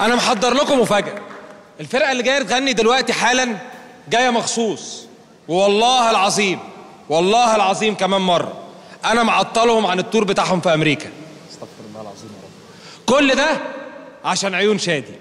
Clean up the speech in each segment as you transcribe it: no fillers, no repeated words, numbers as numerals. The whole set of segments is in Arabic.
انا محضر لكم مفاجأة. الفرقة اللي جاية تغني دلوقتي حالا جاية مخصوص، والله العظيم والله العظيم كمان مرة انا معطلهم عن التور بتاعهم في امريكا. استغفر الله العظيم يا رب. كل ده عشان عيون شادي.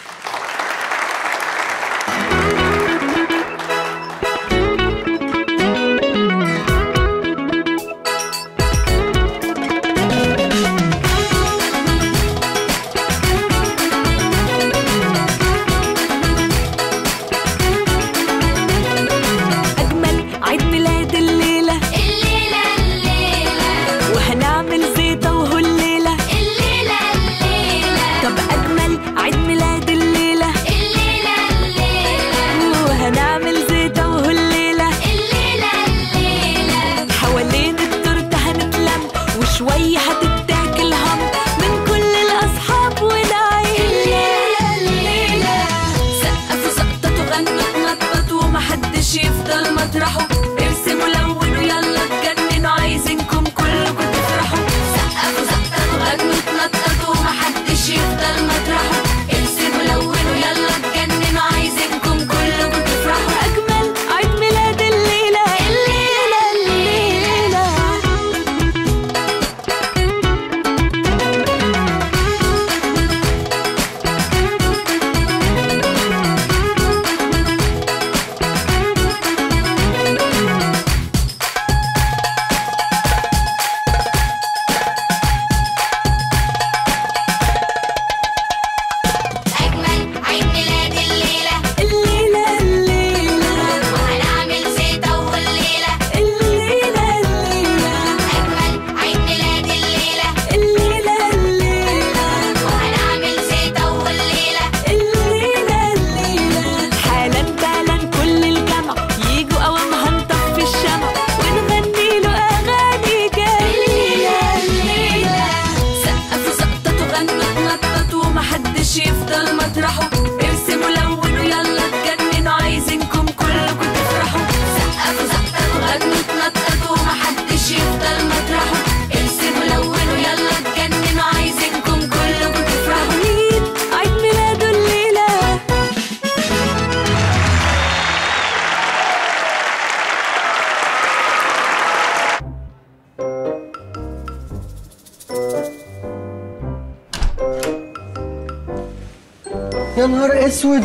يا نهار اسود.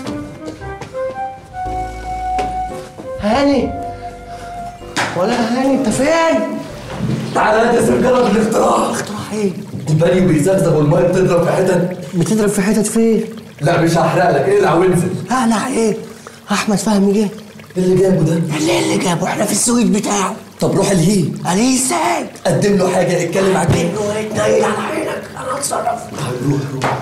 هاني ولا هاني انت فين؟ تعالى انت سجلت الاختراع. اختراع ايه؟ البانيو بيزغزغ والميه بتضرب في حتت. بتضرب في حتت فين؟ لا مش هحرق لك، اقلع وانزل. اقلع ايه؟ احمد فهمي جه. ايه اللي جابه ده؟ اللي جابه؟ احنا في السويت بتاعه. طب روح الهيه. الهيه ازاي؟ قدم له حاجه، اتكلم عن كده. انه اتنيل على عينك، انا هتصرف. روح.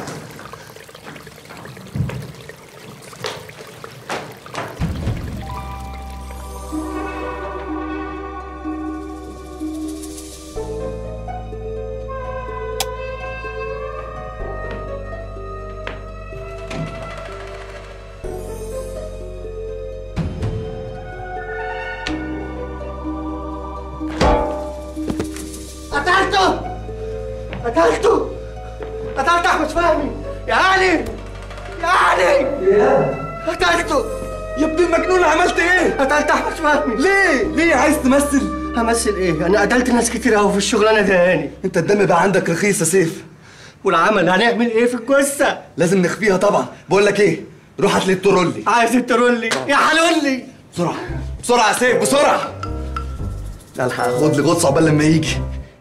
قتلت احمد فهمي يا علي. قتلته يا ابن المجنون، عملت ايه؟ قتلت احمد فهمي. ليه عايز تمثل؟ همثل ايه؟ انا قتلت ناس كتير قوي في الشغلانه دي يا هاني. انت الدم بقى عندك رخيص يا سيف. والعمل هنعمل ايه في الجثه؟ لازم نخفيها طبعا. بقول لك ايه، روح هات لي الترولي. عايز الترولي يا حلولي. بسرعه يا سيف بسرعه. لا الحق خد لي غطس عقبال لما يجي.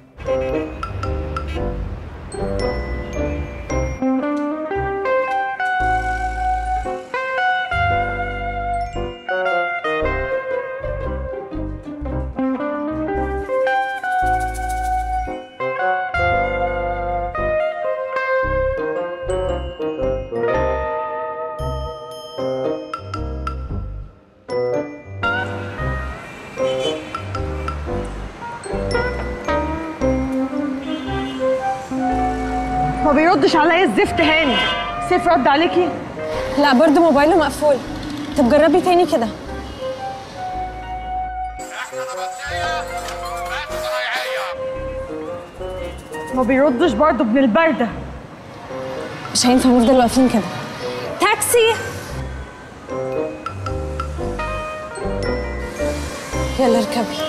ما بيردش عليا الزفت هاني. سيف رد عليكي؟ لا برضه موبايله مقفول. طب جربي تاني كده. ما بيردش برضه ابن البردة. مش هينفع نفضل واقفين كده. تاكسي. يلا اركبي.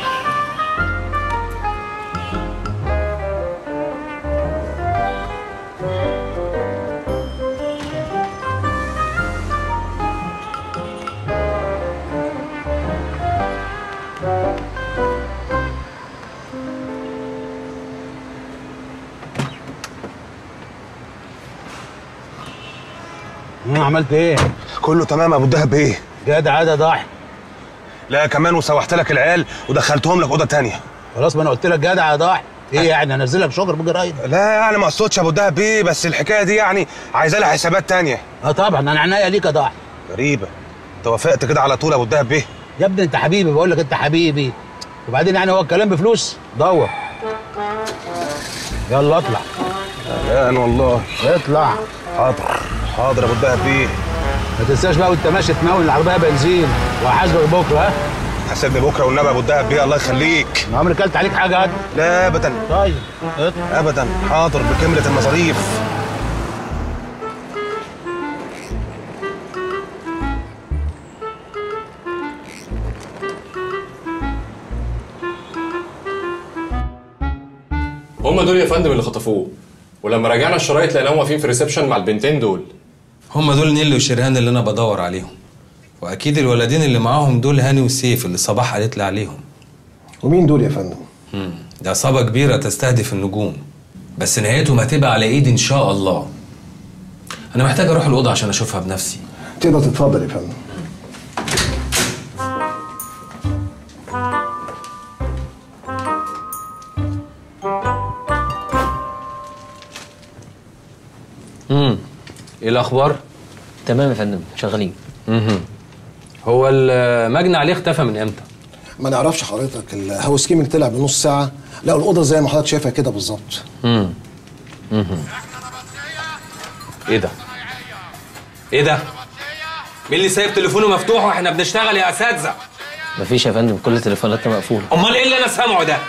عملت ايه؟ كله تمام يا ابو الدهب. ايه جدع ده ضاحي. لا كمان وسوحت لك العيال ودخلتهم لك اوضه تانية. خلاص ما انا قلت لك جدع يا ضاحي. ايه يعني انزل لك شجر بجرايد؟ لا يعني ما اقصدش يا ابو الدهب ايه، بس الحكايه دي يعني عايزه لها حسابات تانية. طبعا انا عناية ليك يا ضاحي. غريبه انت وافقت كده على طول يا ابو الدهب ايه؟ يا ابني انت حبيبي، بقول لك انت حبيبي. وبعدين يعني هو الكلام بفلوس؟ دور. يلا اطلع. اهلا والله. اطلع. حاضر حاضر يا ابو الدهب ايه. ما تنساش بقى وانت ماشي تمول العربيه بنزين، وهحاسبك بكره. ها؟ حاسبني بكره والنبي يا ابو الدهب بيه الله يخليك. ما عمري كلت عليك حاجه؟ لا ابدا. طيب اطلع. ابدا. حاضر بكامله المصاريف. هم دول يا فندم اللي خطفوه، ولما راجعنا الشرايط لقيناهم واقفين في ريسبشن مع البنتين دول. هم دول نيلي وشرهان اللي انا بدور عليهم، واكيد الولدين اللي معاهم دول هاني وسيف اللي صباح قالت لي عليهم. ومين دول يا فندم؟ ده عصابه كبيره تستهدف النجوم، بس نهايتهم هتبقى على ايدي ان شاء الله. انا محتاج اروح الاوضه عشان اشوفها بنفسي. تقدر تتفضل يا فندم. ايه الاخبار؟ تمام يا فندم، شغالين. هو المجني عليه اختفى من امتى؟ ما نعرفش حضرتك، الهاوس كيمنج طلع بنص ساعه، لقوا الاوضه زي ما حضرتك شايفها كده بالظبط. ايه ده؟ ايه ده؟ مين اللي سايب تليفونه مفتوح واحنا بنشتغل يا اساتذه؟ مفيش يا فندم، كل تليفوناتنا مقفوله. امال ايه اللي انا سامعه ده؟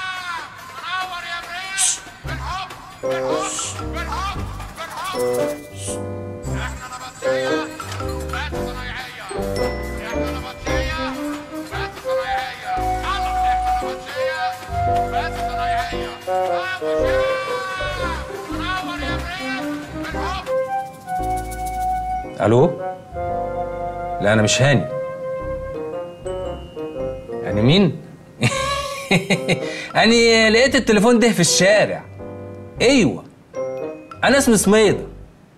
الو؟ لا انا مش هاني. يعني مين؟ أنا لقيت التليفون ده في الشارع. ايوه انا اسمي سميدة.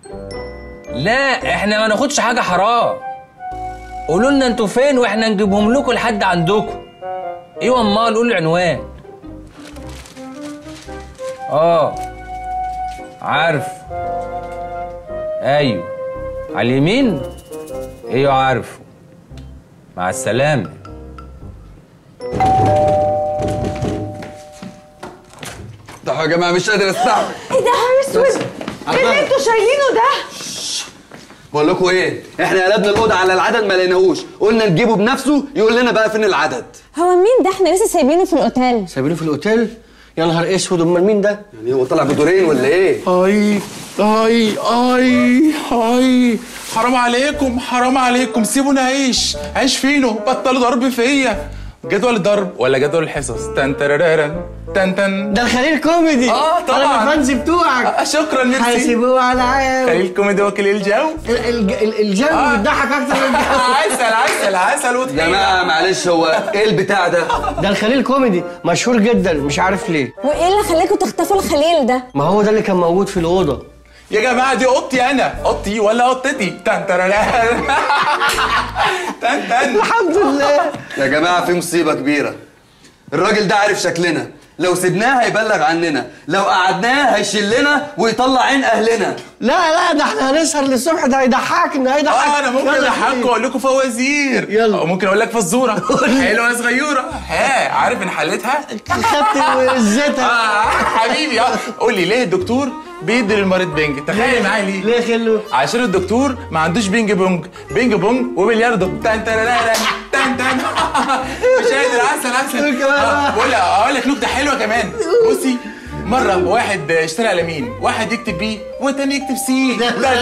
لا احنا ما ناخدش حاجه حرام. قولوا لنا انتوا فين واحنا نجيبهم لكم لحد عندكم. ايوه امال قولوا العنوان. عارف. ايوه على اليمين. ايوه عارفه. مع السلامه. ده يا جماعه مش قادر استحمل. ايه ده يا اسود؟ ايه اللي انتوا شايلينه ده؟ بقول لكم ايه، احنا قلبنا الاوضه على العدد ما لقيناهوش، قلنا نجيبه بنفسه يقول لنا بقى فين العدد. هو مين ده؟ احنا لسه سايبينه في الاوتيل. سايبينه في الاوتيل؟ يا نهار اسود، امال مين ده؟ يعني هو طلع بدورين ولا ايه؟ اي حرام عليكم حرام عليكم، سيبوني عيش فينه، بطلوا ضرب فيا. جدول الضرب ولا جدول الحصص؟ تن ترارارن تن تن. ده الخليل كوميدي. طبعا انا الفانز بتوعك. شكرا ميرسي. هيسيبوه على عام. خليل كوميدي وكيل الجو. الجو بيضحك اكتر من الجو. عسل يا جماعه معلش، هو ايه البتاع ده؟ ده الخليل كوميدي مشهور جدا، مش عارف ليه. وايه اللي خلاكوا تخطفوا الخليل ده؟ ما هو ده اللي كان موجود في الاوضه. يا جماعه دي اوضتي انا، اوضتي ولا اوضتي؟ تن ترارارن تن تن. الحمد لله. يا جماعه في مصيبه كبيره. الراجل ده عارف شكلنا، لو سيبناه هيبلغ عننا، لو قعدناه هيشلنا ويطلع عين اهلنا. لا ده احنا هنسهر للصبح، ده هيضحكنا. انا ممكن اضحككم واقول لكم فوازير. يلا. او ممكن اقول لك فزوره حلوه صغيره. عارف ان حلتها؟ خدت وزتها. حبيبي. قول لي ليه الدكتور بيدي للمريض بنج؟ تخيل معايا ليه؟ ليه خلو؟ عشان الدكتور ما عندوش بينج بونج وبلياردو. تن تن تن تن. مش قادر. عسل. كمان. اقول لك نكته حلوه كمان. بصي، مرة واحد اشترى قلمين، واحد يكتب بيه والتاني يكتب سين.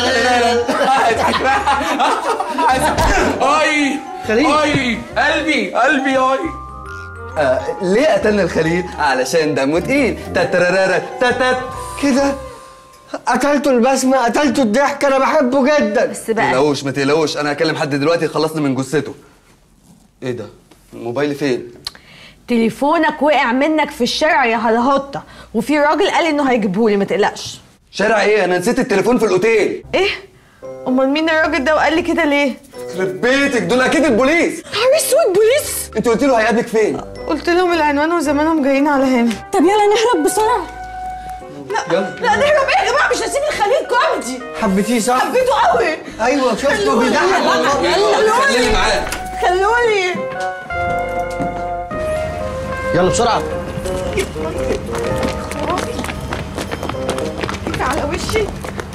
اي اي قلبي اي. ليه قتلنا الخليل؟ علشان دمه تقيل. تترررر تتت كده. قتلته البسمه، قتلته الضحك، انا بحبه جدا. بس بقى ما تقلقوش، انا هكلم حد دلوقتي يخلصني من جثته. ايه ده؟ الموبايل فين؟ تليفونك وقع منك في الشارع يا هلاهطه، وفي راجل قال انه هيجيبهولي، ما تقلقش. شارع ايه؟ انا نسيت التليفون في الاوتيل. ايه؟ امال مين الراجل ده وقال لي كده ليه؟ يخرب بيتك، دول اكيد البوليس. نهار اسود، بوليس؟ انت قلت له هيقابلك فين؟ قلت لهم العنوان وزمانهم جايين على هنا. طب يلا نهرب بسرعه. لا نهرب ايه يا جماعه؟ مش هسيب الخليل كوميدي. حبيتيه صح؟ حبيته قوي. ايوه شفته بيضحك والله. خليني معاه. خلوني. يلا بسرعه. على وشي.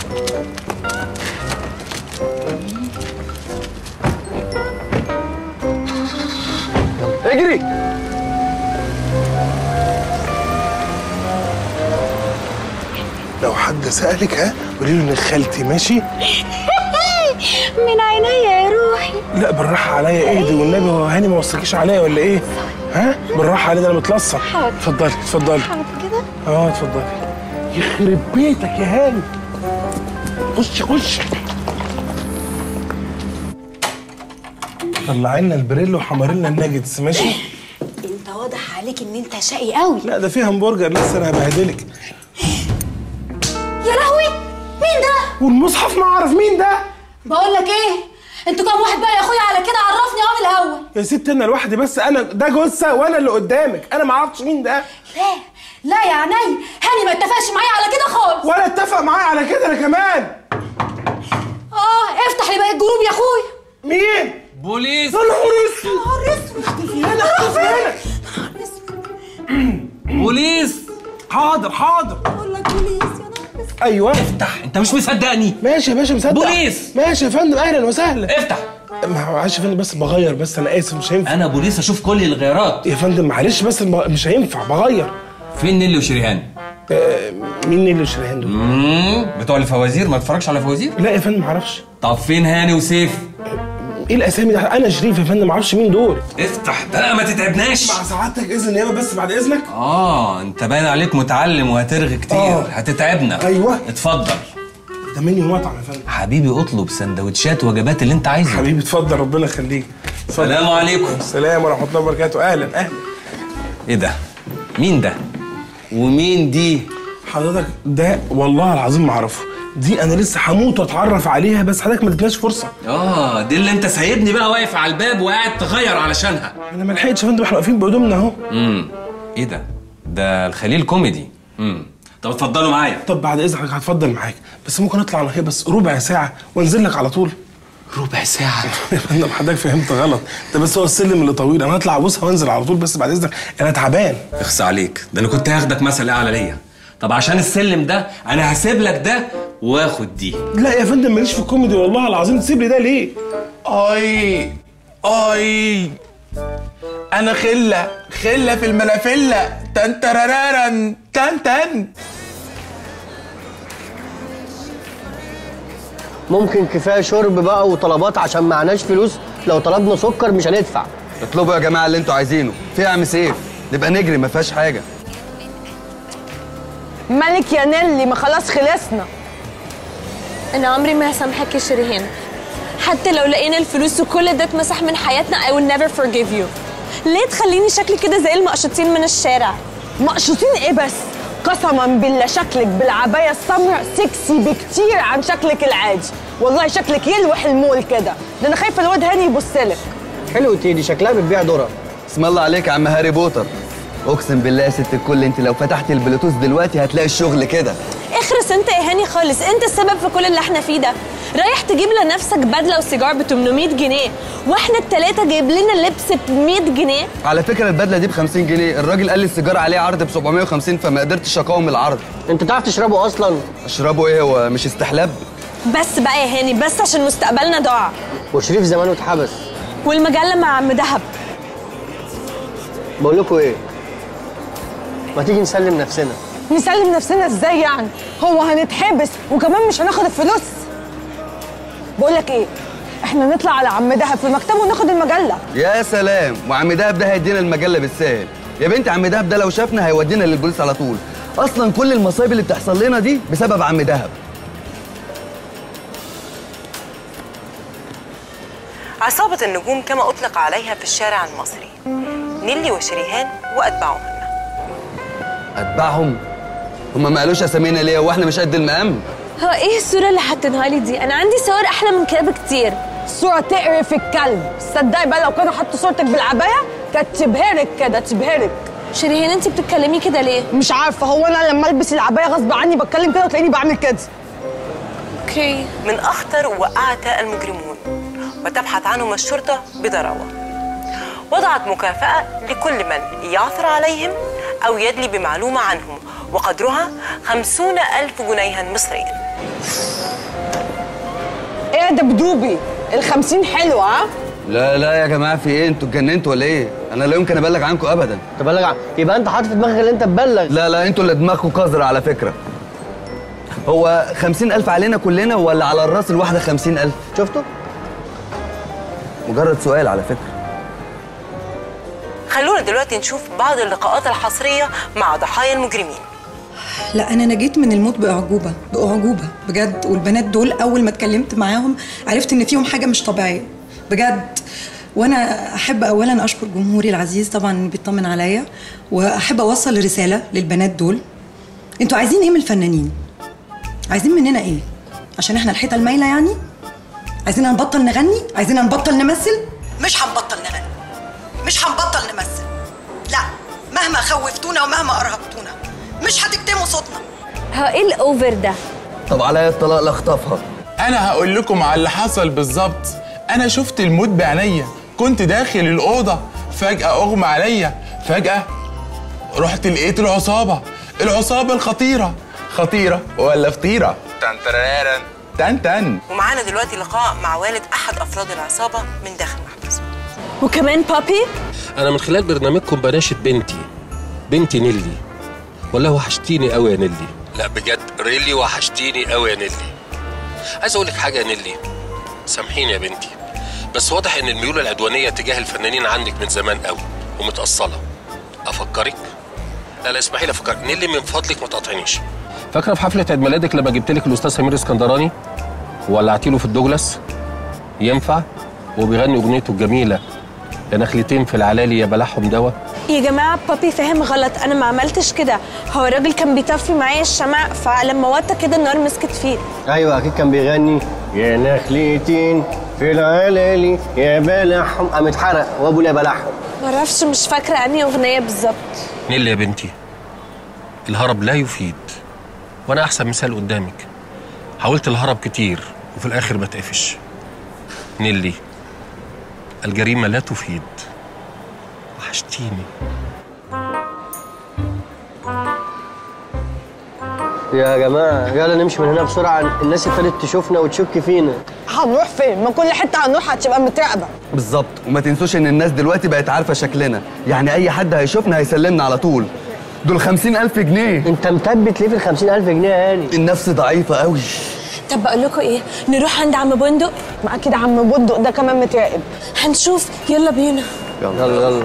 اجري. لو حد سألك قولي له ان خالتي ماشي. من عينيا يا روحي. لا بالراحة عليا، اهدي والنبي، هو هاني ما وصلكيش عليا ولا ايه؟ بالراحة عليا، ده انا متلصق. اتفضلي. حاضر كده. اتفضلي. يخرب بيتك يا هاني. خش. طلعي لنا البريل وحمر لنا الناجتس ماشي؟ انت واضح عليك ان انت شقي قوي. لا ده فيه همبرجر لسه، انا هبهدلك. يا لهوي، مين ده؟ والمصحف ما اعرف مين ده. بقول لك ايه، انتوا كام واحد بقى يا اخويا على كده؟ عرفني من الاول. يا ست انا لوحدي بس، انا ده جثه وانا اللي قدامك، انا ما اعرفش مين ده. لا يا عيني، هاني ما اتفقش معايا على كده خالص. ولا اتفق معايا على كده انا كمان. افتح لي باقي الجروب يا اخويا. مين؟ بوليس. يا نهار اسود. اختفي هنا. بوليس. حاضر. بقول لك بوليس يا نهار اسود. ايوه افتح، انت مش مصدقني. ماشي يا باشا مصدق. بوليس. ماشي يا فندم، اهلا وسهلا. افتح. معلش يا فندم بس بغير، بس انا اسف مش هينفع. انا بوليس اشوف كل الغيارات. يا فندم معلش بس مش هينفع بغير. فين نيلي وشريهان؟ مين نيلي وشريهان دول؟ بتوع الفوازير، ما تتفرجش على فوازير؟ لا يا فندم معرفش. طب فين هاني وسيف؟ ايه الاسامي ده؟ انا شريف يا فندم، معرفش مين دول. افتح بقى ما تتعبناش. مع سعادتك اذن نيابه بس بعد اذنك. انت باين عليك متعلم وهترغي كتير. هتتعبنا. ايوه اتفضل. ده منيو مطعم يا فندم. حبيبي اطلب سندوتشات وجبات اللي انت عايزه. حبيبي اتفضل، ربنا يخليك. السلام عليكم. السلام ورحمه الله وبركاته. اهلا. ايه ده؟ مين ده؟ ومين دي؟ حضرتك ده والله العظيم ما اعرفه، دي انا لسه هموت واتعرف عليها، بس حضرتك ما ادتناش فرصه. دي اللي انت سايبني بقى واقف على الباب وقاعد تغير علشانها. انا ما لحقتش يا فندم، احنا واقفين بهدومنا اهو. ايه ده؟ ده الخليل كوميدي. طب اتفضلوا معايا. طب بعد اذنك هتفضل معاك، بس ممكن اطلع انا بس ربع ساعه وانزل لك على طول. ربع ساعه؟ يا فندم حضرتك فهمت غلط، ده بس هو السلم اللي طويل، انا هطلع ابوسها وانزل على طول، بس بعد اذنك انا تعبان. اخس عليك، ده انا كنت هاخدك مثل اعلى ليا. طب عشان السلم ده انا هسيب لك ده واخد دي. لا يا فندم ماليش في الكوميدي والله العظيم، تسيب لي ده ليه؟ اي انا خله في المنافله. تن ترارارن تن. ممكن كفايه شرب بقى وطلبات عشان معناش فلوس، لو طلبنا سكر مش هندفع. اطلبوا يا جماعه اللي انتوا عايزينه. في يا عم سيف، نبقى نجري ما فيهاش حاجه. مالك يا نيلي؟ ما خلاص خلصنا. انا عمري ما هسامحك يا شريهان، حتى لو لقينا الفلوس وكل ده اتمسح من حياتنا. I will never forgive you. ليه تخليني شكلي كده زي المقشطين من الشارع؟ مقشطين ايه بس؟ قسما بالله شكلك بالعبايه السمراء سكسي بكتير عن شكلك العادي، والله شكلك يلوح المول كده، ده انا خايفه الواد هاني يبصلك. حلو تيدي، شكلها بتبيع ذره. اسم الله عليك يا عم هاري بوتر. اقسم بالله يا ست الكل، انت لو فتحتي البلوتوث دلوقتي هتلاقي الشغل كده. اخرس انت يا هاني خالص، انت السبب في كل اللي احنا فيه ده. رايح تجيب لنفسك بدله وسيجار ب 800 جنيه، واحنا التلاته جايب لنا لبس ب 100 جنيه. على فكره البدله دي ب 50 جنيه، الراجل قال لي السيجار عليه عرض ب 750 فما قدرتش اقاوم العرض. انت تعرف تشربه اصلا؟ اشربه ايه، هو مش استحلاب؟ بس بقى يا هاني، بس عشان مستقبلنا ضاع. وشريف زمانه اتحبس. والمجله مع عم دهب. بقول لكم ايه، ما تيجي نسلم نفسنا. نسلم نفسنا ازاي يعني؟ هو هنتحبس وكمان مش هناخد الفلوس؟ بقول لك ايه، احنا نطلع على عم دهب في مكتبه وناخد المجله. يا سلام، وعم دهب ده هيدينا المجله بالسهل. يا بنتي عم دهب ده لو شافنا هيودينا للبوليس على طول. اصلا كل المصايب اللي بتحصل لنا دي بسبب عم دهب. عصابة النجوم كما أطلق عليها في الشارع المصري، نيلي وشريهان وأتباعهم. أتباعهم؟ هما ما قالوش أسامينا ليه؟ واحنا مش قد المقام؟ هو ايه الصورة اللي حاطينها لي دي؟ أنا عندي صور أحلى من كده بكتير. صورة تقرف الكلب، صدقي بقى لو كانوا حطوا صورتك بالعباية كانت تبهرك كده تبهرك. شريهان انت بتتكلمي كده ليه؟ مش عارفة، هو أنا لما ألبس العباية غصب عني بتكلم كده وتلاقيني بعمل كده. اوكي. من أخطر وأعتى المجرمون وتبحث عنهم الشرطة بضراوة. وضعت مكافأة لكل من يعثر عليهم أو يدلي بمعلومة عنهم وقدرها 50,000 جنيها مصريا. ايه ده بدوبي؟ ال50 حلوة ها؟ لا لا يا جماعة في ايه؟ انتوا اتجننتوا ولا ايه؟ أنا لا يمكن أبلغ عنكم أبدا. تبلغ يبقى أنت حاطط في دماغك اللي أنت تبلغ. لا لا انتوا اللي دماغكم قذرة على فكرة. هو 50,000 علينا كلنا ولا على الراس الواحدة 50,000؟ شفتوا؟ مجرد سؤال على فكرة. خلونا دلوقتي نشوف بعض اللقاءات الحصرية مع ضحايا المجرمين. لا أنا نجيت من الموت بأعجوبة بأعجوبة بجد، والبنات دول أول ما اتكلمت معاهم عرفت إن فيهم حاجة مش طبيعية بجد. وأنا أحب أولا أشكر جمهوري العزيز طبعا إنه بيطمن عليا، وأحب أوصل رسالة للبنات دول. أنتوا عايزين إيه من الفنانين؟ عايزين مننا إيه؟ عشان إحنا الحيطة المايلة يعني؟ عايزين نبطل نغني؟ عايزين نبطل نمثل؟ مش هنبطل نغني، مش هنبطل نمثل. لا، مهما خوفتونا ومهما أرهقتونا مش هتكتموا صوتنا. هو ايه الأوفر ده؟ طب عليا الطلاق لاخطفها. انا هقول لكم على اللي حصل بالظبط. انا شفت الموت بعينيا، كنت داخل الاوضه فجاه اغمى عليا، فجاه رحت لقيت العصابه الخطيره. خطيره ولا فطيره؟ تن ترارن تن تن. ومعانا دلوقتي لقاء مع والد أحد أفراد العصابة من داخل المحبس. وكمان بابي؟ أنا من خلال برنامجكم بناشد بنتي نيلي. والله وحشتيني قوي يا نيلي. لا بجد ريلي وحشتيني قوي يا نيلي. عايز أقول لك حاجة يا نيلي، سامحيني يا بنتي، بس واضح إن الميول العدوانية تجاه الفنانين عندك من زمان قوي ومتأصلة. أفكرك؟ لا اسمحي لي أفكرك. نيلي من فضلك ما تقاطعنيش. فاكرة في حفلة عيد ميلادك لما جبت لك الأستاذ سمير اسكندراني وولعتي له في الدوجلاس؟ ينفع؟ وبيغني أغنيته الجميلة يا نخلتين في العلالي يا بلعهم دوا. يا جماعة بابي فاهم غلط، أنا ما عملتش كده. هو الراجل كان بيطفي معايا الشمع، فلما وطى كده النار مسكت فيه. أيوة أكيد كان بيغني يا نخلتين في العلالي يا بلعهم، قام اتحرق وأبو يا بلعهم. معرفش، مش فاكرة أنهي أغنية بالظبط. نيلي يا بنتي، الهرب لا يفيد، وأنا أحسن مثال قدامك. حاولت الهرب كتير وفي الآخر بتقفش. نيلي، الجريمة لا تفيد. وحشتيني. يا جماعة يلا نمشي من هنا بسرعة، الناس ابتدت تشوفنا وتشك فينا. هنروح فين؟ ما كل حتة هنروح هتبقى متراقبة. بالظبط، وما تنسوش ان الناس دلوقتي بقت عارفة شكلنا، يعني اي حد هيشوفنا هيسلمنا على طول. دول 50,000 جنيه. انت مثبت ليه في ال50,000 جنيه يا هاني؟ النفس ضعيفة قوي. طب بقول لكم ايه، نروح عند عم بندق؟ ما اكيد عم بندق ده كمان متراقب. هنشوف، يلا بينا. يلا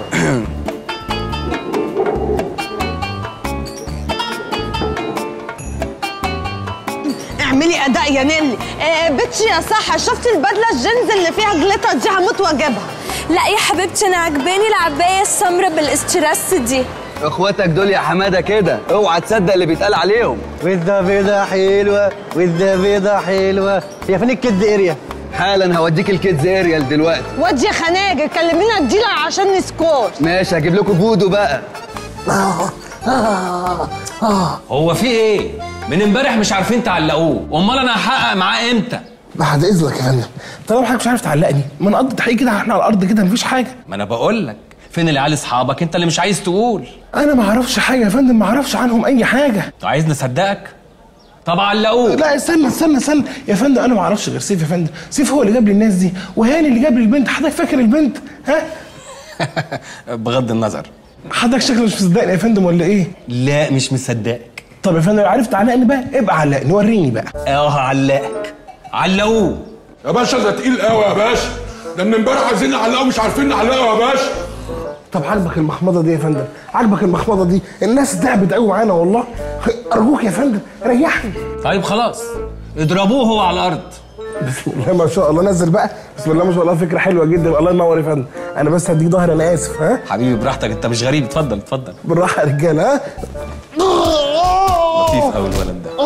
اعملي اداء يا نيلي. بتشي يا صح، شفتي البدله الجينز اللي فيها جليتر دي؟ هموت واجيبها. لا يا حبيبتي انا عجباني العبايه السمراء بالاسترس دي. اخواتك دول يا حماده كده، اوعى تصدق اللي بيتقال عليهم. وده بيضه حلوه وده بيضه حلوه. هي فين الكيدز اريا؟ حالا هوديك الكيدز اريال دلوقتي. ودي يا خناجر كلمينا الديلر عشان نسكور. ماشي هجيب لكم فودو بقى. هو في ايه؟ من امبارح مش عارفين تعلقوه، امال انا هحقق معاه امتى؟ بعد اذنك يا فندم، طالما حضرتك مش عارف تعلقني ما نقضي تحقيق كده احنا على الارض كده مفيش حاجه. ما انا بقول لك فين العيال اصحابك؟ انت اللي مش عايز تقول. انا ما اعرفش حاجه يا فندم، ما اعرفش عنهم اي حاجه. انت عايز نصدقك؟ طب علقوه. لا استنى يا فندم، انا ما اعرفش غير سيف يا فندم، سيف هو اللي جاب لي الناس دي وهاني اللي جاب لي البنت. حضرتك فاكر البنت؟ ها؟ بغض النظر، حضرتك شكلك مش مصدقني يا فندم ولا ايه؟ لا مش مصدقك. طب يا فندم عرفت علقني بقى، ابقى علقني وريني بقى. هعلقك. علقوه يا باشا، ده تقيل قوي يا باشا، ده من امبارح عايزين نعلقه مش عارفين نعلقه يا باشا. طب عاجبك المخمضه دي يا فندم؟ عاجبك المخمضه دي؟ الناس تعبت قوي معانا والله. ارجوك يا فندم ريحني. طيب خلاص اضربوه هو على الارض. بسم الله ما شاء الله، نزل بقى. بسم الله ما شاء الله، فكره حلوه جدا. الله ينور يا فندم. انا بس هديك ظهري، انا اسف. ها حبيبي براحتك، انت مش غريب. اتفضل اتفضل بالراحه يا رجاله. ها لطيف قوي الولد ده.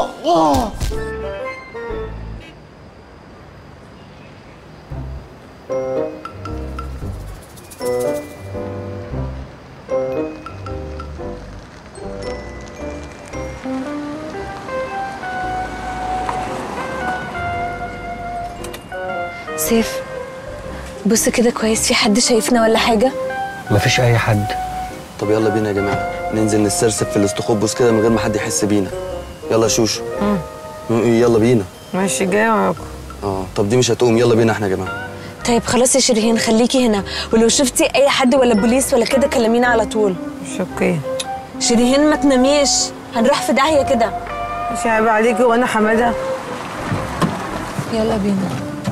سيف بص كده كويس، في حد شايفنا ولا حاجة؟ مفيش أي حد. طب يلا بينا يا جماعه ننزل نسترسب في الاستخبص كده من غير ما حد يحس بينا. يلا يا شوشو. يلا بينا. ماشي جاي وراكم. طب دي مش هتقوم، يلا بينا احنا يا جماعه. طيب خلاص يا شيرين خليكي هنا، ولو شفتي اي حد ولا بوليس ولا كده كلمينا على طول. مش اوكي. شيرين ما تناميش، هنروح في داهيه كده. مش عيب عليكي وانا حماده. يلا بينا.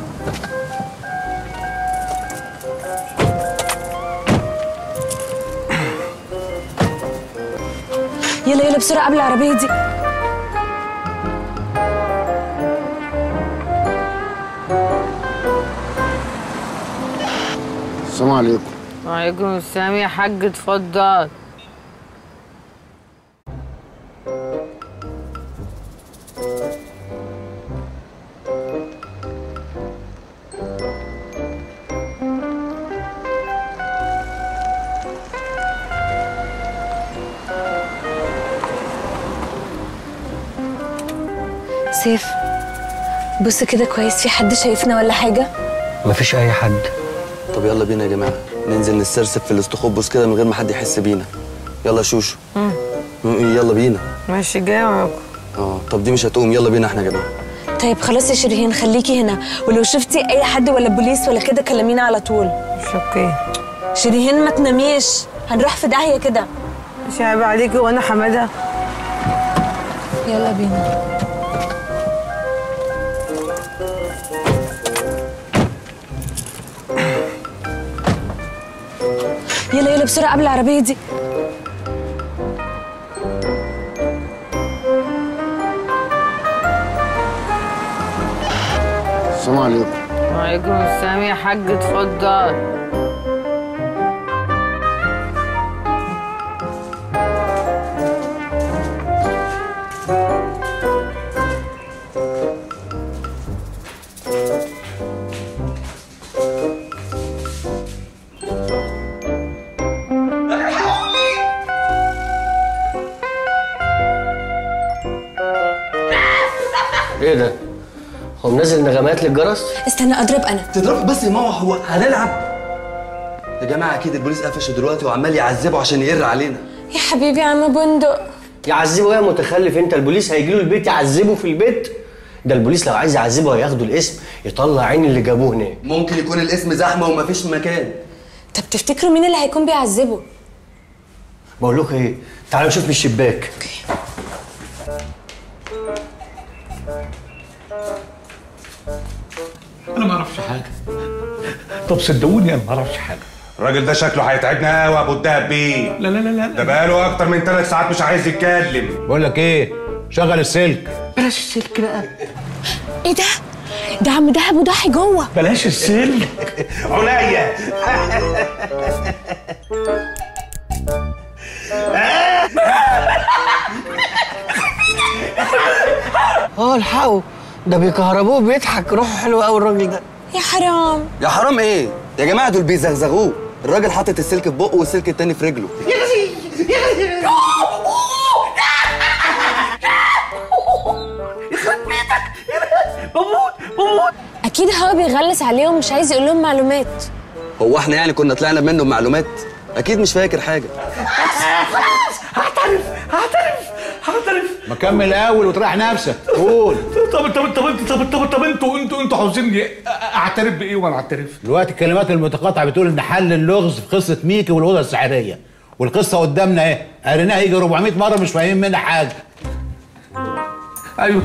يلا يلا بسرعه قبل العربيه دي. السلام عليكم. وعليكم السلام يا حاج، اتفضل. سيف بص كده كويس، في حد شايفنا ولا حاجة؟ مفيش أي حد. طب يلا بينا يا جماعه ننزل نسترسب في الاستخبص كده من غير ما حد يحس بينا. يلا يا شوشو. يلا بينا. ماشي جاي وراكم. طب دي مش هتقوم، يلا بينا احنا يا جماعه. طيب خلاص يا شيرين خليكي هنا، ولو شفتي اي حد ولا بوليس ولا كده كلمينا على طول. مش اوكي. شيرين ما تناميش، هنروح في داهيه كده. مش عيب عليكي وانا حماده. يلا بينا. يلا يلا بسرعه قبل العربيه دي. السلام عليكم. وعليكم السلام يا حاج، اتفضل. ايه ده؟ هو منزل نغمات للجرس؟ استنى اضرب انا. تضرب بس يا ماما، هو هنلعب؟ يا جماعه اكيد البوليس قفشه دلوقتي وعمال يعذبه عشان يقر علينا. يا حبيبي يا عم بندق. يعذبه يا متخلف انت؟ البوليس هيجي له البيت يعذبه في البيت؟ ده البوليس لو عايز يعذبه هياخدوا الاسم يطلع عين اللي جابوه هناك. ممكن يكون الاسم زحمه ومفيش مكان. طب تفتكروا مين اللي هيكون بيعذبه؟ بقول لكم ايه، تعالوا نشوف من الشباك. انا ما اعرفش حاجه. طب صدقوني انا ما اعرفش حاجه. الراجل ده شكله هيتعبنا قوي يا ابو الدهب بيه. لا لا لا لا ده بقاله اكتر من 3 ساعات مش عايز يتكلم. بقول لك ايه، شغل السلك. بلاش السلك بقى. ايه ده؟ ده عم دهب وضحي جوه. بلاش السلك. عناية. الحقوا، ده بيكهربوه بيضحك، روحه حلوه قوي الراجل ده. يا حرام. يا حرام ايه؟ يا جماعه دول بيزغزغوه، الراجل حاطط السلك في بقه والسلك التاني في رجله. بموت. اكيد هو بيغلس عليهم، مش عايز يقول لهم معلومات. هو احنا يعني كنا طلعنا منه بمعلومات؟ اكيد مش فاكر حاجه. هعترف. ما كمل الاول وتريح نفسك. قول. طب انتوا عاوزيني اعترف بايه وانا اعترف؟ دلوقتي الكلمات المتقاطعه بتقول ان حل اللغز في قصه ميكي والاوضه السحريه، والقصه قدامنا اهي، قريناها يجي 400 مره مش فاهمين منها حاجه. ايوه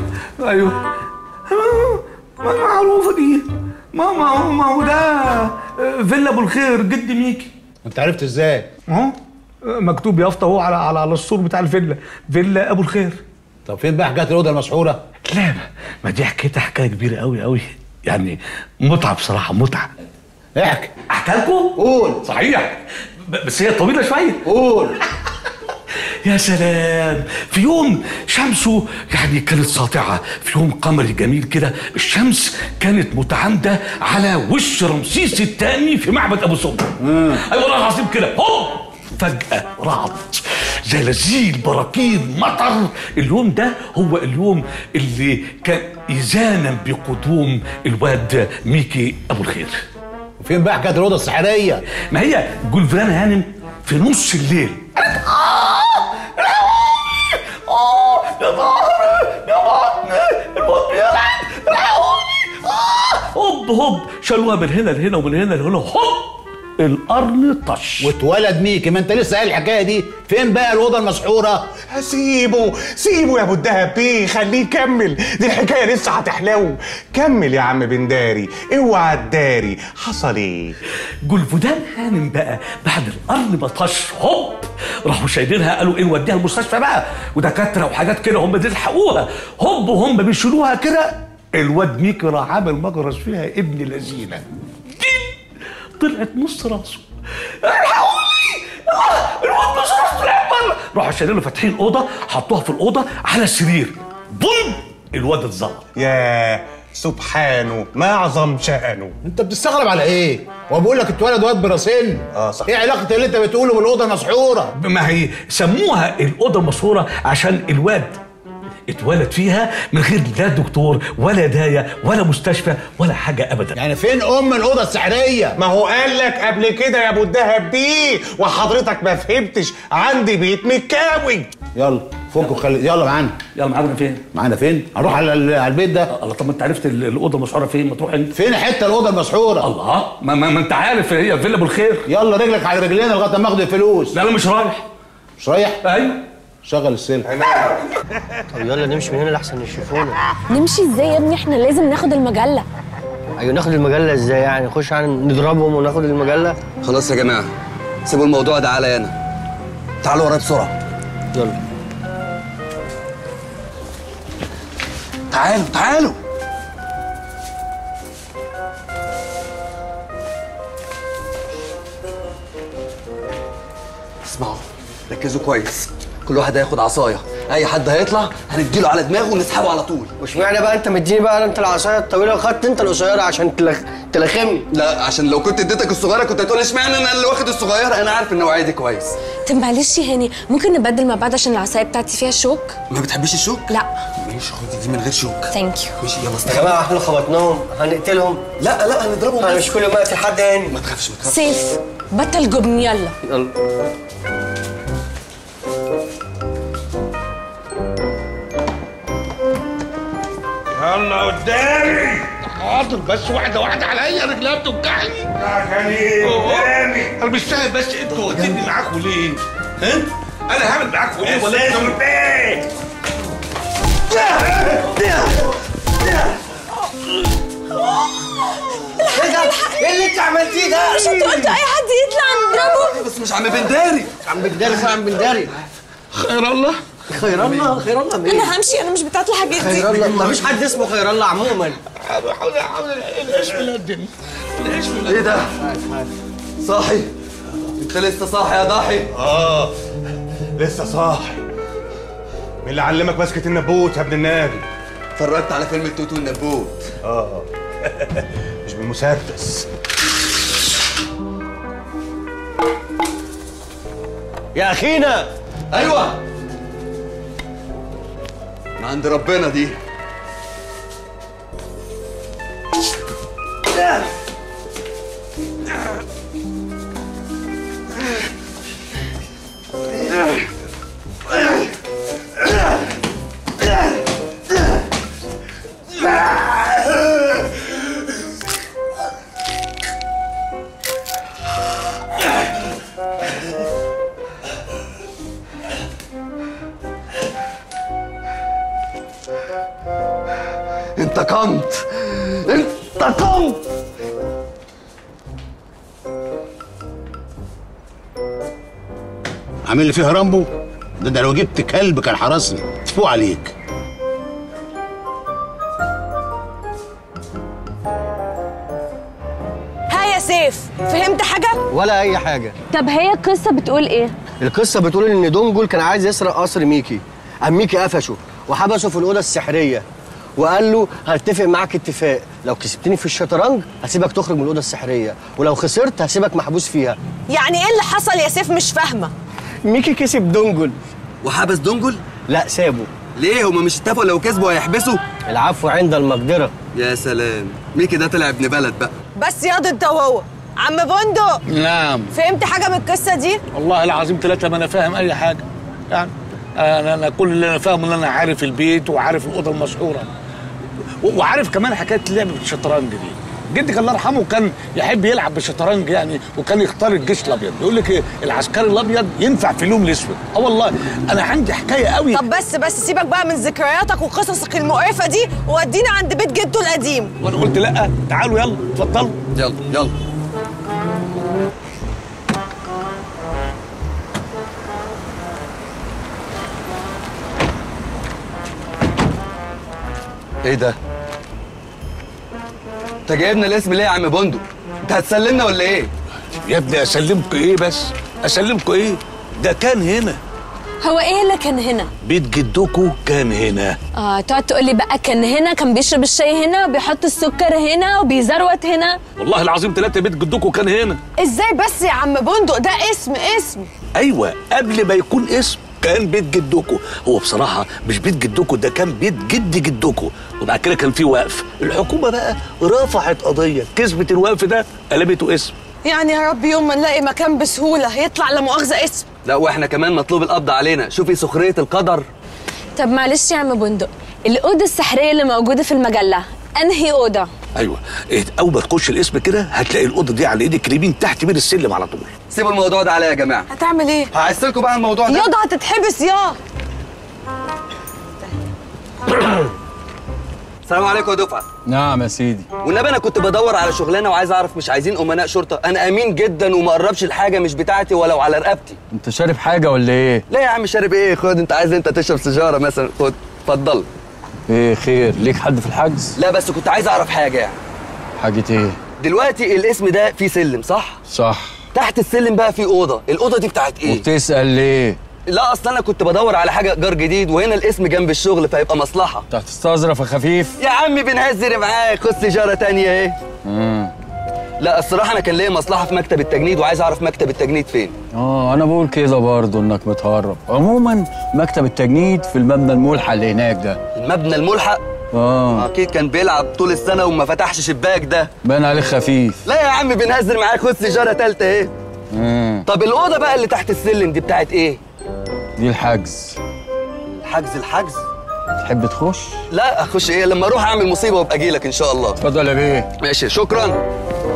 معروفه دي. ما هو ده فيلا ابو الخير جد ميكي. انت عرفت ازاي؟ اهو مكتوب يافطه اهو على السور بتاع الفيلا، فيلا ابو الخير. طب فين بقى حكايه الاوضه المسحوره؟ لا ما دي حكايتها حكايه كبيره قوي يعني متعه بصراحه متعه. احكي لكم؟ قول. صحيح بس هي طويله شويه. قول. يا سلام، في يوم شمسه يعني كانت ساطعه، في يوم قمري جميل كده، الشمس كانت متعامده على وش رمسيس الثاني في معبد ابو سمبل. اي والله العظيم كده، هوب فجاه رعد زلازل براكين مطر. اليوم ده هو اليوم اللي كان إذانا بقدوم الواد ميكي ابو الخير. وفين بقى حكايه الاوضه السحريه؟ ما هي جولفران هانم في نص الليل يا ظهري يا بطني الموت بيلعب الحقوني. هوب شالوها من هنا لهنا ومن هنا لهنا، هوب القرن طش واتولد ميكي. ما انت لسه قايل الحكايه دي. فين بقى الاوضه المسحوره؟ سيبه يا ابو الدهب بيه، خليه يكمل، دي الحكايه لسه هتحلو. كمل يا عم بنداري، اوعى تداري حصل ايه؟ جولفودان هانم بقى بعد القرن ما طش، هوب راحوا شايلينها، قالوا ايه نوديها المستشفى بقى، ودكاتره وحاجات كده هم دي يلحقوها. هوب وهم بيشيلوها كده، الواد ميكي راح عامل مجرس فيها ابن لذينه، طلعت نص راسه. الحقوني الواد نص راسه طلع بره. راحوا شايلينه فاتحين اوضه، حطوها في الاوضه على السرير، بوم الواد اتظلم. يا سبحانه ما اعظم شأنه. انت بتستغرب على ايه؟ هو بيقول لك اتولد واد براسين. صح. ايه علاقه اللي انت بتقوله بالاوضه المسحوره؟ ما هي سموها الاوضه المسحوره عشان الواد اتولد فيها من غير لا دكتور ولا دايه ولا مستشفى ولا حاجه ابدا. يعني فين الاوضه السحريه؟ ما هو قال لك قبل كده يا ابو الدهب بيه، وحضرتك ما فهمتش. عندي بيت متكاوي. يلا فكوا خلي يلا معانا. يلا معانا فين؟ معانا فين؟ هنروح على البيت ده. الله، طب ما انت عرفت الاوضه المسحوره فين؟ ما تروح انت. فين حته الاوضه المسحوره؟ الله، ما انت عارف هي فيلا ابو الخير. يلا رجلك على رجلينا لغايه ما اخد الفلوس. لا انا مش رايح. مش رايح؟ ايوه شغل السلك. طب يلا نمشي من هنا لحسن يشوفونا. نمشي ازاي يا ابني؟ احنا لازم ناخد المجله. ايوه ناخد المجله ازاي يعني؟ نخش نضربهم وناخد المجله؟ خلاص يا جماعه سيبوا الموضوع ده عليا انا. تعالوا ورايا بسرعه. يلا تعالوا اسمعوا، ركزوا كويس. كل واحد هياخد عصايه، اي حد هيطلع هنديله على دماغه ونسحبه على طول. واشمعنى بقى انت مديني بقى انت العصايه الطويله وخدت انت القصيره عشان تلخمني؟ لا عشان لو كنت اديتك الصغيره كنت هتقول اشمعنى انا اللي واخد الصغيره. انا عارف النوعيه دي كويس. طب معلش يا هاني، ممكن نبدل مع بعض عشان العصايه بتاعتي فيها شوك؟ ما بتحبيش الشوك؟ لا ماشي خدي دي من غير شوك. ثانك يو. ماشي يلا يا استنى. جماعه احنا خبطناهم هنقتلهم. لا هنضربهم. انا مش كل ما اقتل حد هاني. ما تخافش سيف بطل جبن. يلا يلا قدامي. حاضر بس واحده عليا، رجلها بتوجعني. يا خليل قدامي. انا مش فاهم بس انتوا واخديني معاكم ليه؟ ها؟ انا هعمل معاكم ايه ولا انتوا ايه؟ ايه اللي انت عملتيه ده؟ مش انت قلت اي حد يطلع نضربه؟ بس مش عم بنداري. عم بنداري خير عم بنداري. خير الله خير الله مين؟ انا همشي، انا مش بتاعت الحاجات دي. خير الله مفيش حد اسمه خير الله عموما. حاول الاسم الدنيا الاسم. ايه ده؟ صاحي؟ انت لسه صاحي يا ضاحي؟ لسه صاحي. مين اللي علمك مسكة النبوت يا ابن النبي؟ اتفرجت على فيلم التوت والنبوت. مش بالمسدس. يا اخينا. ايوه من عند ربنا دي. انتقمت انتقمت. عامل لي فيها رامبو؟ ده لو جبت كلب كان حرسني. تفوق عليك. ها يا سيف، فهمت حاجه ولا اي حاجه. طب هي القصه بتقول ايه؟ القصه بتقول ان دونجل كان عايز يسرق قصر ميكي، قام ميكي قفشه وحبسه في الاوضه السحريه وقال له هتفق معاك اتفاق، لو كسبتني في الشطرنج هسيبك تخرج من الاوضه السحريه، ولو خسرت هسيبك محبوس فيها. يعني ايه اللي حصل يا سيف؟ مش فاهمه. ميكي كسب دونجل. وحبس دونجل؟ لا سابه. ليه؟ هما مش اتفقوا لو كسبوا هيحبسوا؟ العفو عند المقدره. يا سلام، ميكي ده طلع ابن بلد بقى. بس ياض انت وهو عم بندق، نعم. فهمت حاجه من القصه دي؟ والله العظيم 3 ما انا فاهم اي حاجه. يعني انا كل اللي انا فاهمه ان انا عارف البيت وعارف الاوضه المسحوره وعارف كمان حكايه اللعب بالشطرنج دي. جدي كان الله يرحمه كان يحب يلعب بالشطرنج يعني، وكان يختار الجيش الابيض. يقول لك ايه، العسكري الابيض ينفع في اليوم الاسود. والله انا عندي حكايه قوي. طب بس سيبك بقى من ذكرياتك وقصصك المقرفه دي وودينا عند بيت جده القديم. وانا قلت لا، تعالوا يلا اتفضلوا. يلا. ايه ده؟ انت جايبنا الاسم ليه يا عم بندق؟ انت هتسلمنا ولا ايه؟ يا ابني اسلمكوا ايه بس؟ اسلمكوا ايه؟ ده كان هنا. هو ايه اللي كان هنا؟ بيت جدكوا كان هنا. تقعد تقول لي بقى كان هنا، كان بيشرب الشاي هنا وبيحط السكر هنا وبيزروت هنا. والله العظيم 3 بيت جدكوا كان هنا. ازاي بس يا عم بندق؟ ده اسم. ايوه قبل ما يكون اسم كان بيت جدكوا. هو بصراحه مش بيت جدكوا، ده كان بيت جد جدكوا، وبعد كده كان في وقف. الحكومه بقى رفعت قضيه، كسبت الوقف ده قلبته اسم. يعني يا رب يوم ما نلاقي مكان بسهوله يطلع لا مؤاخذه اسم. لا واحنا كمان مطلوب القبض علينا. شوفي سخريه القدر. طب معلش يا عم بندق، الاوضه السحريه اللي موجوده في المجله انهي اوضه؟ ايوه اول ما تخش الاسم كده هتلاقي الاوضه دي على ايدك اليمين تحت بير السلم على طول. سيبوا الموضوع ده عليا يا جماعه. هتعمل ايه؟ هعسلكوا بقى الموضوع ده. ياض هتتحبس يا. السلام عليكم يا دفعه. نعم يا سيدي. والنبي انا كنت بدور على شغلانه وعايز اعرف، مش عايزين امناء شرطه، انا امين جدا وما اقربش الحاجه مش بتاعتي ولو على رقبتي. انت شارب حاجه ولا ايه؟ لا يا عم شارب ايه؟ خد انت عايز انت تشرب سيجاره مثلا، خد اتفضل. ايه خير؟ ليك حد في الحجز؟ لا بس كنت عايز اعرف حاجه يعني. حاجه ايه؟ دلوقتي الاسم ده فيه سلم صح؟ صح. تحت السلم بقى فيه اوضه، الاوضه دي بتاعت ايه؟ وبتسال ليه؟ لا اصل انا كنت بدور على حاجه ايجار جديد وهنا الاسم جنب الشغل فيبقى مصلحه. انت هتستظرف يا خفيف؟ يا عم بنهزر معاك، خد سيجاره تانية اهي. لا الصراحه انا كان ليا مصلحه في مكتب التجنيد وعايز اعرف مكتب التجنيد فين. انا بقول كده برضه انك متهرب. عموما مكتب التجنيد في المبنى الملحق اللي هناك ده. المبنى الملحق؟ اكيد كان بيلعب طول السنه وما فتحش شباك ده. باين عليك خفيف. لا يا عم بنهزر معاك، خد سيجاره تالتة اهي. طب الاوضه بقى اللي تحت السلم دي بتاعت ايه؟ دي الحجز. الحجز؟ تحب تخش؟ لا اخش ايه؟ لما اروح اعمل مصيبه وابقى اجي لك ان شاء الله. اتفضل يا بيه. ماشي شكرا.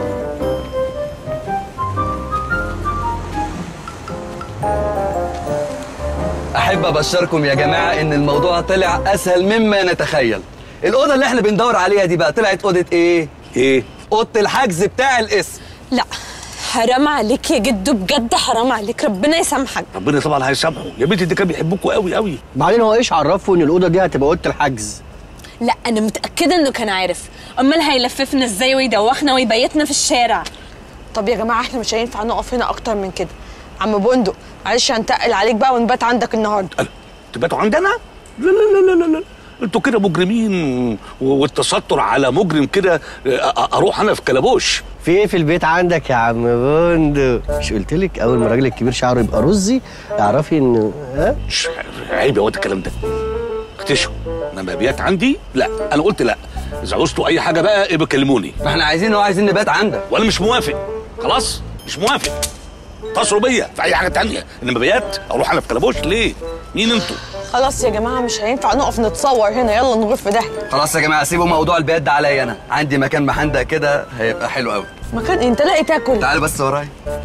احب ابشركم يا جماعه ان الموضوع طلع اسهل مما نتخيل. الاوضه اللي احنا بندور عليها دي بقى طلعت اوضه ايه؟ اوضه الحجز بتاع الاسم. لا حرام عليك يا جدو، بجد حرام عليك، ربنا يسامحك. ربنا طبعا هيسامحه يا بنتي، دي كان بيحبوكوا قوي قوي. بعدين هو ايش عرفه ان الاوضه دي هتبقى اوضه الحجز؟ لا انا متاكده انه كان عارف، امال هيلففنا ازاي ويدوخنا ويبيتنا في الشارع؟ طب يا جماعه احنا مش هينفع نقف هنا اكتر من كده. عم بندق معلش هنتقل عليك بقى ونبات عندك النهارده. تباتوا عندنا؟ لا لا لا لا لا، انتوا كده مجرمين والتستر على مجرم كده اروح انا في كلبوش. في ايه في البيت عندك يا عم بندق؟ مش قلت لك اول ما الراجل الكبير شعره يبقى رزي اعرفي انه عيب يا واد الكلام ده. اكتشفوا انما بيات عندي؟ لا انا قلت لا. اذا عوزتوا اي حاجه بقى ابقوا كلموني. ما احنا عايزين نبات عندك. وانا مش موافق. خلاص مش موافق. اتصلوا بيا في اي حاجه تانية، انما بيات اروح انا في كلبوش ليه؟ مين انتوا؟ خلاص يا جماعه مش هينفع نقف نتصور هنا، يلا نغير في ده. خلاص يا جماعه سيبوا موضوع البيات ده عليا، انا عندي مكان محندق كده هيبقى حلو قوي. مكان انت لاقي تاكل؟ تعال بس ورايا.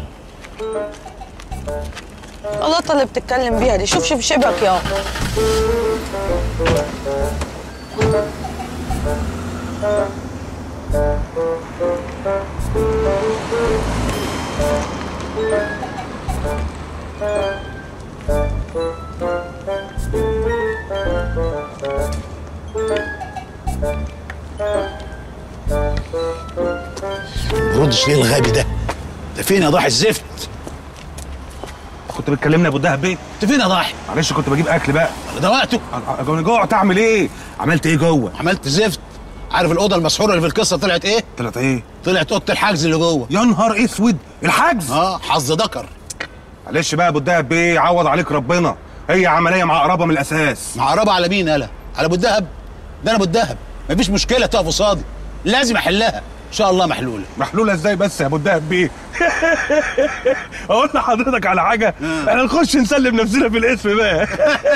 اللقطه اللي بتتكلم بيها دي، شوف شبك يا بردش ليه الغبي ده؟ ده فين يا ضاحي الزفت؟ كنت بتكلمني يا ابو الدهب بيه؟ انت فين يا ضاحي؟ معلش كنت بجيب اكل بقى. ده وقته. انا جوعت اعمل ايه؟ عملت ايه جوه؟ عملت زفت. عارف الاوضه المسحوره اللي في القصه طلعت ايه؟ طلعت ايه؟ طلعت اوضه الحجز اللي جوه. يا نهار اسود، الحجز؟ حظ ذكر. معلش بقى يا ابو الدهب بيه، عوض عليك ربنا. هي عمليه معقربه من الاساس. معقربه على مين يالا؟ على ابو الدهب؟ ده انا ابو الدهب، مفيش مشكله تقف قصادي، لازم احلها ان شاء الله. محلوله. محلوله ازاي بس يا ابو الدهب بيه؟ اقول لحضرتك على حاجه، احنا نخش نسلم نفسنا في الاسم بقى.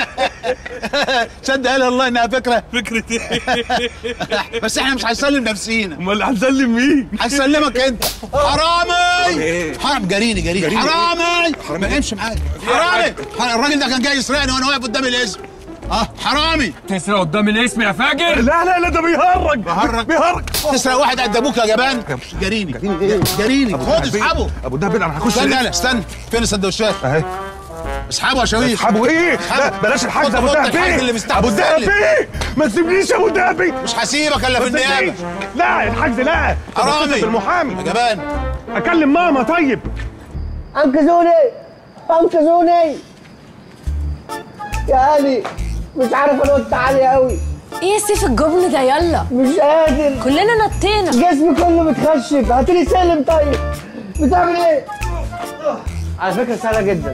تصدق قال الله انها فكره؟ فكره ايه؟ بس احنا مش هنسلم نفسينا. امال هنسلم مين؟ هنسلمك انت. حرامي! حرام جريني حرامي! ما امشي معايا. حرامي! الراجل ده كان جاي يسرقني وانا واقف قدام الاسم. حرامي! تسرق قدام الاسم يا فاجر؟ لا ده بيهرج. تسرق واحد قد ابوك يا جبان. جريني خد اسحبه. ابو الدهب انا هخش. استنى فين السندوتشات؟ اهي اسحبه يا شويش. اسحبه ايه؟ لا بلاش الحجز يا ابو الدهب بيه. ابو الدهب بيه ما تسيبنيش يا ابو الدهب بيه. مش هسيبك الا في النيابه. لا الحجز لا. حرامي المحامي يا جبان. اكلم ماما طيب. انقذوني يا علي، مش عارف انط عالي قوي. ايه يا سيف الجبن ده؟ يلا مش قادر، كلنا نطينا، جسمي كله متخشب. هاتلي سلم طيب. بتعمل ايه؟ على فكره سهله جدا.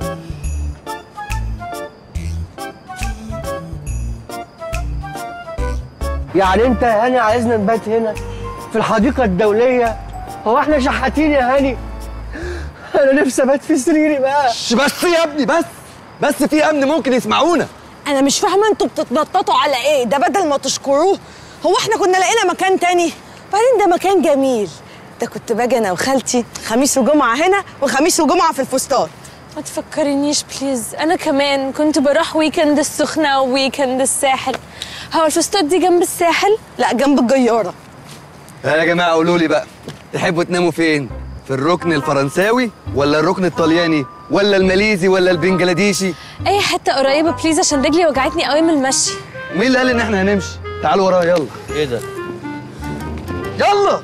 يعني انت يا هاني عايزنا نبات هنا في الحديقه الدوليه؟ هو احنا شحاتين يا هاني؟ انا نفسي ابات في سريري بقى. بس يا ابني بس في امن ممكن يسمعونا. انا مش فاهمه انتوا بتتنططوا على ايه؟ ده بدل ما تشكروه. هو احنا كنا لقينا مكان تاني؟ بعدين ده مكان جميل. ده كنت باجي انا وخالتي خميس وجمعه هنا وخميس وجمعه في الفستان. ما تفكرنيش بليز، انا كمان كنت بروح ويكند السخنه وويكند الساحل. هو الفستان دي جنب الساحل؟ لا جنب الجياره. يا جماعه قولوا لي بقى، تحبوا تناموا فين؟ في الركن الفرنساوي ولا الركن الطلياني ولا الماليزي ولا البنجلاديشي؟ اي حته قريبه بليز عشان رجلي وجعتني قوي من المشي. مين اللي قال ان احنا هنمشي؟ تعالوا ورايا يلا. ايه ده؟ يلا.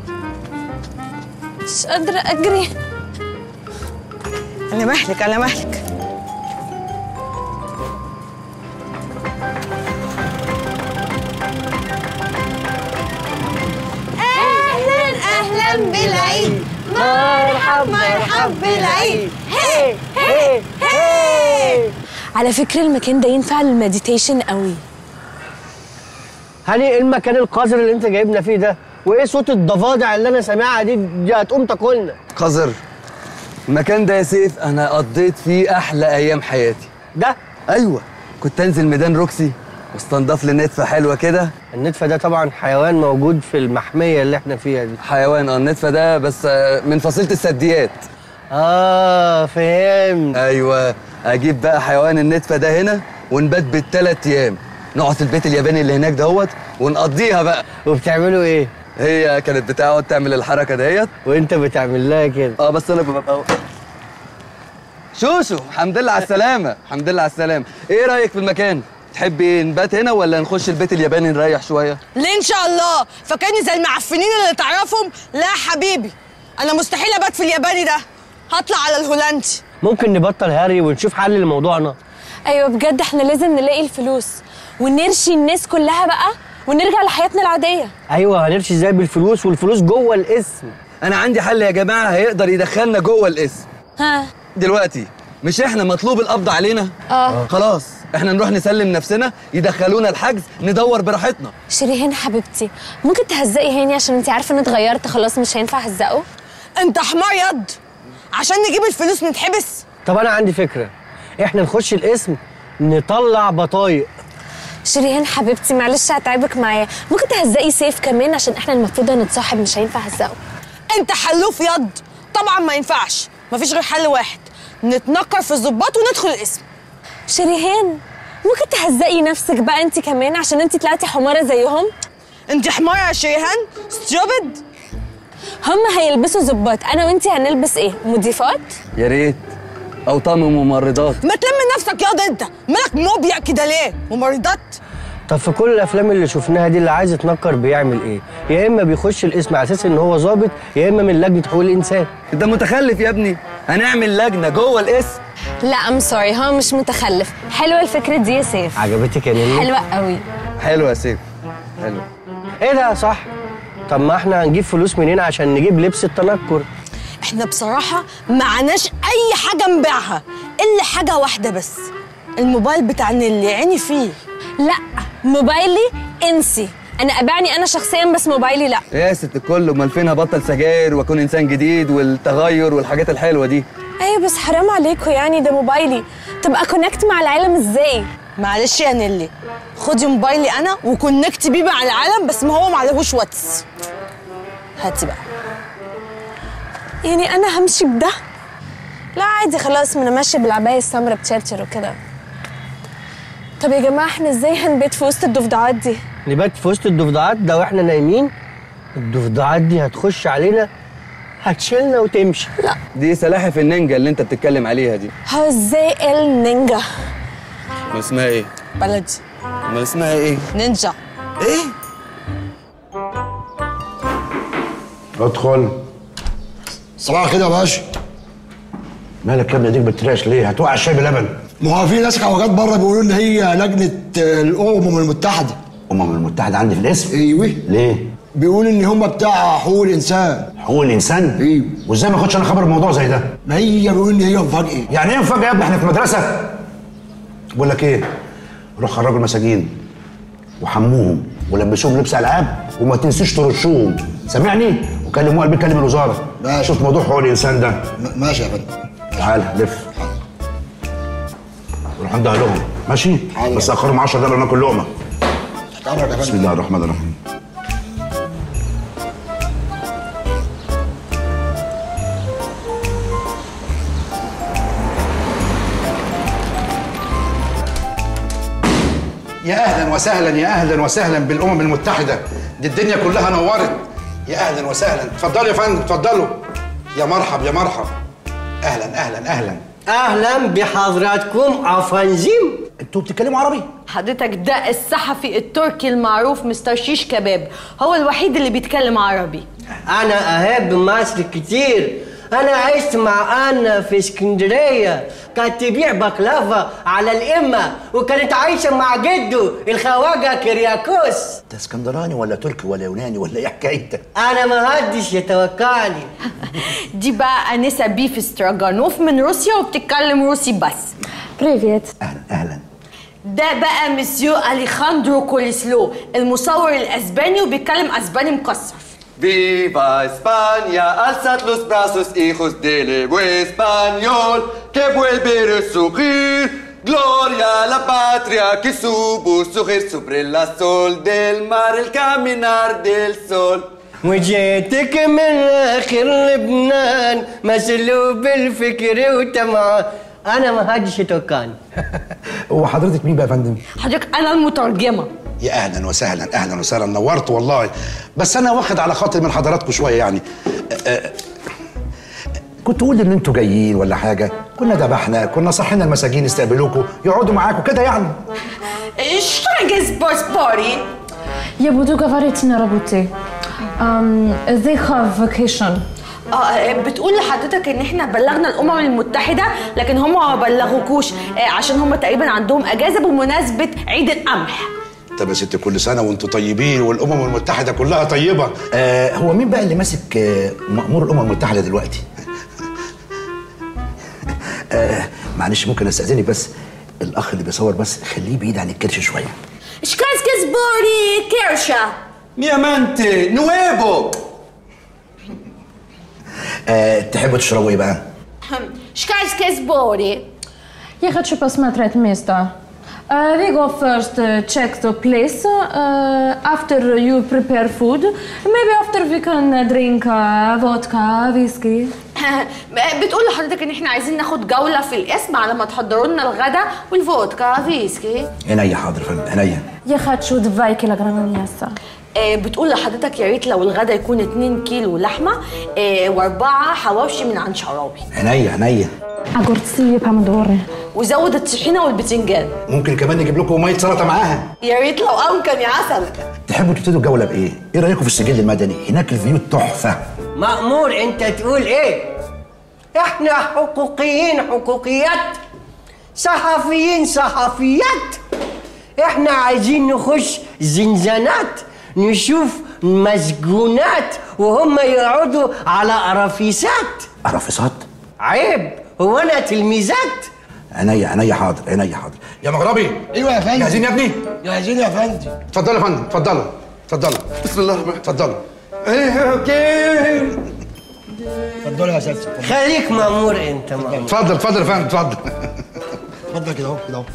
مش قادره اجري. على مهلك على مهلك. اهلا بالعيد، مرحب بالعيد. هي هي هي. على فكره المكان ده ينفع للمديتيشن قوي. هاني ايه المكان القذر اللي انت جايبنا فيه ده؟ وايه صوت الضفادع اللي انا سامعها دي هتقوم تاكلنا؟ قذر؟ المكان ده يا سيف انا قضيت فيه احلى ايام حياتي. ده؟ ايوه، كنت انزل ميدان روكسي واستنضف لي نتفه حلوه كده. النتفه ده طبعا حيوان موجود في المحميه اللي احنا فيها دي. حيوان النتفه ده بس من فصيله الثدييات. فهمت. ايوه، اجيب بقى حيوان النتفه ده هنا ونبات بالثلاث ايام، نقعد في البيت الياباني اللي هناك دهوت ونقضيها بقى. وبتعملوا ايه؟ هي كانت بتقعد تعمل الحركه دهيت وانت بتعمل لها كده. بس انا ببقى شوشو. الحمد لله على السلامه. الحمد لله على السلامه. ايه رايك في المكان؟ تحبي نبات هنا ولا نخش البيت الياباني نريح شويه؟ ليه ان شاء الله؟ فاكرني زي المعفنين اللي تعرفهم؟ لا حبيبي، انا مستحيل ابات في الياباني ده، هطلع على الهولندي. ممكن نبطل هاري ونشوف حل لموضوعنا. ايوه بجد احنا لازم نلاقي الفلوس ونرشي الناس كلها بقى ونرجع لحياتنا العاديه. ايوه هنرشي ازاي بالفلوس والفلوس جوه الاسم؟ انا عندي حل يا جماعه هيقدر يدخلنا جوه الاسم. ها دلوقتي مش احنا مطلوب القبض علينا؟ خلاص احنا نروح نسلم نفسنا، يدخلونا الحجز، ندور براحتنا. شيرين حبيبتي ممكن تهزقي هاني عشان انت عارفه اني اتغيرت خلاص مش هينفع اهزقه؟ انت حمار يض، عشان نجيب الفلوس نتحبس. طب انا عندي فكره، احنا نخش الاسم نطلع بطايق. شيرين حبيبتي معلش هتعبك معايا، ممكن تهزقي سيف كمان عشان احنا المفروض هنتصاحب مش هينفع اهزقه. انت حلوف يض، طبعا ما ينفعش، مفيش غير حل واحد، نتنكر في الظباط وندخل الاسم. شيرين ممكن تهزقي نفسك بقى انت كمان عشان انت طلعتي حماره زيهم؟ انت حمار يا شيهان ستوبد. هم هيلبسوا ظباط، انا وانتي هنلبس ايه؟ مضيفات؟ يا ريت، او طقم ممرضات. ما تلم نفسك ياض انت، مالك موبيا كده ليه؟ ممرضات؟ طب في كل الافلام اللي شفناها دي اللي عايز يتنكر بيعمل ايه؟ يا اما بيخش الاسم على اساس ان هو ظابط، يا اما من لجنه حقوق الانسان. انت متخلف يا ابني، هنعمل لجنه جوه الاسم. لا ام سوري، هو مش متخلف. حلوه الفكره دي يا سيف. عجبتك يا نيلي؟ حلوه قوي. حلوه يا سيف، حلو. ايه ده صح؟ طب ما احنا هنجيب فلوس منين عشان نجيب لبس التنكر؟ احنا بصراحه معناش اي حاجه نبيعها الا حاجه واحده بس، الموبايل بتاع نيلي. عيني فيه. لا موبايلي انسي، انا ابيعني انا شخصيا، بس موبايلي لا. يا ست الكل، امال فين هبطل سجاير واكون انسان جديد والتغير والحاجات الحلوه دي؟ ايوه بس حرام عليكم يعني، ده موبايلي، تبقى كونكت مع العالم ازاي؟ معلش يا نيلي، خدي موبايلي انا وكونكت بيه مع العالم، بس ما هو معلهوش واتس. هاتي بقى. يعني انا همشي بده؟ لا عادي خلاص، ما انا ماشيه بالعبايه السمراء بتشرشر وكده. طب يا جماعه احنا ازاي هنبيت في وسط الضفدعات دي؟ نبات في وسط الضفدعات ده واحنا نايمين؟ الضفدعات دي هتخش علينا هتشيلنا وتمشي. لا دي سلاحف النينجا اللي انت بتتكلم عليها دي. هو ازاي النينجا؟ امال اسمها ايه؟ بلدي. امال اسمها ايه؟ نينجا. ايه؟ ادخل. صباح الخير يا باشا. مالك يا ابني ديك بترعش ليه؟ هتوقع الشاي بلبن. ما هو في ناس خواجات بره بيقولوا ان هي لجنه الامم المتحده. الامم المتحده عندي في الاسم؟ ايوه. ليه؟ بيقولوا ان هم بتاع حقوق الانسان. حقوق الانسان؟ ايوه. وازاي ما اخدش انا خبر الموضوع زي ده؟ ما هي بيقولوا ان هي مفاجاه. يعني ايه مفاجاه يا ابني؟ احنا في مدرسه؟ بقول لك ايه؟ روح خرجوا المساجين وحموهم ولبسوهم لبس العاب وما تنسيش ترشوهم، سامعني؟ وكلموا قلبي كلم الوزاره. ماشي. شوف موضوع حقوق الانسان ده. ماشي يا فندم. تعال لف. روح عند اهلهم، ماشي؟ بس اخرهم 10 دقايق ناكل لقمه. بسم الله الرحمن الرحيم. يا اهلا وسهلا، يا اهلا وسهلا بالامم المتحده، دي الدنيا كلها نورت. يا اهلا وسهلا، اتفضلوا يا فندم اتفضلوا. يا مرحب يا مرحب. اهلا اهلا اهلا. اهلا بحضراتكم افنزيم. انتوا بتتكلموا عربي؟ حضرتك ده الصحفي التركي المعروف مستر شيش كباب، هو الوحيد اللي بيتكلم عربي. انا احب مصر كتير، انا عشت مع انا في اسكندريه، كانت تبيع بقلافه على الامه وكانت عايشه مع جده الخواجه كرياكوس. انت اسكندراني ولا تركي ولا يوناني ولا ايه حكايتك؟ انا ما حدش يتوقعني. دي بقى انسه بيف ستراجانوف من روسيا وبتتكلم روسي بس. بريفيت. اهلا اهلا. ده بقى مسيو اليخاندرو كوليسلو المصور الاسباني وبيتكلم اسباني مكسر. Viva España, alzad los brazos, hijos del Evo español, que vuelve a resurgir. Gloria a la patria que supo surgir sobre el sol del mar, el caminar del sol. وجيتك من اخر لبنان مسلوب الفكر وتمام. انا ما حدش يتوقعني. هو حضرتك مين بقى يا فندم؟ حضرتك انا المترجمه. يا اهلا وسهلا اهلا وسهلا، نورت والله. بس انا واخد على خاطر من حضراتكم شويه يعني. كنت تقول ان انتوا جايين ولا حاجه، كنا ذبحنا، كنا صحينا المساجين يستقبلوكوا يقعدوا معاكم كده يعني. Что есть паспорти? Я буду говорить на работе. They have vacation. بتقول لحضرتك ان احنا بلغنا الامم المتحده لكن هم ما بلغوكوش عشان هم تقريبا عندهم اجازه بمناسبه عيد القمح. طب يا ست كل سنه وانتوا طيبين والامم المتحده كلها طيبه. هو مين بقى اللي ماسك مأمور الامم المتحده دلوقتي؟ معلش ممكن استاذنك بس الاخ اللي بيصور بس خليه بعيد عن الكرش شويه. شكاسكس بوري كيرشا ميامانتي نويبو. تحبوا تشربوا ايه بقى؟ شكاسكس بوري. Я хочу посмотреть место. We go first check the place. After you prepare food, maybe after we can drink vodka, whiskey. بتقول لحضرتك ان احنا عايزين ناخد جوله في القسم على ما تحضروا لنا الغدا والفودكا فيسكي. عينيا حاضر يا فندم، عينيا. يا خد شو دفاي كيلو جرام ياسا. بتقول لحضرتك يا ريت لو الغدا يكون 2 كيلو لحمه و4 حواوشي من عند شعراوي. عينيا عينيا. عجورتسيه بامدوري. وزود الطحينه والبتنجان. ممكن كمان نجيب لكم ميه سلطه معاها. يا ريت لو امكن يا عسل. تحبوا تبتدوا الجوله بايه؟ ايه رايكم في السجل المدني؟ هناك الفيو تحفه. مأمور انت تقول ايه؟ احنا حقوقيين حقوقيات، صحفيين صحفيات. احنا عايزين نخش زنزانات نشوف مسجونات وهم يقعدوا على قرافيسات. قرافيسات؟ عيب، هو انا تلميذات؟ عينيا عينيا حاضر، عينيا حاضر. يا مغربي. ايوه يا فندم. جاهزين يا ابني؟ جاهزين يا فندم. اتفضلوا يا فندم، اتفضلوا اتفضلوا. بسم الله الرحمن اتفضلوا. اتفضلوا يا اساتذه. خليك مأمور انت مأمور. اتفضل اتفضل يا فندم، اتفضل. اتفضل كده اهو كده اهو.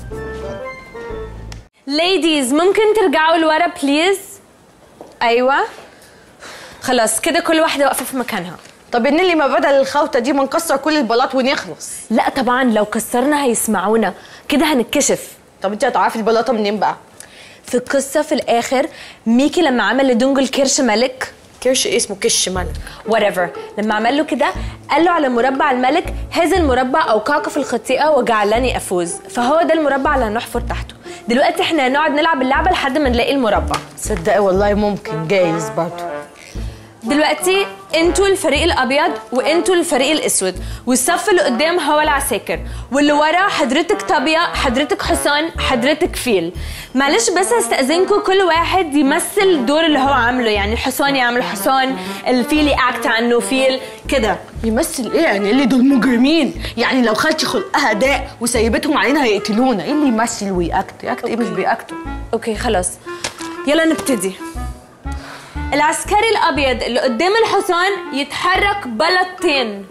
ليديز ممكن ترجعوا لورا بليز؟ ايوه خلاص كده كل واحده واقفه في مكانها. طب نيلي ما بدل الخوته دي ما نكسر كل البلاط ونخلص. لا طبعا لو كسرنا هيسمعونا كده هنتكشف. طب انت هتعرفي البلاطه منين بقى؟ في القصه في الاخر ميكي لما عمل لدونجل كرش ملك. كرش ايه اسمه كش ملك؟ whatever. لما عمل له كده قال له على مربع الملك هذا المربع اوقعك في الخطيئه وجعلني افوز، فهو ده المربع اللي هنحفر تحته. دلوقتي احنا هنقعد نلعب اللعبه لحد ما نلاقي المربع. صدقي والله ممكن جايز برضه. دلوقتي انتوا الفريق الابيض وانتوا الفريق الاسود، والصف اللي قدام هو العساكر، واللي ورا حضرتك طابيه، حضرتك حصان، حضرتك فيل. معلش بس هستأذنكم كل واحد يمثل الدور اللي هو عامله، يعني الحصان يعمل حصان، الفيل يأكت عنه فيل كده. يمثل ايه يعني؟ اللي دول مجرمين، يعني لو خالتي خلقها داء وسيبتهم علينا هيقتلونا. ايه اللي يمثل ويأكت؟ يأكت ايه؟ مش بيأكتوا. اوكي خلاص يلا نبتدي. العسكري الابيض اللي قدام الحصان يتحرك بلطتين.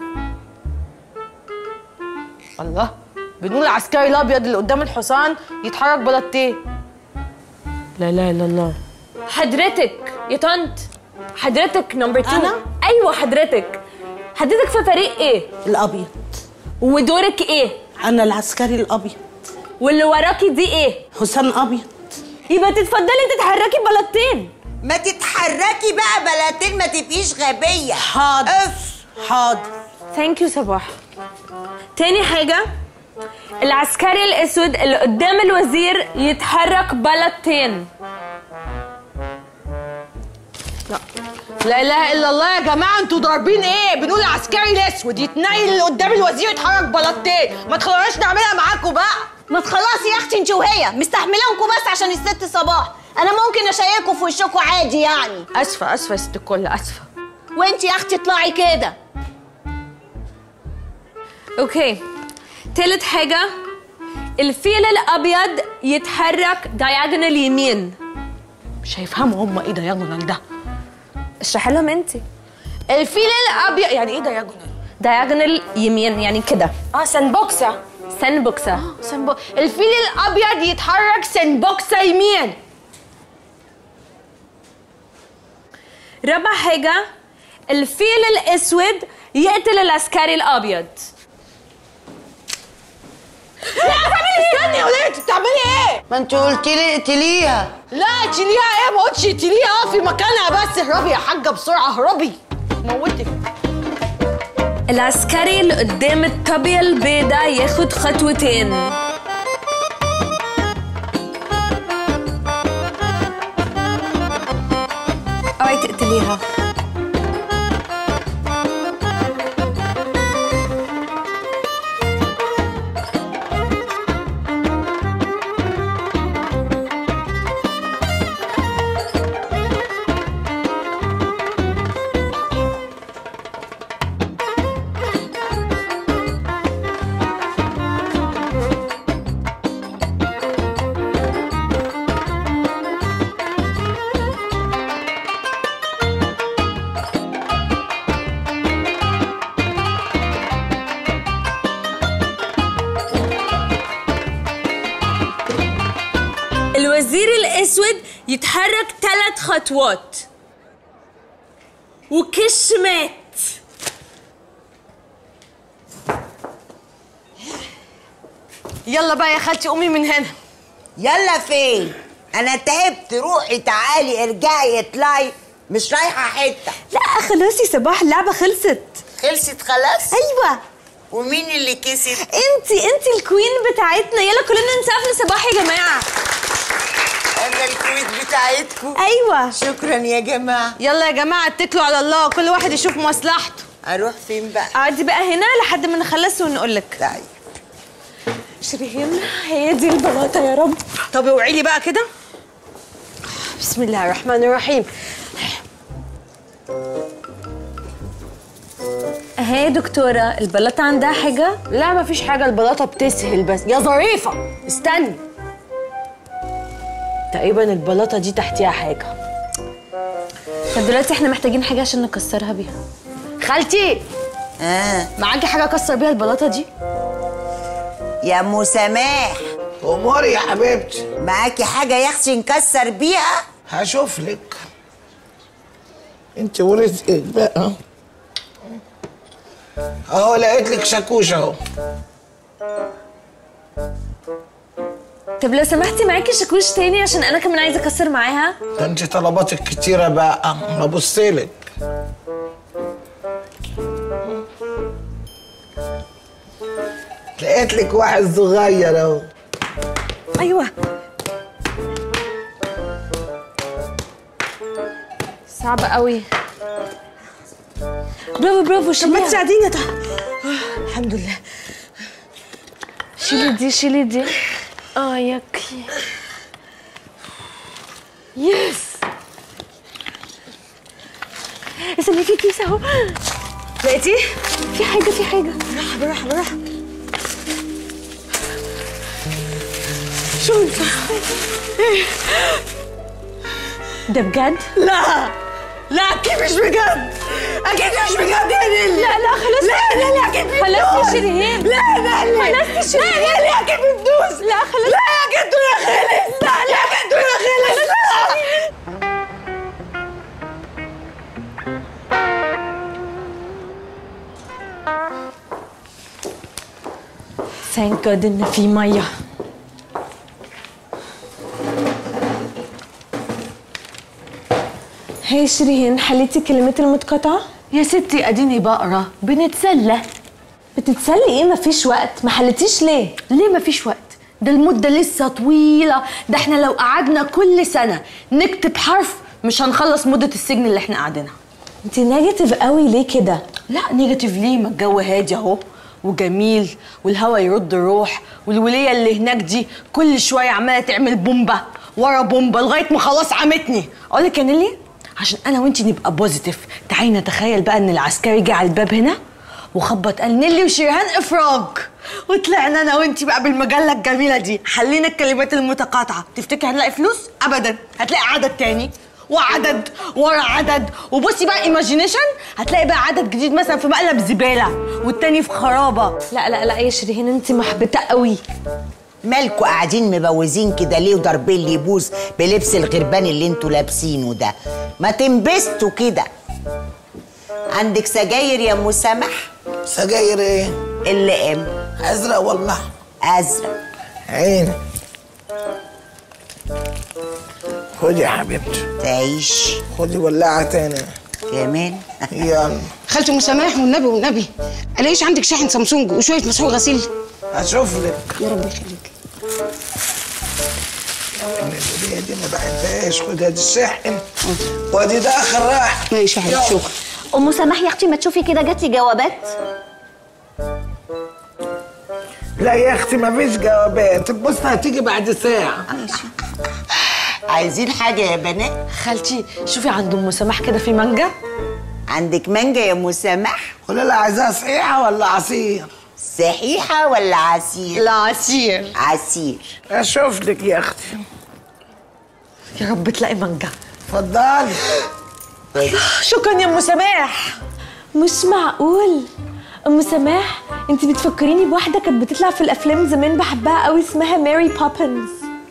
الله، بنقول العسكري الابيض اللي قدام الحصان يتحرك بلطتين. لا اله الا الله. حضرتك يا طنط، حضرتك نمبر 2. أنا؟ ايوه حضرتك في فريق ايه؟ الابيض. ودورك ايه؟ انا العسكري الابيض. واللي وراكي دي ايه؟ حسام ابيض. يبقى تتفضلي تتحركي بلطتين. ما تتحركي بقى بلاتين، ما تبقيش غبيه. حاضر حاضر. ثانك يو صباح. تاني حاجه العسكري الاسود اللي قدام الوزير يتحرك بلطتين. لا اله الا الله يا جماعه، انتوا ضاربين ايه؟ بنقول العسكري الاسود يتنيل اللي قدام الوزير يتحرك بلطتين. ما تخلوناش نعملها معاكم بقى. ما تخلصي يا اختي انت وهي مستحملانكم بس عشان الست صباح. انا ممكن اشيكوا في وشكوا عادي يعني. اسفه يا ست الكل، اسفه. وانت يا اختي اطلعي كده. اوكي. تالت حاجه الفيل الابيض يتحرك دايجونال يمين. مش هيفهموا هم ايه دايجونال ده. اشرحي لهم انت. الفيل الابيض يعني ايه دايجونال؟ دايجونال يمين يعني كده. سنبوكسه. سنبوكسه. الفيل الابيض يتحرك سنبوكسه يمين. رابع حاجه الفيل الاسود يقتل العسكري الابيض. استني يا وليه، انت بتعملي ايه؟ ما انت قلتي لي اقتليها. لا اقتليها ايه؟ ما قلتش اقتليها، في مكانها بس. اهربي يا حاجه بسرعه، اهربي موتك. العسكري اللي قدام الطابيه البيضاء ياخد خطوتين. اوعي تقتليها. الوزير الاسود يتحرك 3 خطوات وكش مات. يلا بقى يا خالتي قومي من هنا. يلا فين؟ انا تعبت، روحي تعالي ارجعي اطلعي، مش رايحه حته. لا خلاص يا صباح، اللعبه خلصت. خلصت خلاص؟ ايوه. ومين اللي كسب؟ انتي الكوين بتاعتنا. يلا كلنا نسقف لصباح يا جماعه. انا الكوين بتاعتكم؟ ايوه. شكرا يا جماعه. يلا يا جماعه اتكلوا على الله، كل واحد يشوف مصلحته. اروح فين بقى؟ اقعدي بقى هنا لحد ما نخلص ونقول لك. طيب. شيرين هي دي البلاطه يا رب. طب اوعي لي بقى كده. بسم الله الرحمن الرحيم. اهي يا دكتوره، البلاطه عندها حاجه؟ لا مفيش حاجه، البلاطه بتسهل بس. يا ظريفه استني، تقريبا البلاطه دي تحتيها حاجه. طب دلوقتي احنا محتاجين حاجه عشان نكسرها بيها. خالتي معاكي حاجه اكسر بيها البلاطه دي؟ يا ام سماح. اموري يا حبيبتي. معاكي حاجه يا اختي نكسر بيها؟ هشوف لك انت ورزقك بقى. اهو لقيت لك شاكوش اهو. طب لو سمحتي معاكي شاكوش تاني عشان انا كمان عايزه اكسر معاها. ده انت طلباتك كتيره بقى، ببصلك. لقيت لك واحد صغير اهو. ايوه صعبه قوي. برافو شيليها. طب ما تساعديني. الحمد لله. شيلي دي. ياكي. يس. استني في كيس اهو. لقيتيه؟ في حاجه. بالراحه. شو ده بجد؟ لا اكيد مش بجد. يا نيلي. لا خلاص. لا اكيد بتدوس. خلاص يا شيرين. لا خلاص يا شيرين. لا اكيد بتدوس. لا خلاص. لا اكيد دول خلص. لا اكيد دول خلص. ثانك جاد ان في ميه. هي شيرين، حليتي كلمات المتقاطعة؟ يا ستي اديني بقرا بنتسلى. بتتسلي ايه؟ مفيش وقت. ما حليتيش ليه؟ ليه مفيش وقت؟ ده المدة لسه طويلة، ده احنا لو قعدنا كل سنة نكتب حرف مش هنخلص مدة السجن اللي احنا قاعدينها. انت نيجاتيف قوي ليه كده؟ لا نيجاتيف ليه؟ ما الجو هادي اهو وجميل والهوا يرد الروح، والولية اللي هناك دي كل شوية عمالة تعمل بومبا ورا بومبا لغاية ما خلاص عمتني. اقول لك يا نيلي، عشان انا وانتي نبقى بوزيتيف، تعالي نتخيل بقى ان العسكري جه على الباب هنا وخبط قال نيلي وشيرين افراج، وطلعنا انا وانتي بقى بالمجله الجميله دي حلينا الكلمات المتقاطعه. تفتكري هنلاقي فلوس؟ ابدا، هتلاقي عدد تاني وعدد ورا عدد، وبصي بقى ايماجينيشن هتلاقي بقى عدد جديد مثلا في مقلب زباله والتاني في خرابه. لا يا شيرين انت محبطه قوي. مالكوا قاعدين مبوزين كده ليه وضاربين لي بوز بلبس الغربان اللي انتوا لابسينه ده؟ ما تنبسطوا كده. عندك سجاير يا ام سمح؟ سجاير ايه؟ اللي ام ازرق والله. ازرق عيني. خدي يا حبيبتي. تعيش. خدي ولاعه تاني كمان. يلا. خالتي ام سماح والنبي الاقيش عندك شاحن سامسونج وشويه مسحوق غسيل؟ هشوف لك. يا رب يخليك. الهديه دي ما بحبهاش. خدي ادي الشاحن وادي ده اخر راح. ماشي يا حبيبتي شكرا. ام سماح يا اختي ما تشوفي كده جاتلي جوابات. لا يا اختي ما فيش جوابات، بص هتيجي بعد ساعه. ماشي. عايزين حاجه يا بنات؟ خالتي شوفي عند ام سماح كده في مانجا. عندك مانجا يا ام سماح؟ قولي لها عايزاها صحيحه ولا عصير؟ صحيحه ولا عصير؟ لا عصير. عصير. اشوف لك يا اختي. يا رب تلاقي مانجا. اتفضلي. شكرا يا ام سماح. مش معقول. ام سماح انت بتفكريني بواحده كانت بتطلع في الافلام زمان بحبها قوي اسمها ماري بوبنز.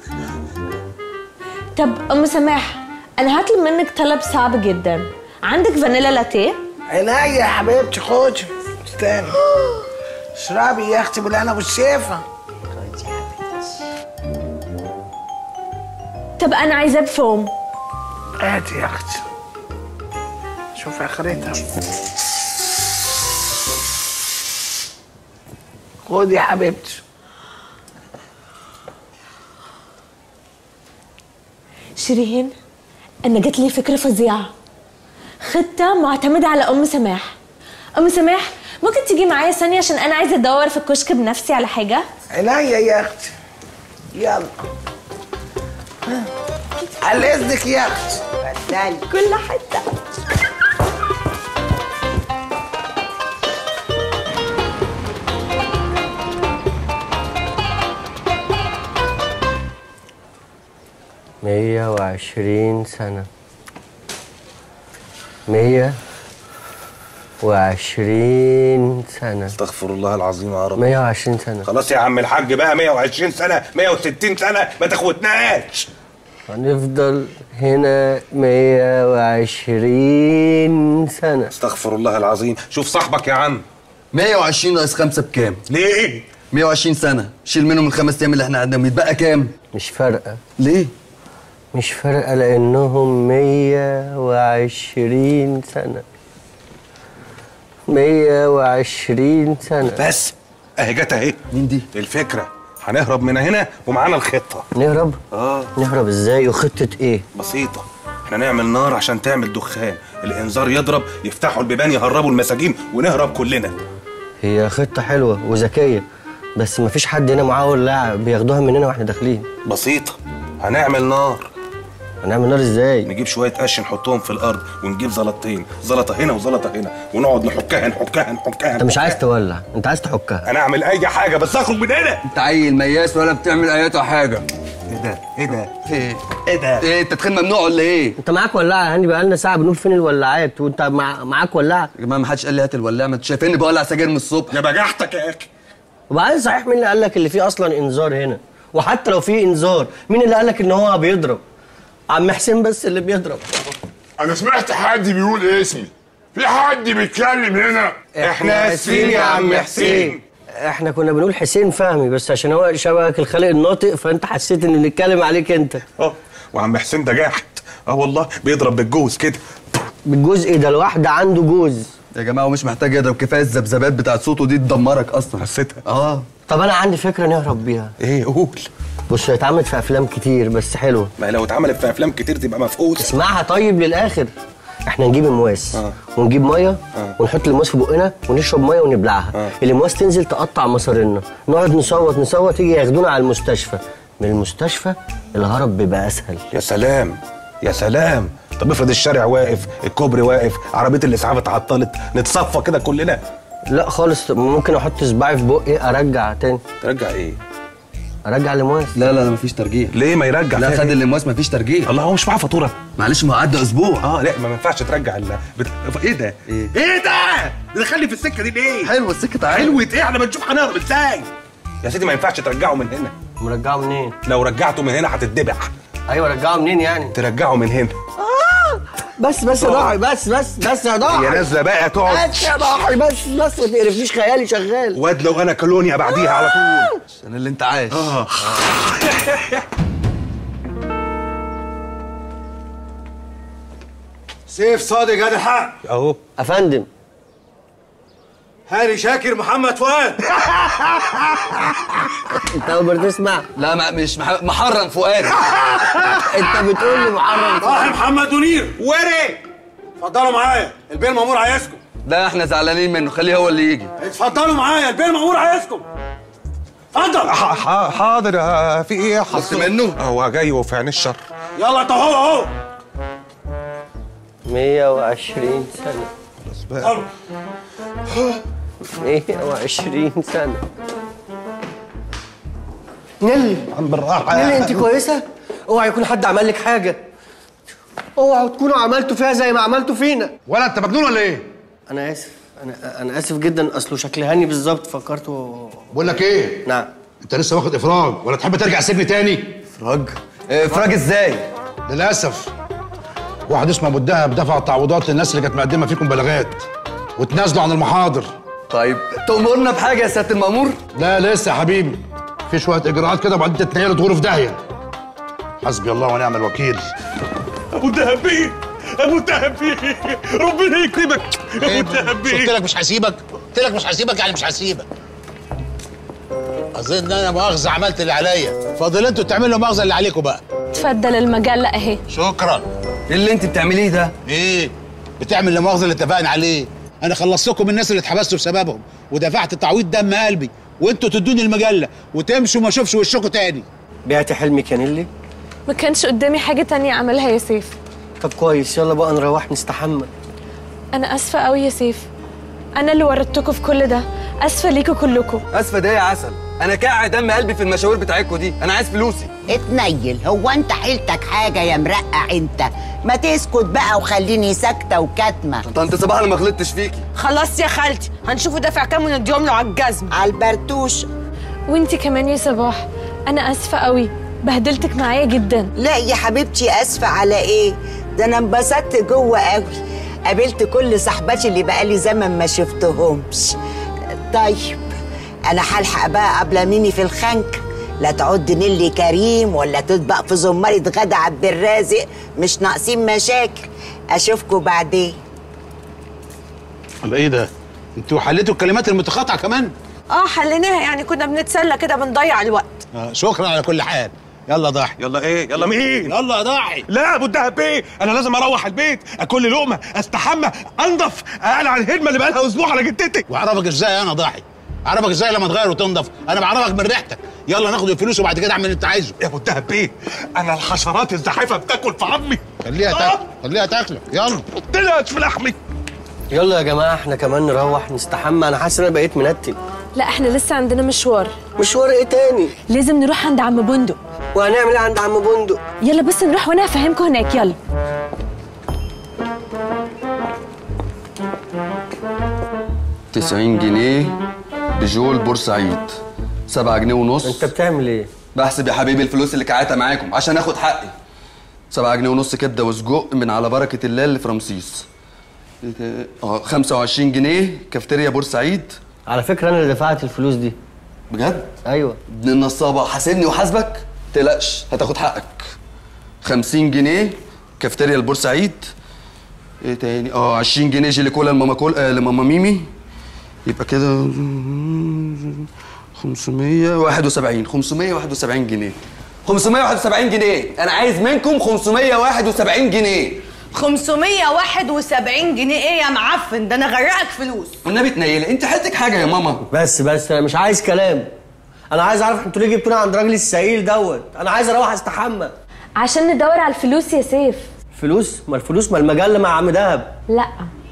طب ام سماح انا هطلب منك طلب صعب جدا. عندك فانيلا لاتيه؟ عينيا يا حبيبتي. خدي استني. اشربي يا اختي بالهنا والشفا. طب انا عايزاه بفوم. هاتي يا اختي، شوف اخرتها. خدي يا حبيبتي. شيرين، انا جات لي فكره فظيعه، خطه معتمده على ام سماح. ام سماح، ممكن تيجي معايا ثانيه عشان انا عايزه ادور في الكشك بنفسي على حاجه؟ عينيا يا اختي، يلا على اذنك يا اختي. اتفضلي. كل حته. مية 120 سنة. 120 سنة. استغفر الله العظيم يا رب. 120 سنة. خلاص يا عم الحاج بقى، 120 سنة 160 سنة ما تاخدناش. هنفضل هنا 120 سنة. استغفر الله العظيم. شوف صاحبك يا عم. 120 ناقص 5 بكام؟ ليه؟ 120 سنة، شيل منهم ال5 أيام اللي احنا قعدناهم، يتبقى كام؟ مش فارقة. ليه؟ مش فارقة لأنهم 120 سنة. 120 سنة. بس اهي جت اهي. مين دي؟ الفكرة هنهرب من هنا ومعانا الخطة. نهرب؟ نهرب ازاي وخطة ايه؟ بسيطة، احنا نعمل نار عشان تعمل دخان، الانذار يضرب، يفتحوا البيبان يهربوا المساجين ونهرب كلنا. هي خطة حلوة وذكية، بس مفيش حد هنا معاه ولاعة بياخدوها مننا واحنا داخلين. بسيطة، هنعمل نار. هنعمل نار ازاي؟ نجيب شوية قش نحطهم في الأرض ونجيب زلطتين، زلطة هنا وزلطة هنا، ونقعد نحكها نحكها نحكها. انت مش عايز تولع، انت عايز تحكها. أنا أعمل أي حاجة بس أخرج من هنا. أنت عيل مياس ولا بتعمل أي حاجة. إيه ده؟ إيه ده؟ إيه ده؟ إيه أنت تدخين ممنوع ولا إيه؟ انت معاك ولاعة يا هاني، بقالنا ساعة بنقول فين الولاعات وانت معاك ولاعة. يا جماعة ما حدش قال لي هات الولاعة، ما انتوا شايفيني بولع سجاير من الصبح. يا بجحتك يا أخي. وبعدين صحيح مين اللي قال لك اللي فيه أصلا إنذار هنا؟ وحتى لو فيه إنذار، مين اللي قال لك إن هو بيضرب؟ عم حسين بس اللي بيضرب. انا سمعت حد بيقول اسمي، في حد بيتكلم هنا؟ احنا اسفين يا عم حسين. احنا كنا بنقول حسين فهمي، بس عشان هو شبهك الخالق الناطق فانت حسيت ان نتكلم عليك انت. وعم حسين ده جاحد. والله بيضرب بالجوز كده. بالجوز ايه ده؟ الواحد عنده جوز. يا جماعة ومش محتاج يضرب، كفاية الذبذبات بتاعت صوته دي تدمرك أصلا. حسيتها؟ طب أنا عندي فكرة نهرب بيها. إيه قول. بص هي اتعملت في أفلام كتير بس حلوة. ما لو اتعملت في أفلام كتير تبقى مفقودة. اسمعها طيب للآخر. احنا نجيب المواس ونجيب ميه ونحط المواس في بقنا ونشرب ميه ونبلعها. المواس تنزل تقطع مصارينا، نقعد نصوت يجي ياخدونا على المستشفى. من المستشفى الهرب بيبقى اسهل. يا سلام يا سلام. طب افرض الشارع واقف، الكوبري واقف، عربيه الاسعاف اتعطلت، نتصفى كده كلنا. لا خالص، ممكن احط صباعي في بقي ارجع تاني. ترجع ايه؟ ارجع المواس. لا مفيش ترجيع. ليه ما يرجع؟ لا خد المواس مفيش ترجيع. الله هو مش معاه فاتوره؟ معلش ما عدى اسبوع. لا ما ينفعش ترجع ايه ده؟ ايه ده؟ دخلني في السكه دي ليه؟ حلوه السكه تعالى. حلوه ايه؟ احنا بنشوف هنهرب ازاي؟ يا سيدي ما ينفعش ترجعه من هنا. مرجعه منين؟ لو رجعته من هنا هتتذبح. ايوه رجعه منين يعني؟ ترجعه من هنا. بس يا ضاحي، بس يا ضاحي. يا نازله بقى تقعد. بس يا ضاحي، بس ما تقرفنيش، خيالي شغال. واد لو انا كولونيا بعديها على طول. عشان اللي انت عايش. سيف صادق هذا الحق. اهو افندم. هاني شاكر محمد فؤاد. انت اول مرة تسمع؟ لا مش محرم فؤاد. انت بتقول لي محرم فؤاد. صاحب محمد منير. وري اتفضلوا معايا، البيه المأمور عايزكم. لا احنا زعلانين منه، خليه هو اللي يجي. اتفضلوا معايا، البيه المأمور عايزكم. اتفضل. حاضر. في ايه يا بص منه. هو جاي وفي عين الشر. يلا انت اهو 120 سنة. بقى 120 سنة. نيلي عم بالراحة نيلي، انت كويسة؟ اوعى يكون حد عمل لك حاجة. اوعوا تكونوا عملتوا فيها زي ما عملتوا فينا. ولا انت مجنون ولا ايه؟ انا اسف، انا اسف جدا، اصله شكل هاني بالظبط فكرته. بقول لك ايه؟ نعم. انت لسه واخد افراج ولا تحب ترجع سجن تاني؟ افراج؟ افراج ازاي؟ للاسف واحد اسمه ابو الدهب دفع تعويضات للناس اللي كانت مقدمه فيكم بلاغات وتنازلوا عن المحاضر. طيب تأمرنا بحاجه يا سياده المأمور؟ لا لسه يا حبيبي، في شويه اجراءات كده وبعدين تتنقلوا تغوروا في داهيه. حسبي الله ونعم الوكيل. ابو الدهب بيه، ابو الدهب بيه، ربنا يكرمك. ابو الدهب بيه، قلت لك مش هسيبك، قلت لك مش هسيبك، يعني مش هسيبك. اظن انا مؤاخذه عملت اللي عليا، فاضل انتوا تعملوا مؤاخذه اللي عليكم بقى. تفضل المجله اهي. شكرا. ايه اللي انت بتعمليه ده؟ ايه؟ بتعمل المؤاخذه اللي اتفقنا عليه. انا خلصتكم من الناس اللي اتحبستوا بسببهم ودفعت تعويض دم قلبي، وانتوا تدوني المجله وتمشوا ما اشوفش وشكم تاني. بعت حلمك يا نيلي؟ ما كانش قدامي حاجه تانية اعملها يا سيف. طب كويس، يلا بقى نروح نستحمى. انا اسفه قوي يا سيف، انا اللي ورطتكم في كل ده، اسفه ليكوا كلكم. اسفه ده يا عسل، انا كاع دم قلبي في المشاوير بتاعتكم دي، انا عايز فلوسي. اتنيل، هو انت حيلتك حاجه يا مرقع انت؟ ما تسكت بقى وخليني ساكته وكاتمه. طنط صباح انا ما غلطتش فيكي. خلاص يا خالتي، هنشوفه دافع كام ونديهم له على الجزم. على البرتوش. وانتي كمان يا صباح، انا اسفه قوي، بهدلتك معايا جدا. لا يا حبيبتي، اسفه على ايه؟ ده انا انبسطت جوه قوي، قابلت كل صاحباتي اللي بقالي زمن ما شفتهمش. طيب انا هلحق بقى قبل مني في الخنك، لا تعد نيلي كريم ولا تطبق في زمارة غدا عبد الرازق، مش ناقصين مشاكل. اشوفكوا بعدين. ولا ايه ده؟ انتوا حليتوا الكلمات المتقاطعه كمان؟ حليناها، يعني كنا بنتسلى كده بنضيع الوقت. شكرا على كل حال. يلا ضاحي. يلا ايه؟ يلا مين؟ يلا يا ضاحي. لا ابو الدهب بيه، انا لازم اروح البيت، اكل لي لقمه، استحمى، انضف، اقلع الهدمه اللي بقالها اسبوع على جدتك. واعرفك ازاي انا ضاحي؟ اعرفك ازاي لما تغير وتنضف؟ انا بعرفك من ريحتك. يلا ناخد الفلوس وبعد كده اعمل اللي انت عايزه. يا ابو الدهب بيه، انا الحشرات الزحيفه بتاكل في عظمي. خليها تاكل، خليها تاكلك. يلا طلعت في لحمي. يلا يا جماعه احنا كمان نروح نستحمى، انا حاسس ان انا بقيت منتن. لا احنا لسه عندنا مشوار. مشوار ايه تاني؟ لازم نروح عند عم بندق. وهنعمل ايه عند عم بندق؟ يلا بس نروح وانا هفهمكم هناك. يلا. $90 بجول بورسعيد، 7 جنيه ونص. انت بتعمل ايه؟ بحسب يا حبيبي الفلوس اللي كعاتها معاكم عشان اخد حقي. 7 جنيه ونص كبده وسجق من على بركه الله اللي في رمسيس. 25 جنيه كافتيريا بورسعيد. على فكره انا اللي دفعت الفلوس دي. بجد؟ ايوه. ابن النصابه، حاسبني وحاسبك، تقلقش هتاخد حقك. 50 جنيه كافتيريا البورسعيد. ايه تاني؟ 20 جنيه جيلي كولا لماما ميمي. يبقى كده 571 جنيه. 571 جنيه، انا عايز منكم 571 جنيه. 571 جنيه ايه يا معفن؟ ده انا غرقك فلوس. والنبي تنيلي، انت حالتك حاجه يا ماما. بس انا مش عايز كلام، انا عايز اعرف انتوا ليه جبتونا عند راجل السعيل دوت؟ انا عايز اروح استحمى. عشان ندور على الفلوس يا سيف. فلوس؟ ما الفلوس ما المجله مع عم دهب. لا،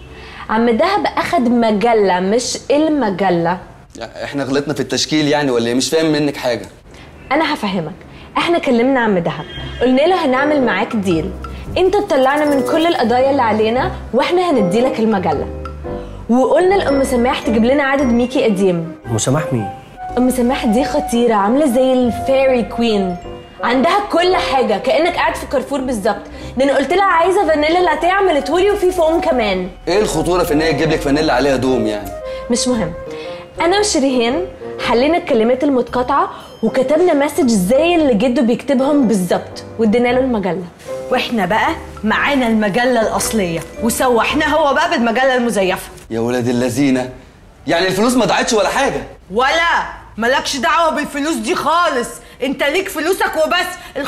عم دهب اخد مجله مش المجله. احنا غلطنا في التشكيل يعني ولا ايه؟ مش فاهم منك حاجه. انا هفهمك. احنا كلمنا عم دهب، قلنا له هنعمل معاك ديل، انت تطلعنا من كل القضايا اللي علينا واحنا هنديلك المجله. وقلنا لام سماح تجيب لنا عدد ميكي قديم. ام سماح مين؟ ام سماح دي خطيره، عامله زي الفيري كوين، عندها كل حاجه كانك قاعد في كارفور بالظبط. ده انا قلت لها عايزه فانيلا لاتيه عملتهولي وفي فوم كمان. ايه الخطوره في ان هي تجيب لك فانيلا عليها دوم يعني؟ مش مهم. انا وشريهان حلينا الكلمات المتقاطعه وكتبنا مسج زي اللي جده بيكتبهم بالظبط وادينا له المجله. واحنا بقى معانا المجله الاصليه وسوحناه هو بقى بالمجله المزيفه. يا ولاد اللذينه، يعني الفلوس ما ضاعتش ولا حاجه؟ ولا مالكش دعوه بالفلوس دي خالص، انت ليك فلوسك وبس. ال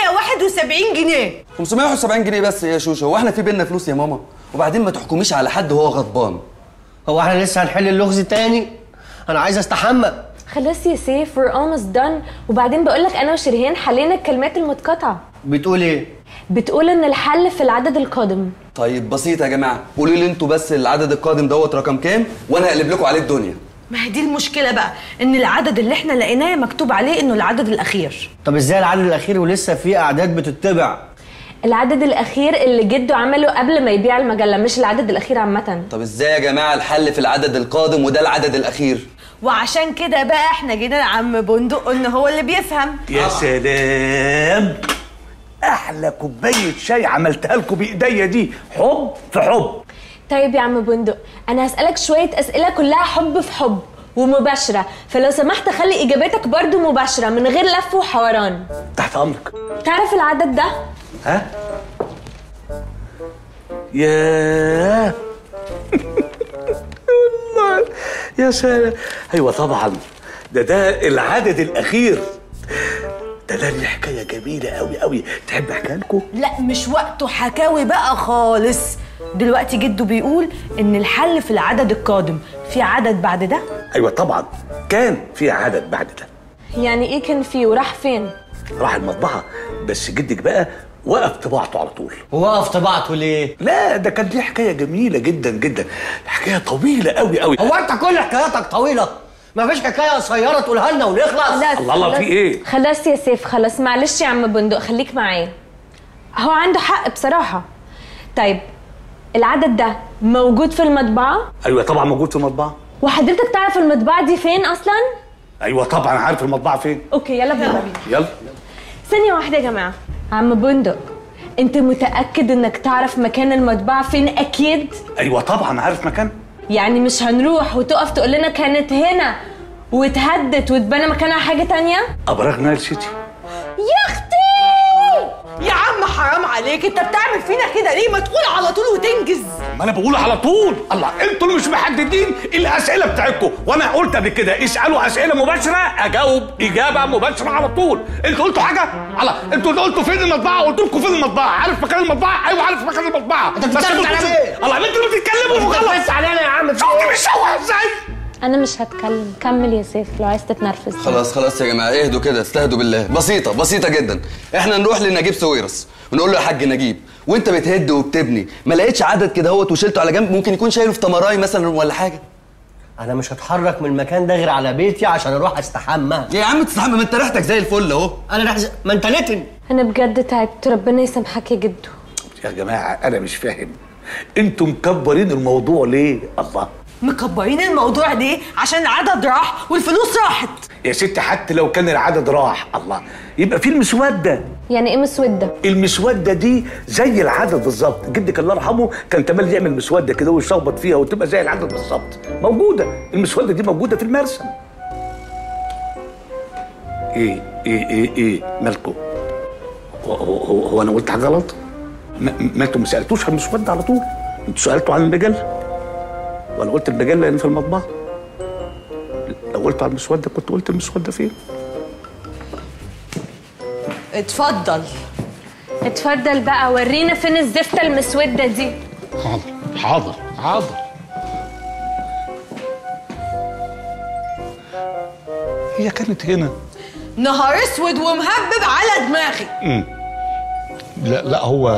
571 جنيه. 571 جنيه بس يا شوشه؟ هو احنا في بينا فلوس يا ماما؟ وبعدين ما تحكميش على حد وهو غضبان. هو احنا لسه هنحل اللغز تاني؟ انا عايز استحمى. خلاص يا سيف، we're almost done. وبعدين بقولك انا وشريهان حلينا الكلمات المتقاطعه. بتقول ايه؟ بتقول ان الحل في العدد القادم. طيب بسيط يا جماعه، قولوا لي انتوا بس العدد القادم دوت رقم كام وانا هقلب لكم عليه الدنيا. ما هي دي المشكله بقى، ان العدد اللي احنا لقيناه مكتوب عليه انه العدد الاخير. طب ازاي العدد الاخير ولسه في اعداد بتتبع؟ العدد الاخير اللي جده عمله قبل ما يبيع المجله، مش العدد الاخير عامه. طب ازاي يا جماعه الحل في العدد القادم وده العدد الاخير؟ وعشان كده بقى احنا جينا لعم بندق قلنا هو اللي بيفهم. يا سلام، احلى كوبايه شاي عملتها لكم بايديا دي، حب في حب. طيب يا عم بندق، انا هسالك شويه اسئله كلها حب في حب، ومباشره، فلو سمحت خلي اجاباتك برضو مباشره من غير لف وحوران. تحت امرك. تعرف العدد ده؟ ها؟ ياه والله يا سلام. ايوه طبعا، ده العدد الاخير. ده لي حكايه جميله قوي قوي، تحب احكيها لكم؟ لا مش وقته حكاوي بقى خالص. دلوقتي جده بيقول ان الحل في العدد القادم. في عدد بعد ده؟ ايوه طبعا، كان في عدد بعد ده. يعني ايه كان فيه وراح فين؟ راح المطبعه، بس جدك بقى وقف طباعته على طول. وقف طباعته ليه؟ لا ده كان دي حكايه جميله جدا جدا، حكايه طويله قوي قوي. هو انت كل حكاياتك طويله؟ ما فيش حكايه قصيره تقولها لنا ونخلص؟ الله في ايه؟ خلاص يا سيف، خلاص معلش يا عم بندق، خليك معايا. هو عنده حق بصراحه. طيب العدد ده موجود في المطبعه؟ ايوه طبعا موجود في المطبعه. وحضرتك تعرف المطبعه دي فين اصلا؟ ايوه طبعا عارف المطبعه فين. اوكي يلا بينا. يلا. ثانيه واحده يا جماعه. عم بندق، انت متاكد انك تعرف مكان المطبعه فين اكيد؟ ايوه طبعا عارف مكان. يعني مش هنروح وتقف تقول لنا كانت هنا واتهدت واتبنى مكانها حاجه تانية؟ ابراج نايل سيتي. يا اختي يا عم حرام عليك، انت بتعمل فينا كده ليه؟ ما تقول على طول وتنجز. ما انا بقول على طول. الله، انتوا اللي مش محددين الاسئله بتاعتكم، وانا قلت قبل كده اسالوا اسئله مباشره اجاوب اجابه مباشره على طول. انتوا قلتوا حاجه؟ الله، انتوا اللي قلتوا فين المطبعه؟ قلت لكم فين المطبعه؟ عارف مكان المطبعه؟ ايوه عارف مكان المطبعه. انت بتتكلم على ايه؟ الله، انتوا اللي بتتكلموا وخلاص. بس علينا يا عم. شفتي بيشوه ازاي؟ انا مش هتكلم، كمل يا سيف لو عايز تتنرفز. خلاص يا جماعه اهدوا كده، استهدوا بالله. بسيطه جدا. احنا نروح لنجيب ساويرس ونقول له يا حاج نجيب، وانت بتهد وبتبني ما لقيتش عدد كده اهوت وشلته على جنب؟ ممكن يكون شايله في تمراي مثلا ولا حاجه. انا مش هتحرك من المكان ده غير على بيتي عشان اروح استحمى. يا عم تستحمى؟ ما انت ريحتك زي الفل اهو. انا ما انت نتن. انا بجد تعبت، ربنا يسامحك يا جدو. يا جماعه انا مش فاهم، انتوا مكبرين الموضوع ليه؟ الله، مكبرين الموضوع ليه؟ عشان العدد راح والفلوس راحت. يا ستي حتى لو كان العدد راح، الله، يبقى في المسوده. يعني ايه مسوده؟ المسوده دي زي العدد بالظبط. جدك الله يرحمه كان تمال يعمل مسوده كده ويشخبط فيها وتبقى زي العدد بالظبط. موجوده المسوده دي، موجوده في المرسم. ايه مالكم؟ هو انا قلت حاجه غلط؟ ما انتوا ما سالتوش عن المسوده على طول، انتوا سالتوا عن المجله. وانا قلت المجله يعني في المطبعه. لو قلت على المسوده كنت قلت المسوده فين. اتفضل بقى، ورينا فين الزفته المسوده دي. حاضر. هي كانت هنا. نهار اسود ومهبب على دماغي. لا هو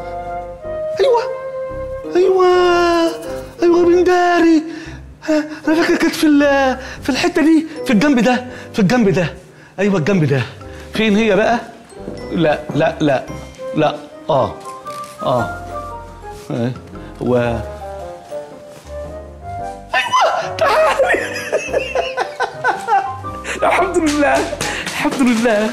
ايوه بنداري. انا فاكر كانت في الحته دي، في الجنب ده. ايوه الجنب ده. فين هي بقى؟ لا هو ايوه تعالي. الحمد لله.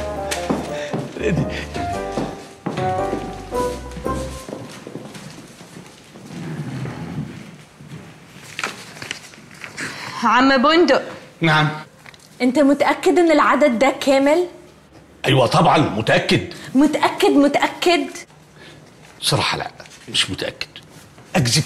عم بندق. نعم. انت متأكد ان العدد ده كامل؟ ايوه طبعا متأكد. متأكد؟ صراحة لا، مش متأكد، اكذب.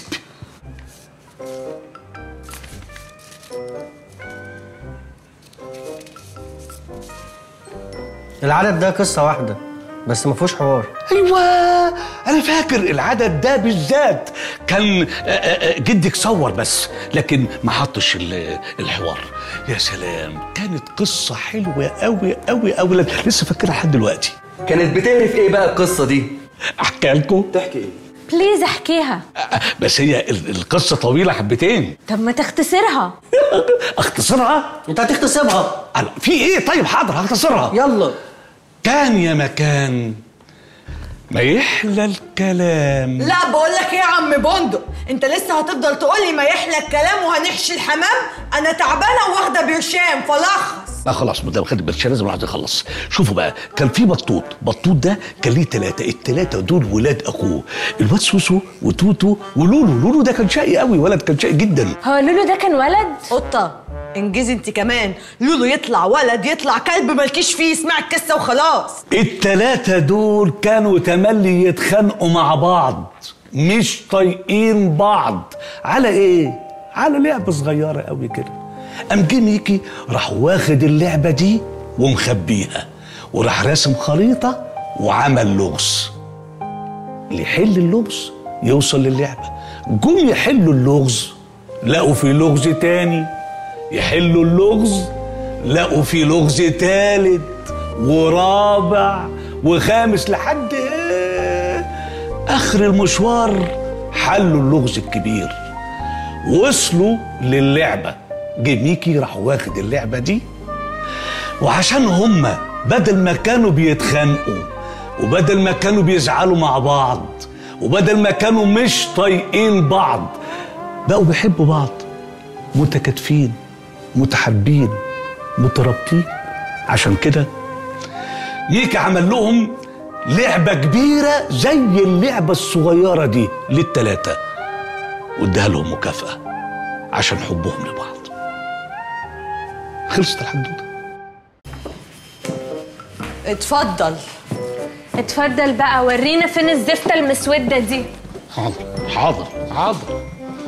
العدد ده قصة واحدة بس ما فيهوش حوار. ايوه انا فاكر العدد ده بالذات كان جدك صور بس، لكن ما حطش الحوار. يا سلام، كانت قصه حلوه قوي قوي قوي، لسه فاكرها لحد دلوقتي. كانت بتعرف ايه بقى القصه دي؟ احكي لكم. تحكي ايه؟ بليز احكيها. بس هي القصه طويله حبتين. طب ما تختصرها. اختصرها؟ انت هتختصرها. في ايه؟ طيب حاضر هختصرها. يلا. كان يا مكان ما يحلى الكلام. لا بقول لك ايه يا عم بندق، انت لسه هتفضل تقول لي ما يحلى الكلام وهنحشي الحمام؟ انا تعبانه واخده برشام فلخص. لا خلاص، ما دام خد برشام لازم الواحد يخلص. شوفوا بقى، كان في بطوط ده كان ليه 3، ال3 دول ولاد اخوه، الواد سوسو وتوتو ولولو. لولو ده كان شقي قوي، ولد كان شقي جدا. هو لولو ده كان ولد؟ قطه. انجزي انت كمان. لولو يطلع ولد يطلع كلب مالكيش فيه، اسمعي القصه وخلاص. التلاتة دول كانوا تملي يتخانقوا مع بعض، مش طايقين بعض. على ايه؟ على لعبة صغيرة قوي كده. قام جه ميكي راح واخد اللعبة دي ومخبيها، وراح راسم خريطة وعمل لغز. اللي يحل اللغز يوصل للعبة. جم يحلوا اللغز لقوا في لغز تاني، يحلوا اللغز لقوا في لغز تالت ورابع وخامس لحد اخر المشوار حلوا اللغز الكبير، وصلوا للعبة. جه ميكي راح واخد اللعبة دي، وعشان هما بدل ما كانوا بيتخانقوا وبدل ما كانوا بيزعلوا مع بعض وبدل ما كانوا مش طايقين بعض بقوا بيحبوا بعض، متكاتفين متحابين مترابطين. عشان كده ميكي عمل لهم لعبة كبيرة زي اللعبة الصغيرة دي للتلاتة، واداها لهم مكافأة عشان حبهم لبعض. خلصت الحدوتة. اتفضل اتفضل بقى، ورينا فين الزفتة المسودة دي. حاضر حاضر حاضر.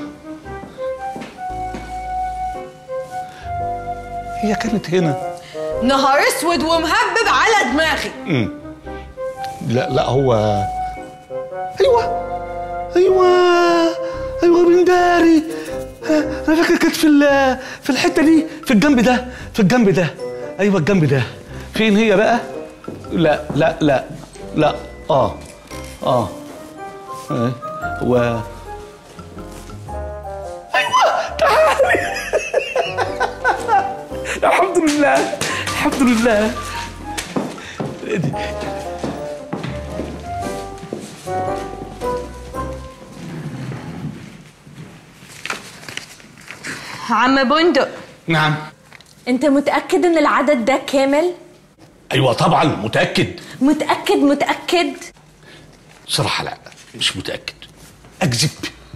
هي كانت هنا. نهار اسود ومهبب على دماغي. لا هو ايوه بنداري. انا فاكر كانت في الحته دي، في الجنب ده ايوه الجنب ده. فين هي بقى؟ لا و ايوه تعالي. الحمد لله الحمد لله. عم بندق. نعم. انت متأكد ان العدد ده كامل؟ ايوه طبعا متأكد. متأكد؟ صراحة لا مش متأكد، اكذب.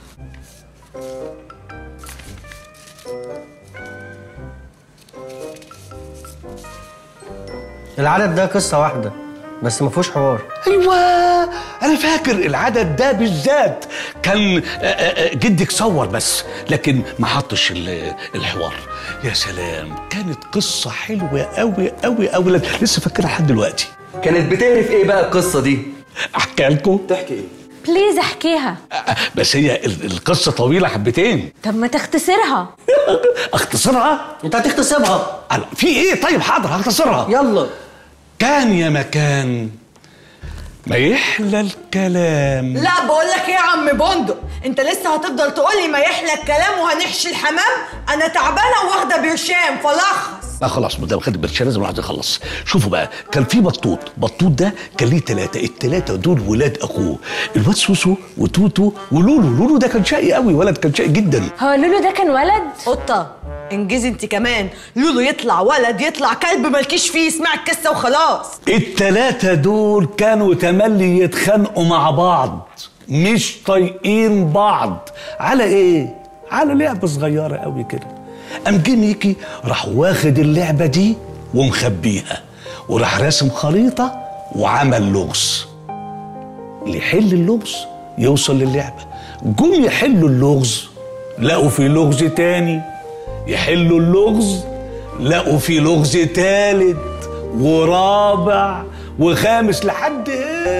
العدد ده قصة واحدة بس ما فيهوش حوار. ايوه انا فاكر العدد ده بالذات كان جدك صور بس لكن ما حطش الحوار. يا سلام كانت قصه حلوه قوي قوي قوي، لسه فاكرها لحد دلوقتي. كانت بتعرف ايه بقى القصه دي؟ احكي لكم. تحكي ايه؟ بليز احكيها. بس هي القصه طويله حبتين. طب ما تختصرها. اختصرها؟ انت هتختصرها. في ايه؟ طيب حاضر هختصرها. يلا. كان يا مكان ما يحلى الكلام. لا بقول لك ايه يا عم بندق، انت لسه هتفضل تقولي ما يحلى الكلام وهنحشي الحمام؟ انا تعبانه واخده برشام فلخص. لا خلاص ما دام خد برشام لازم الواحد يخلص. شوفوا بقى، كان في بطوط ده كان ليه ثلاثه، الثلاثه دول ولاد اخوه، الواد سوسو وتوتو ولولو. لولو ده كان شقي قوي، ولد كان شقي جدا. هو لولو ده كان ولد؟ قطه انجزي انت كمان. لولو يطلع ولد يطلع كلب مالكيش فيه، اسمعي القصه وخلاص. الثلاثه دول كانوا تملي يتخانقوا مع بعض، مش طايقين بعض. على ايه؟ على لعبه صغيره قوي كده. قام جه ميكي راح واخد اللعبه دي ومخبيها، وراح راسم خريطه وعمل لغز. اللي يحل اللغز يوصل للعبه. جم يحلوا اللغز لقوا في لغز تاني، يحلوا اللغز لقوا في لغز تالت ورابع وخامس لحد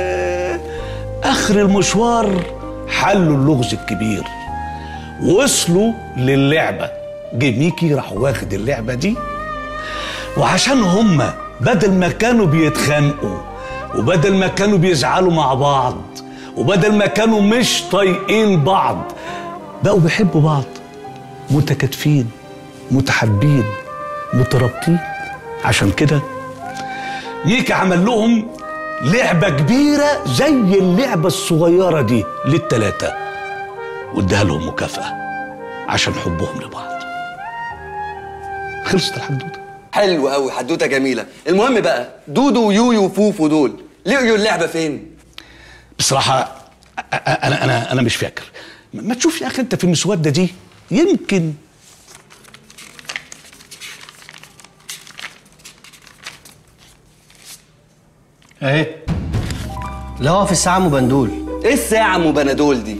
اخر المشوار حلوا اللغز الكبير، وصلوا للعبه. جه ميكي راح واخد اللعبه دي، وعشان هما بدل ما كانوا بيتخانقوا وبدل ما كانوا بيزعلوا مع بعض وبدل ما كانوا مش طايقين بعض بقوا بيحبوا بعض، متكاتفين متحابين مترابطين. عشان كده ميكي عمل لهم لعبة كبيرة زي اللعبة الصغيرة دي للتلاتة، واداها لهم مكافأة عشان حبهم لبعض. خلصت الحدوتة. حلو قوي، حدوته جميله. المهم بقى دودو ويويو وفوفو دول لقيوا اللعبه فين؟ بصراحه انا مش فاكر. ما تشوف يا اخي انت في المسوده دي، يمكن اهي. لا هو في الساعه ام بندول. ايه الساعه ام بندول دي؟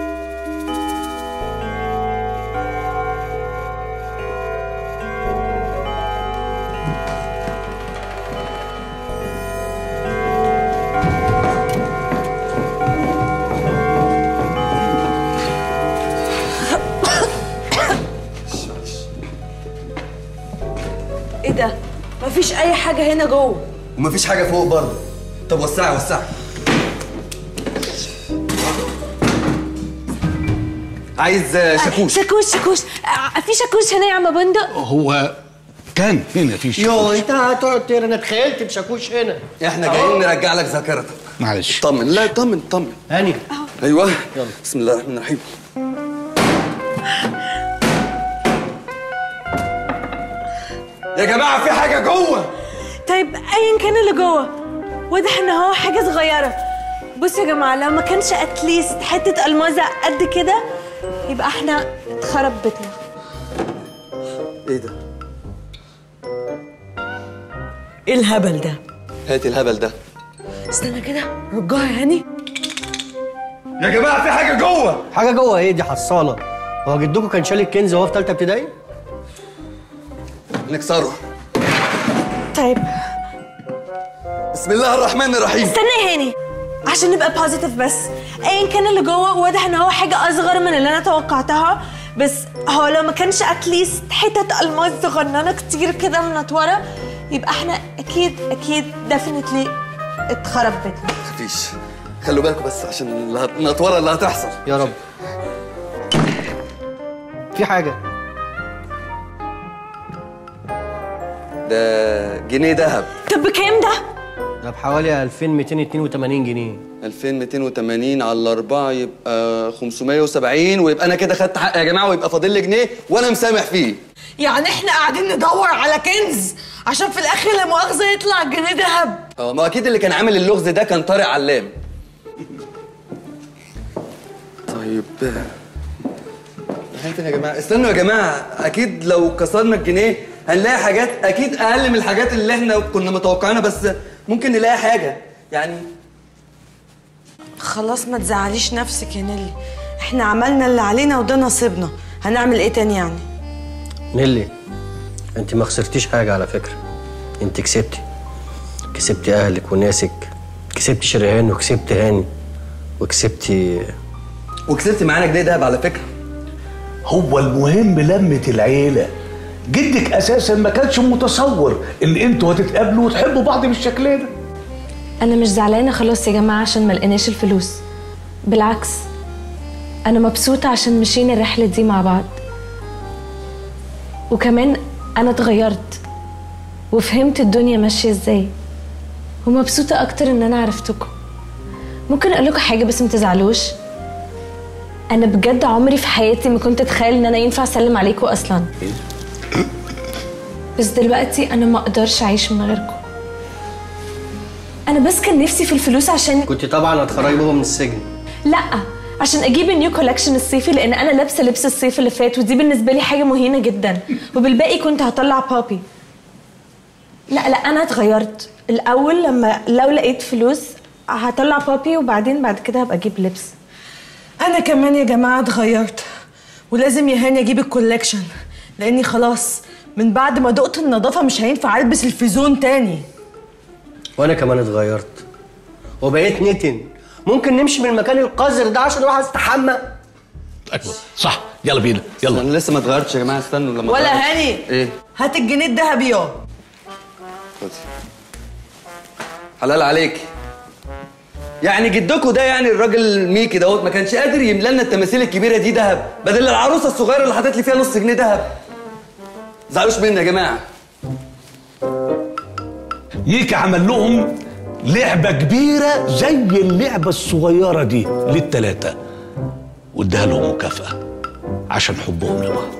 ايه ده؟ مفيش اي حاجه هنا جوه. ومفيش حاجه فوق برضه. طب وسعي وسعي. عايز شاكوش. شاكوش في شاكوش هنا يا عم بندق؟ هو كان هنا في شاكوش. يو انت هتقعد تقرا، انا اتخيلت بشاكوش هنا. احنا جايين نرجع لك ذاكرتك. معلش. طمن. لا طمن. هاني. ايوه يلا. بسم الله الرحمن الرحيم. يا جماعه في حاجه جوه. طيب ايا كان اللي جوه، واضح ان هو حاجه صغيره. بصوا يا جماعه، لو ما كانش اتليست حته المازه قد كده يبقى احنا اتخرب بيتنا. ايه ده؟ ايه الهبل ده؟ هاتي الهبل ده. استنى كده، رجعها يا هاني. يا جماعه في حاجه جوه. حاجه جوه ايه؟ دي حصاله. هو جدكم كان شال الكنز وهو في ثالثه ابتدائي؟ نكسره. طيب بسم الله الرحمن الرحيم. استنى يا هاني عشان نبقى بوزيتيف بس. ايا كان اللي جوه، واضح ان هو حاجه اصغر من اللي انا توقعتها، بس هو لو ما كانش اتليست حتت الماس صغننه كتير كده منطوره يبقى احنا اكيد ديفينتلي اتخرب بيتنا. مفيش. خلوا بالكم بس عشان النطوره اللي هتحصل. يا رب. في حاجه. ده جنيه ذهب. طب بكام ده؟ ده بحوالي 2282 جنيه. 2280 على 4 يبقى 570، ويبقى انا كده خدت حق يا جماعه، ويبقى فاضل لي جنيه وانا مسامح فيه. يعني احنا قاعدين ندور على كنز عشان في الاخر لا مؤاخذه يطلع جنيه ذهب؟ ما اكيد اللي كان عامل اللغز ده كان طارق علام. طيب هاتوا يا جماعه. استنوا يا جماعه، اكيد لو كسرنا الجنيه هنلاقي حاجات اكيد اقل من الحاجات اللي احنا كنا متوقعينها، بس ممكن نلاقي حاجه يعني. خلاص ما تزعليش نفسك يا نيلي، احنا عملنا اللي علينا وده نصيبنا، هنعمل ايه تاني يعني؟ نيلي انت ما خسرتيش حاجه على فكره، انت كسبتي اهلك وناسك، كسبتي شريهان وكسبتي هاني وكسبتي معانا جنيه دهب على فكره. هو المهم لمة العيلة. جدك اساسا ما كانش متصور ان انتوا هتتقابلوا وتحبوا بعض بالشكل ده. انا مش زعلانه خلاص يا جماعه عشان ما لقيناش الفلوس، بالعكس انا مبسوطه عشان مشينا الرحله دي مع بعض، وكمان انا اتغيرت وفهمت الدنيا ماشيه ازاي، ومبسوطه اكتر ان انا عرفتكم. ممكن اقول لكم حاجه بس ما تزعلوش؟ انا بجد عمري في حياتي ما كنت اتخيل ان انا ينفع اسلم عليكم اصلا، بس دلوقتي انا ما اقدرش اعيش من غيركم. انا بس كان نفسي في الفلوس عشان كنت طبعا هتخرجي بابا من السجن. لا، عشان اجيب النيو كولكشن الصيفي، لان انا لابسه لبس الصيف اللي فات ودي بالنسبه لي حاجه مهينه جدا، وبالباقي كنت هطلع بابي. لا انا اتغيرت. الاول لو لقيت فلوس هطلع بابي، وبعدين بعد كده هبقى اجيب لبس. انا كمان يا جماعه اتغيرت، ولازم يا هاني اجيب الكولكشن، لاني خلاص من بعد ما دقت النظافه مش هينفع البس الفيزون تاني. وانا كمان اتغيرت وبقيت نتن. ممكن نمشي من المكان القذر ده عشان اروح استحمى؟ ايوه صح، يلا بينا يلا. انا لسه ما اتغيرتش يا جماعه، استنوا لما ولا هاني. ايه؟ هات الجنيه الذهبي يا حلال عليك. يعني جدكوا ده، يعني الراجل ميكي دوت ما كانش قادر يملى لنا التماثيل الكبيره دي ذهب بدل العروسه الصغيره اللي حاطط لي فيها نص جنيه ذهب. زعلوش مني يا جماعه. ميكي عمل لهم لعبه كبيره زي اللعبه الصغيره دي للثلاثه، واداها لهم مكافاه عشان حبهم لبعض.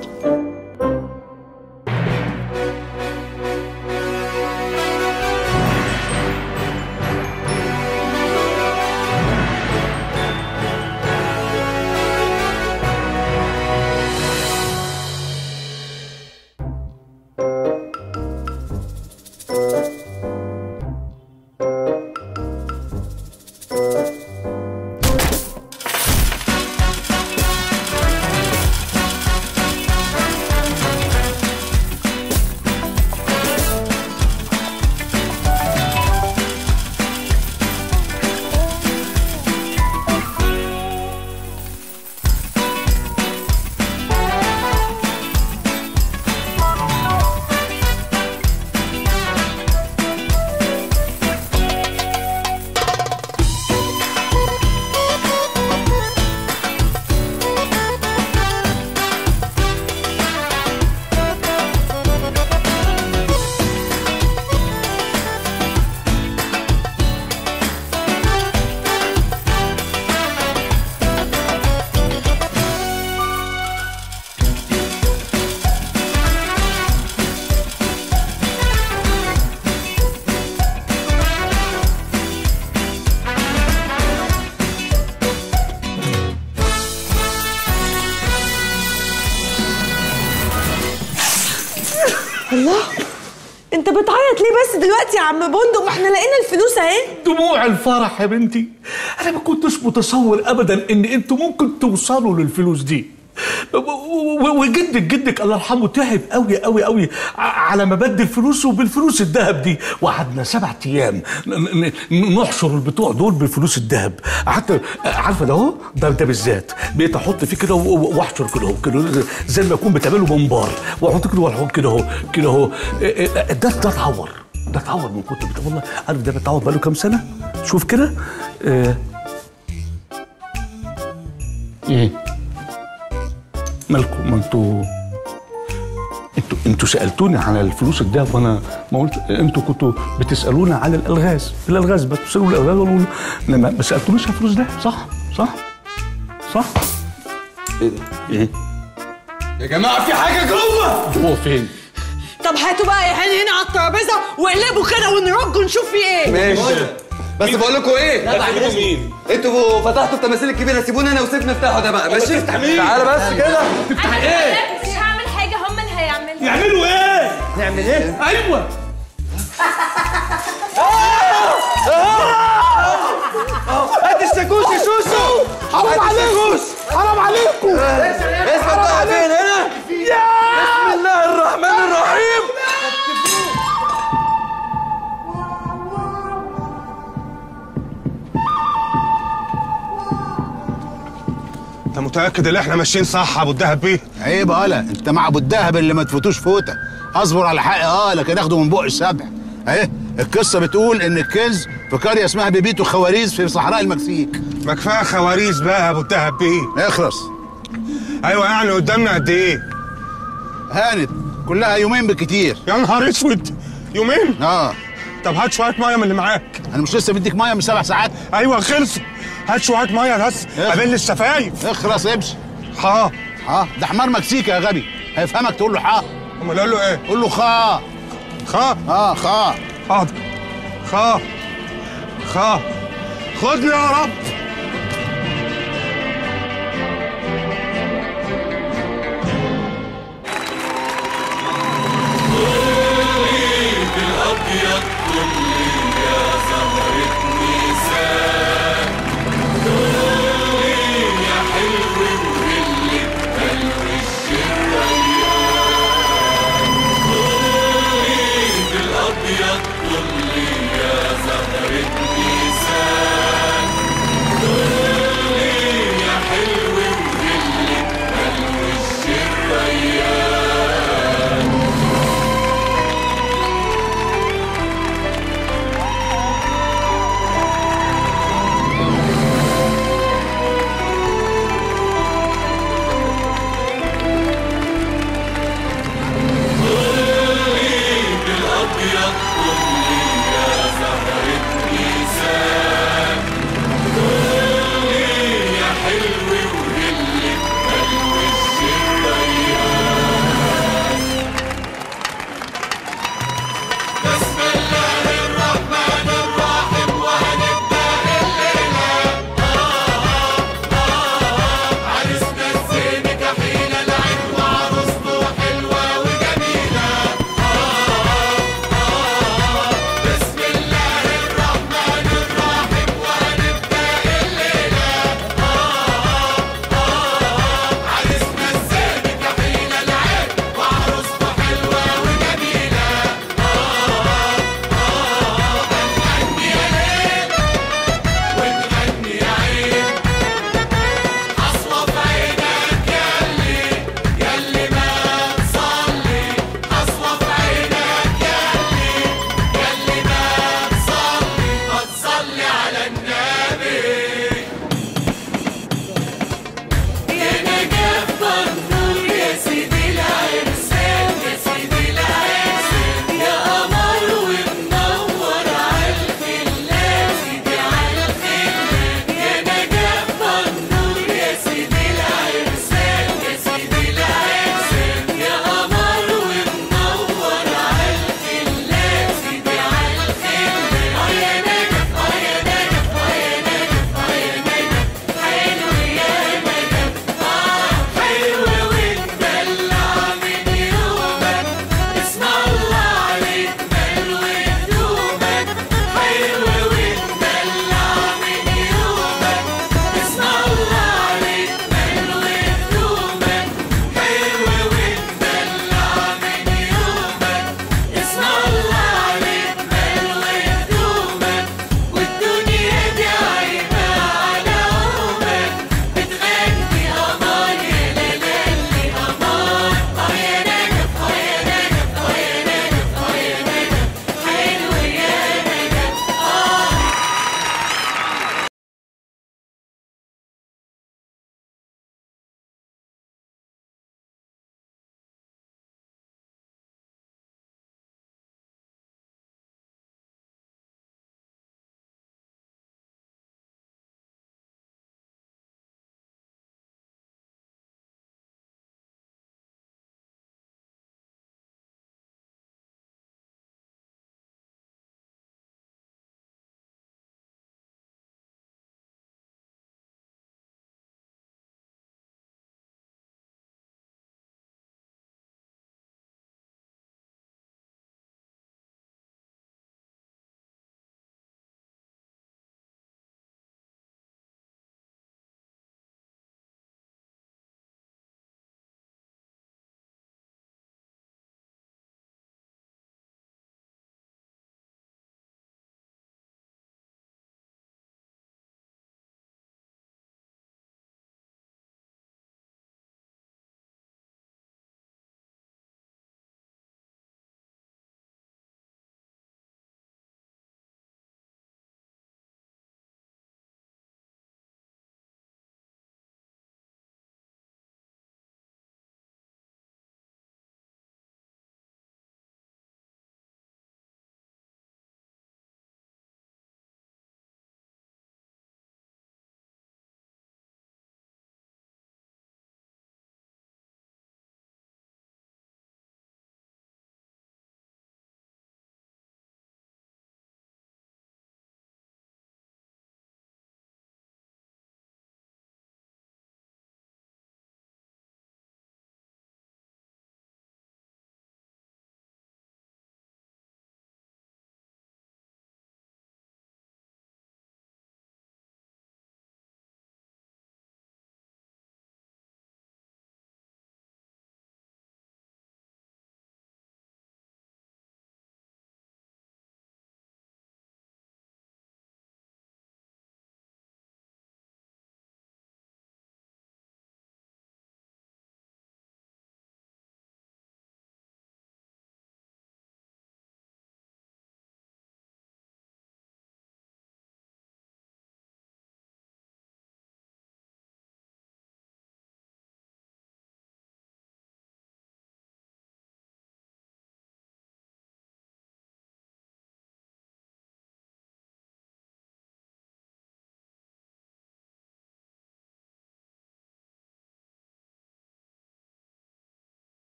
الله، انت بتعيط ليه بس دلوقتي يا عم بندق؟ ما احنا لقينا الفلوس اهي. دموع الفرح يا بنتي. انا ما كنتش متصور ابدا ان انتوا ممكن توصلوا للفلوس دي. وجدك الله يرحمه تعب قوي قوي قوي على ما بدل فلوسه بالفلوس الذهب دي، وقعدنا 7 ايام نحشر البتوع دول بالفلوس الذهب. قعدت عارفه ده اهو، ده بالذات بقيت احط فيه كده واحشر كده اهو كده زي ما اكون بتعمله منبار، واحط كده واحط كده اهو كده اهو. ده اتعور، ده اتعور من كتر والله. عارف ده بيتعور بقاله كام سنه؟ شوف كده. ايه مالكم؟ ما انتوا سالتوني على الفلوس الدهب وانا ما قلت. انتوا كنتوا بتسالونا على الالغاز، بتسالوا الالغاز ولا ما سالتونيش على الفلوس ده. صح ايه ده؟ ايه يا جماعه في حاجه جوه. هو فين؟ طب هاتوا بقى يا هاني هنا على الترابيزه واقلبوا كده ونرج ونشوف في ايه. ماشي، بس بقول لكم ايه؟ لا بعد مين؟ انتوا فتحتوا التماثيل الكبيره، سيبوني انا وسيف نفتحه ده بقى. ماشي تفتح مين؟ تعالى بس كده. تفتح ايه؟ مش هعمل حاجه، هم اللي هيعملوا. يعملوا ايه؟ نعمل ايه؟ ايوه هات الشاكوش يا شوشو. حرام عليكم، حرام عليكم. اسمع بقى فين هنا؟ بسم الله الرحمن الرحيم. انت متاكد ان احنا ماشيين صح يا ابو الدهب بيه؟ عيب قاله، انت مع ابو الدهب اللي ما تفوتوش فوته. اصبر على حقي لكن اخده من بق السبع. اهي القصه بتقول ان الكنز في قريه اسمها بيبيتو خواريز في صحراء المكسيك. ما كفايه خواريز بقى يا ابو الدهب بيه. اخرس. ايوه يعني قدامنا قد ايه؟ هانت كلها يومين بالكتير. يا نهار اسود، يومين؟ طب هات شويه ميه من اللي معاك. انا مش لسه مديك ميه من 7 ساعات؟ ايوه خلصوا. هات شويه ميه بس قابل لي الشفايف. اخرس امشي. حا ده حمار مكسيكي يا غبي، هيفهمك تقول له حا. امال اقول له ايه؟ قول له خا. خا؟ خا. حاضر. خا خدني يا رب. الابيض كلي يا زهرة نيسان، كلي يا حلو وهلي بقلب الشريان، كلي بالابيض كلي يا زهرة نيسان،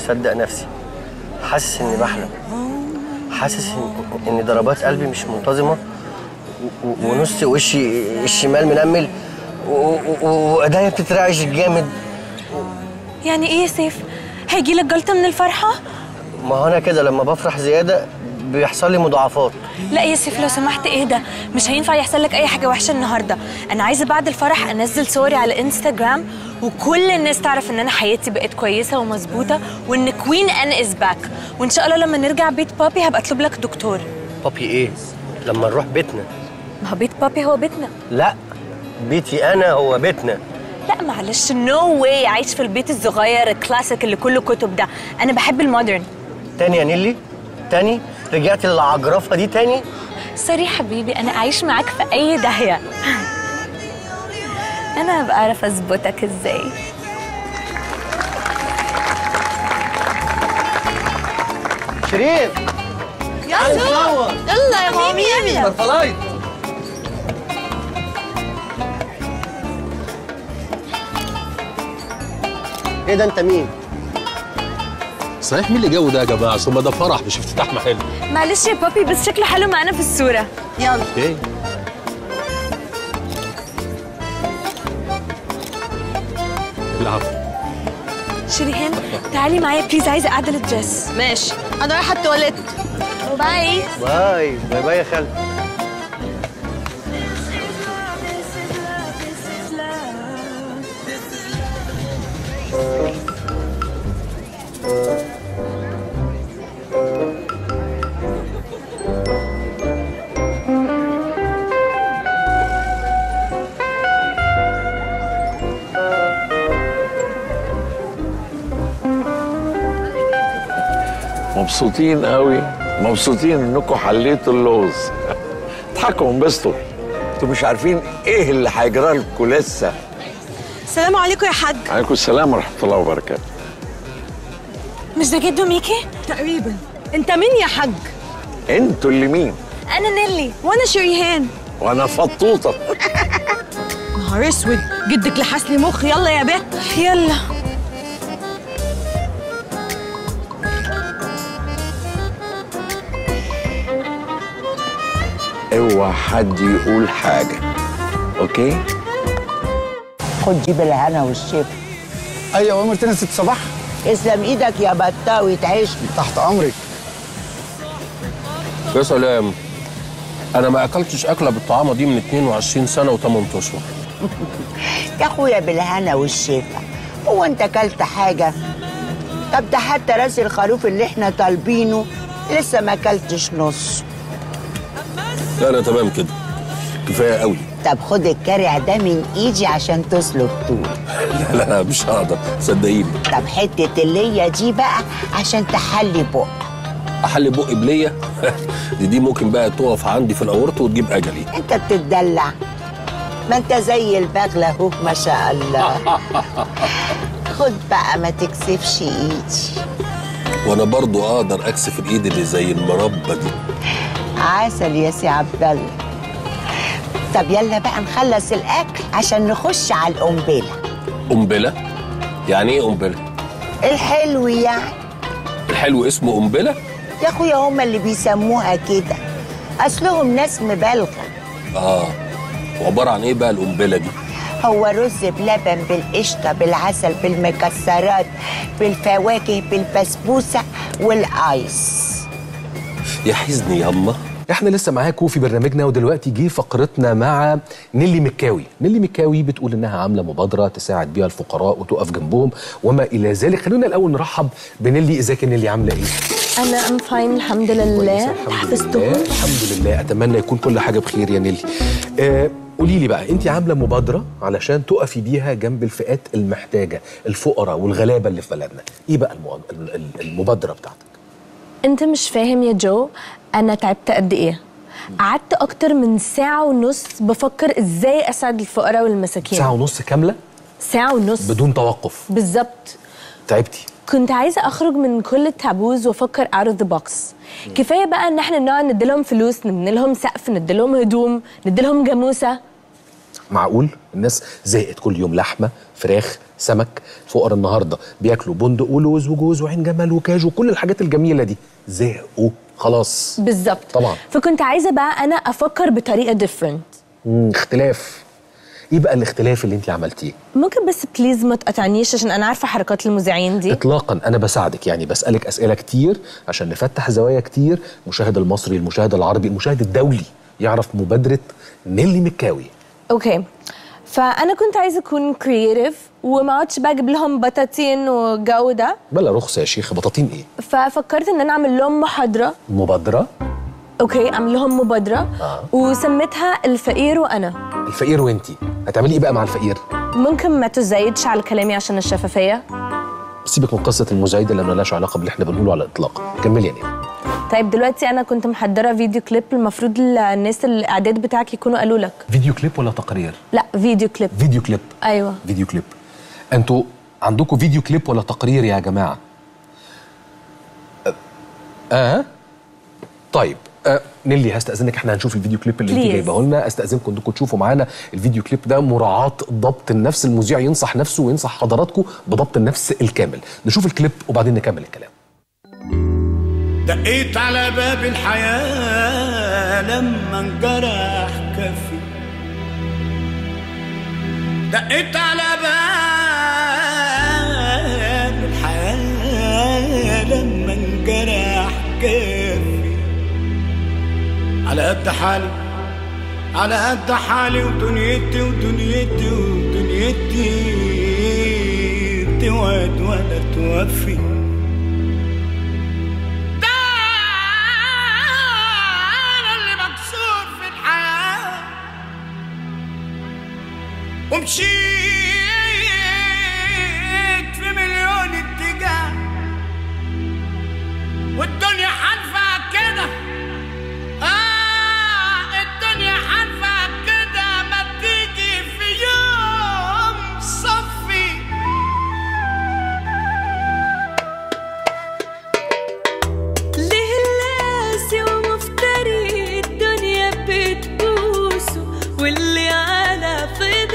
مصدق نفسي، حاسس اني بحلم، حاسس ان ضربات قلبي مش منتظمه، ونص وشي الشمال منمل، وايديا بتترعش جامد. يعني ايه يا سيف؟ هيجيلك جلطه من الفرحه؟ ما هو انا كده لما بفرح زياده بيحصل لي مضاعفات. لا يا سيف لو سمحت اهدى، مش هينفع يحصل لك اي حاجه وحشه النهارده. انا عايزه بعد الفرح انزل صوري على انستجرام وكل الناس تعرف ان انا حياتي بقت كويسه ومظبوطه وان كوين ان از باك، وان شاء الله لما نرجع بيت بابي هبقى اطلب لك دكتور. بابي ايه؟ لما نروح بيتنا. ما هو بيت بابي هو بيتنا. لا بيتي انا هو بيتنا. لا معلش نو واي، عايش في البيت الصغير الكلاسيك اللي كله كتب ده. انا بحب المودرن. تاني يا نيلي؟ تاني؟ رجعتي للعجرفه دي تاني؟ سوري حبيبي، انا عايش معاك في اي داهيه. انا هبقى اعرف اظبطك ازاي. شريف يلا نصور. يلا يا حبيبي. مرفلايت. ايه ده انت مين؟ صحيح مين اللي جو ده يا جماعه؟ ثم ده فرح مش افتتاح محل. معلش يا بابي بس شكله حلو معانا في الصوره. يلا. اوكي. العفو. شريهان تعالي معايا بليز، عايزه اعدل الدريس. ماشي، انا رايحه التواليت. باي باي باي باي يا خالد. مبسوطين قوي، مبسوطين انكم حليتوا اللغز. اضحكوا وانبسطوا، انتوا مش عارفين ايه اللي هيجرى لكم لسه. السلام عليكم يا حاج. عليكم السلام ورحمه الله وبركاته. مش ده جدو ميكي؟ تقريبا. انت مين يا حاج؟ انتوا اللي مين؟ انا نيلي. وانا شريهان. وانا فطوطه. نهار اسود، جدك لحس لي مخ. يلا يا بت يلا. اوعى حد يقول حاجه، اوكي؟ خد جيب الهنا والشفا. ايوه امرتنا ست صباح. اسلم ايدك يا بطاوي تعيشني. تحت امرك. يا سلام، انا ما اكلتش اكله بالطعامه دي من 22 سنه و8 اشهر. يا اخويا بالهنا والشفا، هو انت اكلت حاجه؟ طب ده حتى راس الخروف اللي احنا طالبينه لسه ما اكلتش نص. لا انا تمام كده، كفايه قوي. طب خد الكارع ده من ايدي عشان تسلق طول. لا لا مش هقدر صدقيني. طب حته الليه دي بقى عشان تحلي بق. احلي بقي بليه؟ دي ممكن بقى تقف عندي في الاورط وتجيب اجلي. انت بتتدلع، ما انت زي البغله اهو ما شاء الله. خد بقى ما تكسفش ايدي. وانا برضو اقدر اكسف الايد اللي زي المربى دي. عسل يا سي عبد الله. طب يلا بقى نخلص الاكل عشان نخش على القنبله. قنبله؟ يعني ايه قنبله؟ الحلو يعني. الحلو اسمه قنبله؟ يا اخويا هما اللي بيسموها كده، اصلهم ناس مبالغه. وعباره عن ايه بقى القنبله دي؟ هو رز بلبن بالقشطه بالعسل بالمكسرات بالفواكه بالبسبوسه والايس. يا حزني ياما. احنا لسه معاكم في برنامجنا، ودلوقتي جه فقرتنا مع نيلي مكاوي. نيلي مكاوي بتقول انها عامله مبادره تساعد بيها الفقراء وتقف جنبهم وما الى ذلك. خلونا الاول نرحب بنيلي. ازيك يا نيلي، عامله ايه؟ انا ام فاين الحمد لله. حفظتهم الحمد لله. اتمنى يكون كل حاجه بخير يا نيلي. قولي لي بقى، انت عامله مبادره علشان تقفي بيها جنب الفئات المحتاجه، الفقراء والغلابه اللي في بلدنا. ايه بقى المبادره بتاعتك؟ انت مش فاهم يا جو، انا تعبت قد ايه. قعدت اكتر من 1.5 ساعة بفكر ازاي اساعد الفقراء والمساكين. 1.5 ساعة كامله؟ 1.5 ساعة بدون توقف؟ بالظبط. تعبتي؟ كنت عايزه اخرج من كل التابوز وافكر out of the box. كفايه بقى ان احنا نقعد نديلهم فلوس، نبني لهم سقف، نديلهم هدوم، نديلهم جاموسه. معقول؟ الناس زهقت كل يوم لحمه، فراخ، سمك. الفقراء النهارده بياكلوا بندق ولوز وجوز وعين جمل وكاجو وكل الحاجات الجميله دي، زهقوا خلاص. بالظبط طبعا. فكنت عايزه بقى انا افكر بطريقه ديفرنت. اختلاف. ايه بقى الاختلاف اللي انت عملتيه؟ ممكن بس بليز ما تقطعنيش عشان انا عارفه حركات المذيعين دي. اطلاقا، انا بساعدك، يعني بسالك اسئله كتير عشان نفتح زوايا كتير، المشاهد المصري، المشاهد العربي، المشاهد الدولي يعرف مبادره نيلي مكاوي. اوكي، فانا كنت عايزه اكون كرييتيف وما اقعدش بقى اجيب لهم بطاطين والجو ده. بلا رخصه يا شيخ، بطاطين ايه؟ ففكرت ان انا اعمل لهم مبادره. اوكي، اعمل لهم مبادره وسميتها الفقير وانا. الفقير وانتي هتعملي ايه بقى مع الفقير؟ ممكن ما تزايدش على كلامي عشان الشفافيه. سيبك من قصه المزايده اللي مالهاش علاقه باللي احنا بنقوله على الاطلاق. كملي يا نيلي. طيب دلوقتي انا كنت محضره فيديو كليب، المفروض الناس الاعداد بتاعك يكونوا قالوا لك. فيديو كليب ولا تقرير؟ لا، فيديو كليب. فيديو كليب. ايوه فيديو كليب. انتوا عندكم فيديو كليب ولا تقرير يا جماعه؟ طيب نيلي هستأذنك، احنا هنشوف الفيديو كليب اللي انت جايباه لنا. استأذنكم انكم تشوفوا معانا الفيديو كليب ده، مراعاة ضبط النفس. المذيع ينصح نفسه وينصح حضراتكم بضبط النفس الكامل. نشوف الكليب وبعدين نكمل الكلام. دقيت على باب الحياة لما انجرح كفي، دقيت على باب الحياة لما انجرح كفي، على قد حالي على قد حالي ودنيتي ودنيتي ودنيتي توعد ولا توفي. ومشيت في مليون اتجاه والدنيا حالفة كده، الدنيا حالفة كده، ما تيجي في يوم صفي. ليه اللاسي ومفتري الدنيا بتبوسه، واللي على فضل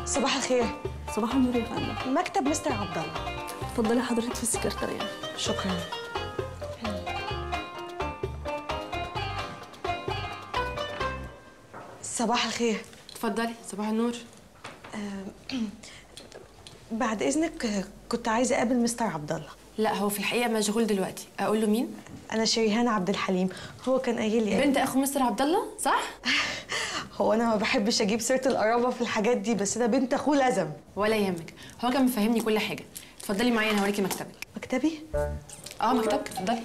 صباح الخير. صباح النور يا فندم. مكتب مستر عبد الله. اتفضلي حضرتك في السكرتاريه. شكرا. صباح الخير. اتفضلي. صباح النور. بعد اذنك كنت عايزه اقابل مستر عبد الله. لا هو في الحقيقه مشغول دلوقتي. اقول له مين؟ انا شريهان عبد الحليم. هو كان قايل لي بنت اخو مستر عبد الله صح؟ هو انا ما بحبش اجيب سيره القرابه في الحاجات دي، بس ده بنت اخوه لازم. ولا يهمك، هو كان مفهمني كل حاجه. اتفضلي معايا انا هوريكي مكتبك. مكتبي؟ مكتبك اتفضلي.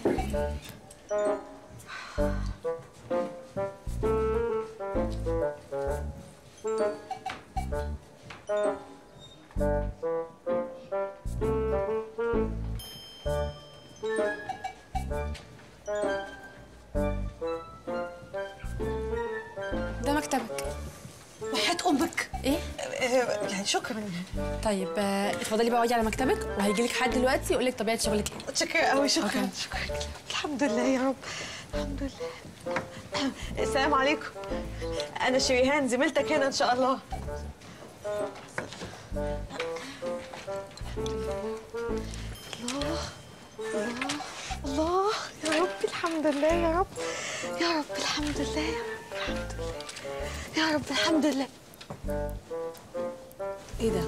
ده مكتبك. وحياة امك. ايه؟ يعني شكرا. طيب اتفضلي بقى اقعدي على مكتبك وهيجي لك حد دلوقتي يقول لك طبيعه شغلك ايه. شكرا قوي. شكرا. شكرا. الحمد لله يا رب. الحمد لله. السلام عليكم. انا شريهان زميلتك هنا ان شاء الله. الله الله الله يا رب. الحمد لله يا رب. يا رب الحمد لله. يا رب الحمد لله. يا رب الحمد لله. ايه ده؟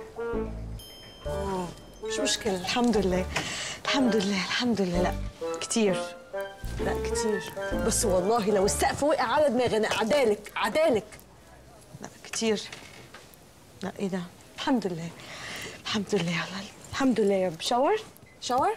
مش مشكلة. الحمد لله. الحمد لله. الحمد لله. لا كتير. لا كتير. بس والله لو السقف وقع على دماغي انا عدالك عدالك. لا كتير. لا ايه ده؟ الحمد لله. الحمد لله يا الله. الحمد لله يا رب. شاور شاور.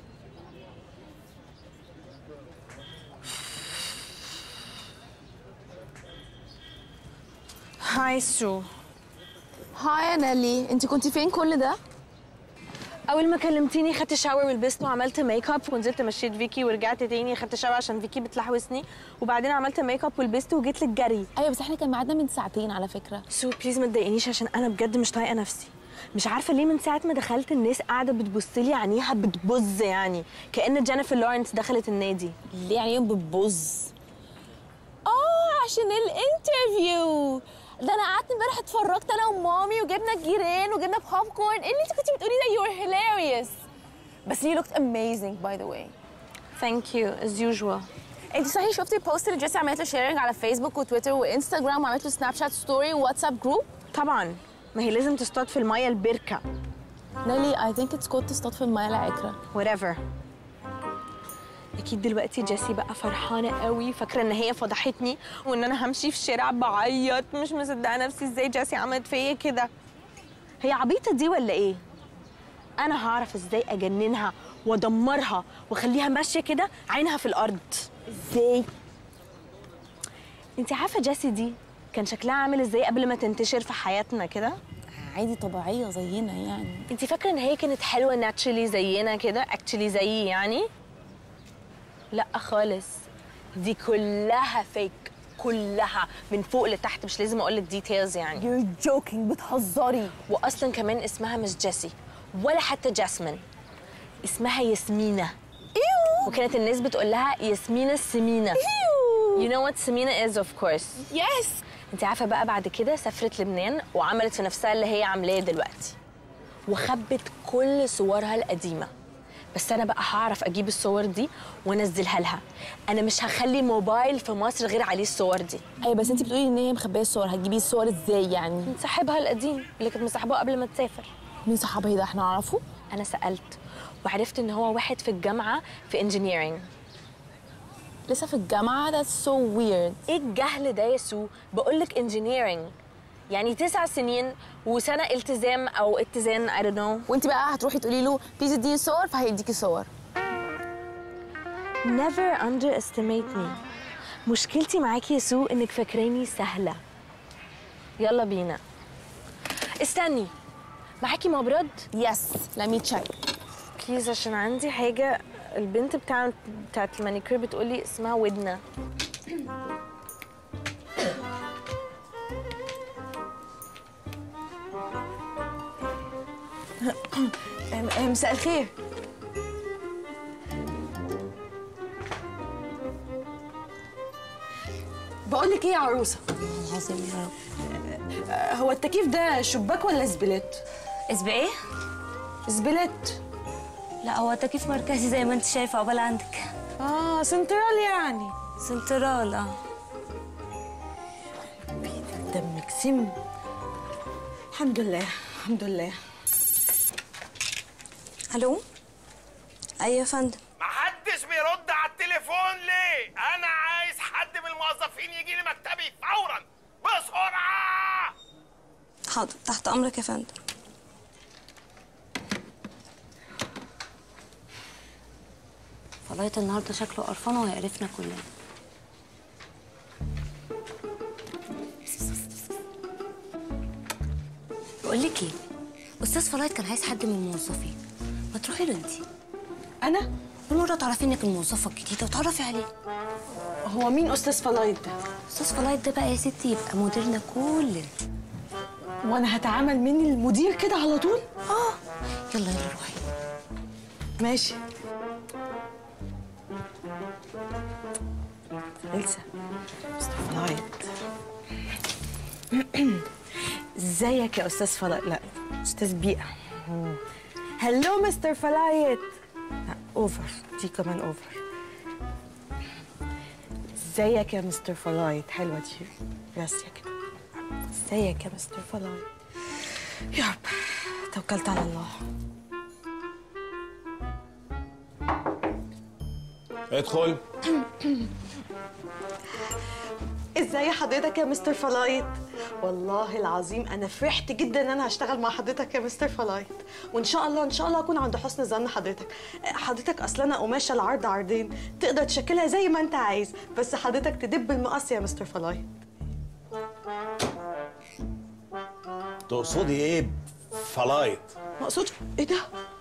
هاي سو. هاي يا نيلي، انت كنتي فين كل ده؟ اول ما كلمتيني خدت شاور ولبست وعملت ميك اب ونزلت مشيت فيكي ورجعت تاني خدت شاور عشان فيكي بتلحوسني وبعدين عملت ميك اب ولبست وجيت لك جري. ايوه بس احنا كان ميعادنا من ساعتين على فكره. سو بليز ما تضايقنيش عشان انا بجد مش طايقه نفسي. مش عارفه ليه من ساعه ما دخلت الناس قاعده بتبص لي عينيها بتبظ يعني كأن جينيفر لورنس دخلت النادي. ليه يعني يوم بتبظ؟ عشان الانترفيو ده انا قعدت امبارح اتفرجت انا ومامي وجبنا الجيران وجبنا بوب كورن. ايه اللي انت كنتي بتقولي ده؟ يو ار هيلاريوس. بس you looked amazing by the way. Thank you as usual. انت صحيح شفتي البوست اللي جيسي عملت له شيرنج على فيسبوك وتويتر وانستغرام وعملت له سناب شات ستوري وواتساب جروب؟ طبعا ما هي لازم تصطاد في الميه البركه. نيلي I think it's good تصطاد في الميه العكره. whatever. اكيد دلوقتي جيسي بقى فرحانه قوي فاكره ان هي فضحتني وان انا همشي في الشارع بعيط مش مصدقه نفسي ازاي جيسي عملت فيا كده. هي عبيطه دي ولا ايه؟ انا هعرف ازاي اجننها وادمرها واخليها ماشيه كده عينها في الارض. ازاي؟ انت عارفه جيسي دي كان شكلها عامل ازاي قبل ما تنتشر في حياتنا كده؟ عادي طبيعيه زينا يعني. انت فاكره ان هي كانت حلوه ناتشرالي زينا كده اكشلي زيي يعني؟ لا خالص. دي كلها فيك كلها من فوق لتحت مش لازم اقول لك ديتيلز يعني. You're joking بتهزري. واصلا كمان اسمها مش جيسي ولا حتى جاسمين اسمها ياسمينة. وكانت الناس بتقول لها ياسمينة السمينة. You know what سمينة is of course. Yes. انت عارفه بقى بعد كده سافرت لبنان وعملت في نفسها اللي هي عاملاه دلوقتي وخبت كل صورها القديمه. بس انا بقى هعرف اجيب الصور دي وانزلها لها. انا مش هخلي موبايل في مصر غير عليه الصور دي. ايوه بس انت بتقولي ان هي مخبيه الصور، هتجيبي الصور ازاي يعني؟ من صاحبها القديم اللي كانت مصاحباه قبل ما تسافر. مين صاحبها ده؟ احنا نعرفه؟ انا سالت وعرفت ان هو واحد في الجامعه في انجينيرنج. لسه في الجامعه؟ that's so weird. ايه الجهل ده يا سو؟ بقولك انجينيرنج يعني 9 سنين وسنه التزام او اتزان I don't know. وانت بقى هتروحي تقولي له بليز اديني صور فهيديكي صور. never underestimate me. مشكلتي معاكي يا سو انك فاكراني سهله. يلا بينا. استني معاكي مبرد؟ يس let me check. بليز عشان عندي حاجه البنت بتاعت المانيكير بتقولي اسمها ودنه. مساء الخير. بقول لك ايه يا عروسه؟ العظيم يا رب. هو التكييف ده شباك ولا زبلت؟ ايه؟ زبلت. لا هو تكييف مركزي زي ما انت شايفه عقبال عندك. سنترال يعني. سنترال دمك سم. الحمد لله الحمد لله. الو. ايوه يا فندم. محدش بيرد على التليفون ليه؟ انا عايز حد من الموظفين يجي لي مكتبي فورا بسرعه. حاضر تحت امرك يا فندم. فلايت النهارده شكله قرفان وهيقرفنا كلنا. بقول لك ايه؟ استاذ فلايت كان عايز حد من الموظفين، ما تروحي له انت. انا؟ بالمره تعرفي انك الموظفه الجديده وتعرفي عليه. هو مين استاذ فلايت ده؟ استاذ فلايت ده بقى يا ستي يبقى مديرنا كلنا. وانا هتعامل مني المدير كده على طول؟ يلا يلا روحي. ماشي. إلسا مستر فلايت. ازيك يا استاذ فلايت؟ لا استاذ بيئة. هلو مستر فلايت. لا اوفر، دي كمان اوفر. ازيك يا مستر فلايت؟ حلوة دي، راسية كده. ازيك يا مستر فلايت؟ يا رب توكلت على الله. ادخل. ازاي حضرتك يا مستر فلايت؟ والله العظيم انا فرحت جدا ان انا هشتغل مع حضرتك يا مستر فلايت، وان شاء الله ان شاء الله اكون عند حسن ظن حضرتك. حضرتك اصلا انا قماشه العرض عرضين، تقدر تشكلها زي ما انت عايز، بس حضرتك تدب المقص يا مستر فلايت. تقصدي ايه فلايت؟ ما اقصدش. ايه ده؟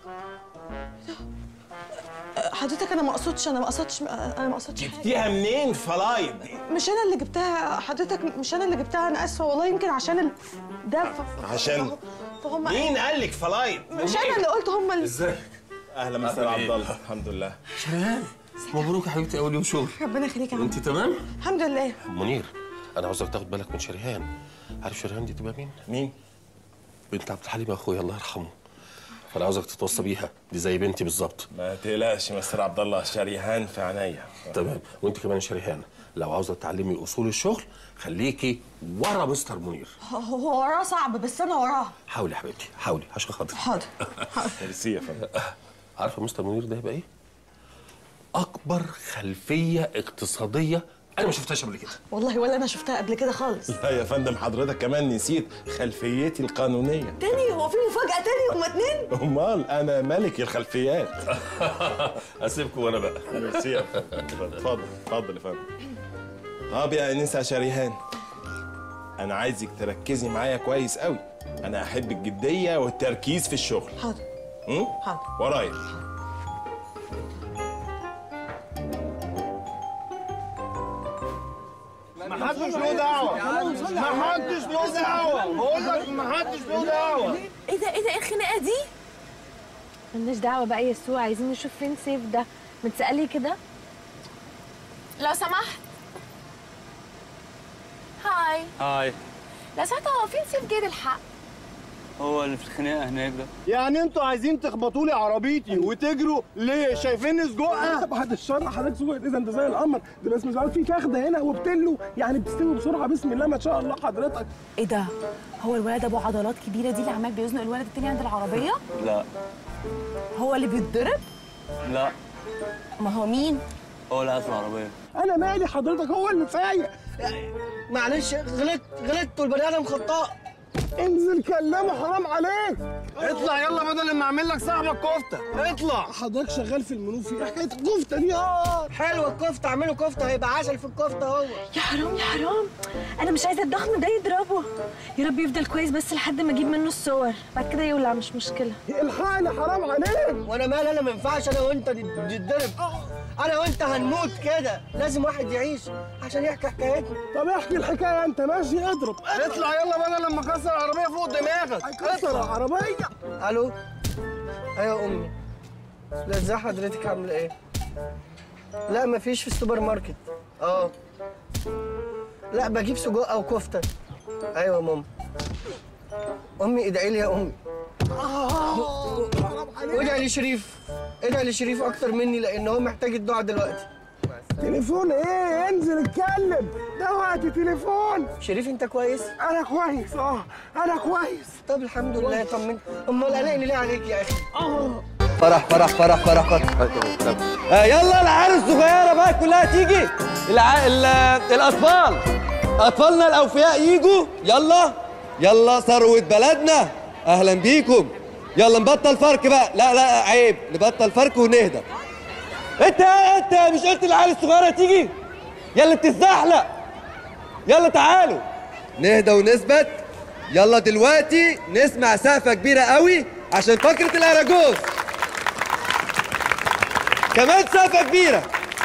حضرتك انا ما اقصدش انا ما قصدتش حاجه. جبتيها منين فلايت دي؟ مش انا اللي جبتها حضرتك، مش انا اللي جبتها، انا اسفه والله. يمكن عشان ده عشان فهم. مين قال لك فلايت؟ مش انا اللي قلت، هم اللي. ازيك؟ اهلا مستر عبد الله. الحمد لله. شريهان مبروك يا حبيبتي، اول يوم شغل. ربنا يخليك يا عم. انت تمام؟ الحمد لله. منير انا عاوزك تاخد بالك من شريهان. عارف شريهان دي تبقى مين؟ مين؟ بنت عبد الحليم اخويا الله يرحمه. فانا عاوزك تتوصى بيها، دي زي بنتي بالظبط. ما تقلقش مستر عبد الله، شريهان في عينيا. تمام، وانت كمان شريهان لو عاوزه تتعلمي اصول الشغل خليكي ورا مستر منير. هو وراه صعب بس انا وراه. حاولي يا حبيبتي حاولي عشان خاطري. حاضر. ميرسي يا فندم. عارفه مستر منير ده هيبقى ايه؟ اكبر خلفيه اقتصاديه انا ما شفتهاش قبل كده. والله ولا انا شفتها قبل كده خالص. لا يا فندم حضرتك كمان نسيت خلفيتي القانونيه. تاني؟ هو في مفاجاه تاني؟ هما اتنين؟ امال انا ملك الخلفيات. اسيبكم وانا بقى. ميرسي يا فندم. اتفضل اتفضل يا فندم. طب يا انسه شريهان، انا عايزك تركزي معايا كويس قوي. انا احب الجديه والتركيز في الشغل. حاضر. حاضر. ورايا. ما حدش له دعوه، ما حدش له دعوه، بقول لك ما حدش له دعوه. ايه ده ايه الخناقه دي؟ مالناش دعوه بقى يا سو، عايزين نشوف فين سيف ده. متسألي كده لو سمحت. هاي هاي. لو سمحت هو فين سيف جيد الحق؟ هو اللي في الخناقه هناك ده. يعني انتوا عايزين تخبطوا لي عربيتي وتجروا ليه؟ شايفيني سجقها؟ بعد الشر حضرتك سجقت اذا انت زي القمر، ده بس مش عارف في كخده هنا وبتلو، يعني بتستوي بسرعه بسم الله ما شاء الله حضرتك. ايه ده؟ هو الولد ابو عضلات كبيره دي اللي عمال بيزنق الولد التاني عند العربيه؟ لا. هو اللي بيتضرب؟ لا. ما هو مين؟ هو اللي قاعد في العربيه. انا مالي حضرتك، هو اللي فايق. معلش غلطت والبني ادم خطاء. انزل كلمه حرام عليك. اطلع يلا بدل ما اعمل لك صاحبك كفته، اطلع. حضرتك شغال في المنوفي، ايه حكايه الكفته دي؟ حلوه الكفته، اعملوا كفته هيبقى عسل في الكفته هو. يا حرام يا حرام، انا مش عايزه الضخم ده يضربه. يا رب يفضل كويس بس لحد ما اجيب منه الصور، بعد كده يولع مش مشكله. الحقني حرام عليك. وانا مال، انا ما ينفعش انا وانت نتضرب. انا وانت هنموت كده، لازم واحد يعيش عشان يحكي حكايتنا. طب احكي الحكايه انت، ماشي اضرب. اطلع يلا بدل لما اكسر العربيه فوق دماغك. هيكسر العربيه. الو. ايوه امي. لا ازاي حضرتك عامله ايه؟ لا مفيش في السوبر ماركت. لا بجيب سجق او كفته. ايوه ماما. امي ادعي لي يا امي. وادعي لشريف، ادعي لشريف اكتر مني لان هو محتاج الدعاء دلوقتي. تليفون ايه؟ انزل اتكلم، ده وقت تليفون. شريف انت كويس؟ انا كويس، انا كويس. طب الحمد لله. طمنت. امال قلقني ليه عليك يا اخي؟ فرح فرح فرح فرح فرح. يلا العيال الصغيره بقى كلها تيجي. الاطفال، اطفالنا الاوفياء يجوا. يلا يلا ثروه بلدنا، اهلا بيكم. يلا نبطل فرق بقى. لا لا عيب، نبطل فرق ونهدى. انت مش قلت العيال الصغيره تيجي؟ يلا بتتزحلق. يلا تعالوا نهدى ونثبت. يلا دلوقتي نسمع سقفه كبيره قوي عشان فقره الاراجوز. كمان سقفه كبيره.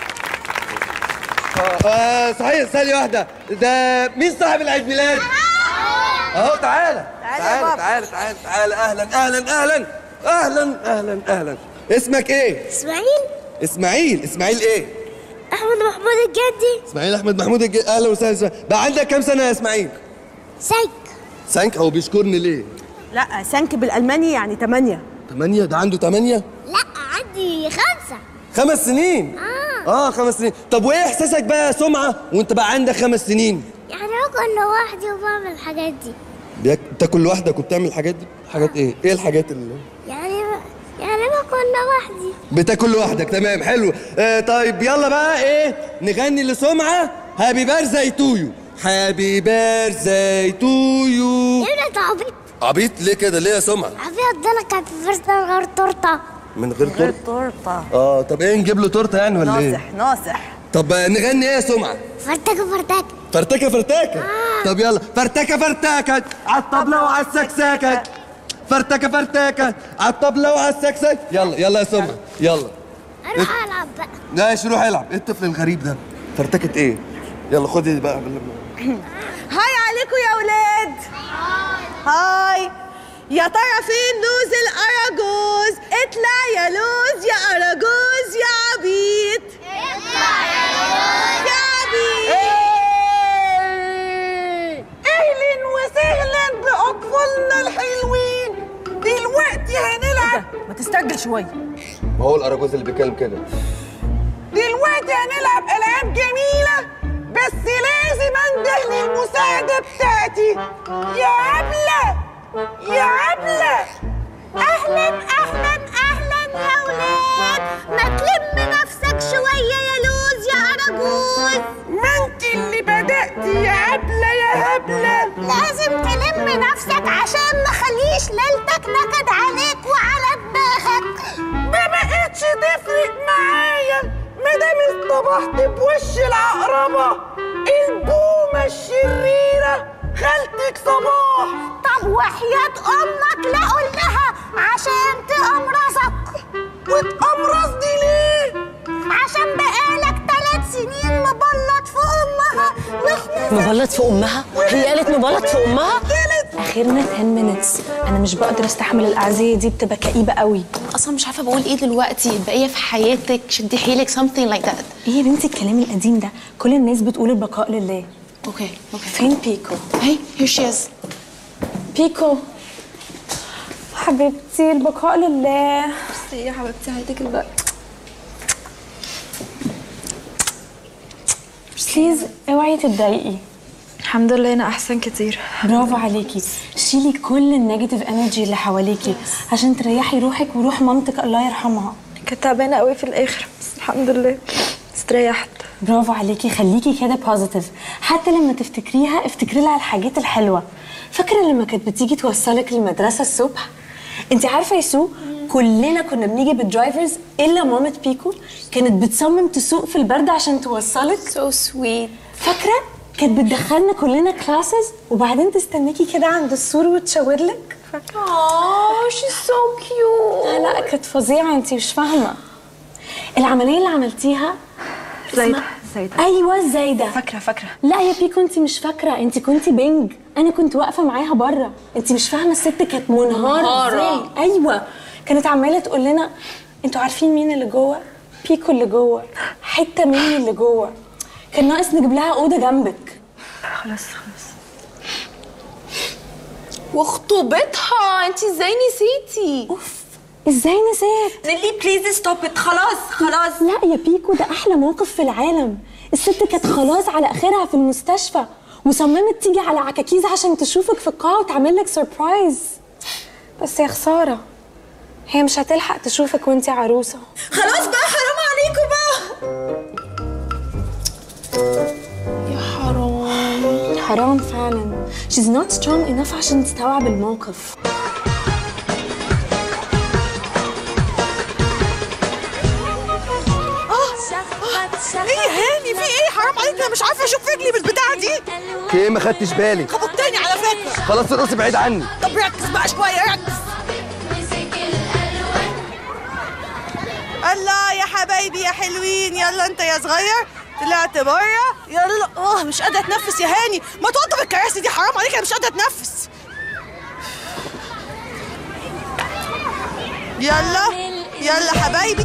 صحيح ثانيه واحده، ده مين صاحب العيد ميلاد؟ اهو تعالى تعالى تعالى تعالى تعالى. اهلا اهلا اهلا اهلا اهلا اهلا. اسمك ايه؟ اسماعيل. اسماعيل ايه؟ احمد محمود الجدي. اسماعيل احمد محمود الجدي. اهلا وسهلا. بقى عندك كام سنه يا اسماعيل؟ سانك. هو بيشكرني ليه؟ لا سانك بالالماني يعني 8. 8؟ ده عنده 8؟ لا عندي 5. 5 سنين؟ 5 سنين. طب وايه احساسك بقى يا سمعه وانت بقى عندك 5 سنين؟ يعني باكل لوحدي وبعمل الحاجات دي. بتاكل لوحدك وبتعمل الحاجات دي؟ حاجات ايه؟ ايه الحاجات اللي يعني باكل لوحدي. بتاكل لوحدك، تمام حلو. طيب يلا بقى ايه نغني لسمعه هابي بيرثداي تو يو. هابي بيرثداي تو يو. يا انت عبيط. عبيط ليه كده؟ ليه يا سمعه؟ عبيط ده انا هابي بيرثداي من غير تورته. من غير تورته؟ طب ايه نجيب له تورته يعني ولا ايه؟ ناصح. طب نغني ايه يا سمعه؟ فرتكه. فرتكه. طب يلا فرتكه فرتكه على الطبله وعلى السكسكه. فرتكه فرتكه على الطبله وعلى السكسكه. يلا يلا يا سمعه يلا. اروح العب بقى. ماشي روح العب. ايه الطفل الغريب ده؟ فرتكه ايه؟ يلا خدي بقى. هاي عليكم يا ولاد. هاي. يا ترى فين لوز الاراجوز؟ اطلع يا لوز يا اراجوز يا عبيط. اطلع يا لوز يا عبيط. اهلا وسهلا باطفالنا الحلوين. دلوقتي هنلعب. ما تستعجل شويه. ما هو الاراجوز اللي بيتكلم كده. دلوقتي هنلعب العاب جميله بس لازم انده للمساعده بتاعتي. يا عبله يا عبله. اهلا اهلا اهلا يا ولاد. ما تلم نفسك شويه يا لوز يا اراجوز. ما انت اللي بدأتي يا عبله يا هبله. لازم تلم نفسك عشان ما خليش ليلتك نكد عليك وعلى دماغك. ما بقتش تفرق معايا مادام اصطبحت بوش العقربه البومه الشريره خالتك صباح. طب وحياة امك لا قول لها عشان تقمرصك. وتقمرصني ليه؟ عشان بقالك 3 سنين مبلط في امها واحنا مبلط في امها؟ هي قالت مبلط في امها؟ اخرنا 10 minutes. انا مش بقدر استحمل الاعزيه دي، بتبقى كئيبه قوي. اصلا مش عارفه بقول ايه دلوقتي. البقيه في حياتك، شدي حيلك something like that. ايه يا بنتي الكلام القديم ده؟ كل الناس بتقول البقاء لله. اوكي فين بيكو؟ هي here she is. بيكو حبيبتي البقاء لله. بصي يا حبيبتي هديك الباقي. بليز اوعي تتضايقي. الحمد لله انا احسن كتير. برافو عليكي. شيلي كل النيجاتيف انرجي اللي حواليكي عشان تريحي روحك وروح مامتك الله يرحمها. كنت تعبانه قوي في الاخر بس الحمد لله استريحت. برافو عليكي. خليكي كده بوزيتيف. حتى لما تفتكريها افتكري لها الحاجات الحلوه. فاكره لما كانت بتيجي توصلك المدرسه الصبح؟ انت عارفه يا سو كلنا كنا بنيجي بالدرايفرز الا مامة بيكو كانت بتصمم تسوق في البرد عشان توصلك. سو سويت. فاكره كانت بتدخلنا كلنا كلاسز وبعدين تستنيكي كده عند السور وتشاور لك. فاكره؟ she's so cute. لا كانت فظيعه. انت مش فاهمه العمليه اللي عملتيها. زايدة. ايوه زايده. فاكره. لا يا بيكو انت مش فاكره. انت كنتي بنج. انا كنت واقفه معاها بره. انت مش فاهمه الست كانت منهاره ازاي. ايوه كانت عماله تقول لنا انتوا عارفين مين اللي جوه؟ بيكو اللي جوه، حته مني اللي جوه. كان ناقص نجيب لها اوضه جنبك. خلاص وخطوبتها، انت ازاي نسيتي؟ اوف ازاي نسيت؟ نيلي بليز ستوب ات. خلاص لا يا بيكو، ده احلى موقف في العالم. الست كانت خلاص على اخرها في المستشفى وصممت تيجي على عكاكيز عشان تشوفك في القاعه وتعمل لك سربرايز. بس يا خساره هي مش هتلحق تشوفك وانتي عروسه. خلاص بقى، حرام عليكم بقى. يا حرام فعلا. she's not strong enough عشان تستوعب الموقف. ايه يا هاني، في ايه؟ حرام عليك، انا مش عارفه اشوف رجلي بالبتاعه دي. في ايه؟ ما خدتش بالي. خبطتني على فكره. خلاص ارقصي بعيد عني. طب ركز بقى شويه، ركز. الله يا حبايبي يا حلوين، يلا انت يا صغير طلعت بره، يلا. مش قادره اتنفس يا هاني، ما توضب الكراسي دي، حرام عليك، انا مش قادره اتنفس. يلا حبايبي.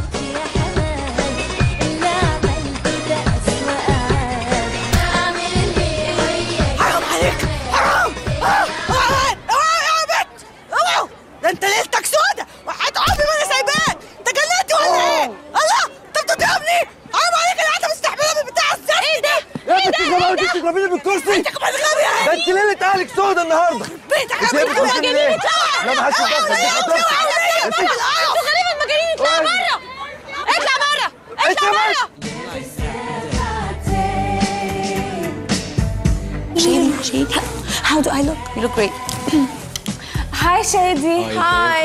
حرام عليك، حرام. اوعوا يا بنت، اوعوا، ده انت ليلتك سودا، وحياة عمري ما انا سايباك. انت جننتي ولا ايه؟ الله، انت بتضربني؟ حرام عليك، انا قاعده مستحمله من بتاع الزفت. ايه ده؟ يا بنت الجماعه، انت بتضربيني بالكرسي. انت كمان غبي يا هاني. ده انت ليله اهلك سودا النهارده. بيتك انت غبي، بتقولي ليه؟ لا ما حدش يتدخل. انتوا غريب المجانين، اطلع بره، اطلع بره، اطلع بره. Shady, how do I look? You look great. Hi Shady. Hi.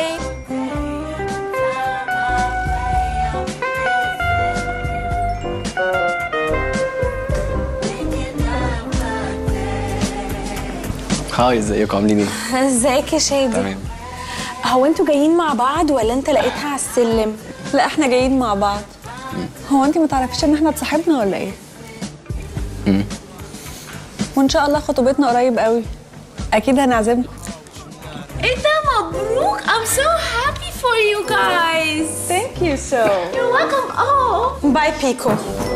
هاي، ازيكم عاملين ايه؟ ازيك يا شادي؟ تمام. هو انتوا جايين مع بعض ولا انت لقيتها على السلم؟ لا احنا جايين مع بعض. هو انت ما تعرفيش ان احنا اتصاحبنا ولا ايه؟ وان شاء الله خطوبتنا قريب قوي، اكيد هنعزمكم. ايه ده، مبروك. I'm so happy for you guys. Thank you so. You're welcome. Oh. باي بيكو.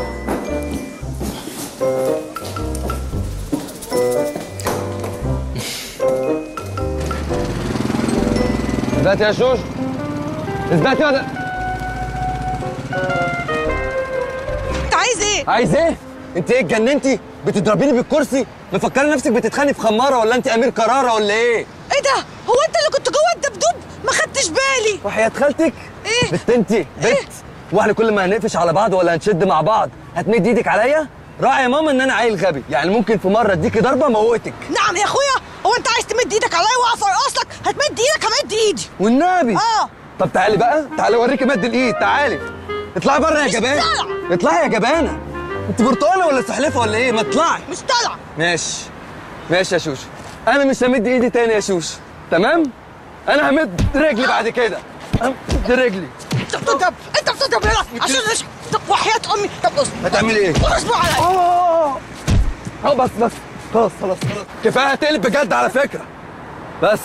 اثبتي يا شوش، اثبتي ولا انت عايز ايه؟ عايز ايه؟ انت ايه اتجننتي؟ بتضربيني بالكرسي؟ مفكره نفسك بتتخانقي في خماره ولا انت امير كراره ولا ايه؟ ايه ده؟ هو انت اللي كنت جوه الدبدوب؟ ما خدتش بالي. وحياة خالتك؟ ايه؟ بت انت بت واحنا كل ما هنقفش على بعض ولا هنشد مع بعض هتمد ايدك عليا؟ راعي يا ماما ان انا عيل غبي، يعني ممكن في مره اديكي ضربه موتك. نعم يا اخويا، هو انت عايز تمد ايدك عليا واقف ارقص لك؟ هتمد ايدك همد ايدي. والنبي. اه. طب تعالي بقى، تعالي اوريكي مد الايد، تعالي. اطلعي بره يا جبانه. اطلعي يا جبانه. انت برتقانه ولا سحلفه ولا ايه؟ ما اطلعي. مش طالعه. ماشي يا شوشو، انا مش همد ايدي تاني يا شوشو، تمام؟ انا همد رجلي بعد كده، همد رجلي. انت بتضرب هنا عشان ايش؟ طب وحياة امي، طب اصبر. هتعملي ايه؟ اصبر عليا. بس خلاص كفايه هتقلب بجد على فكره. بس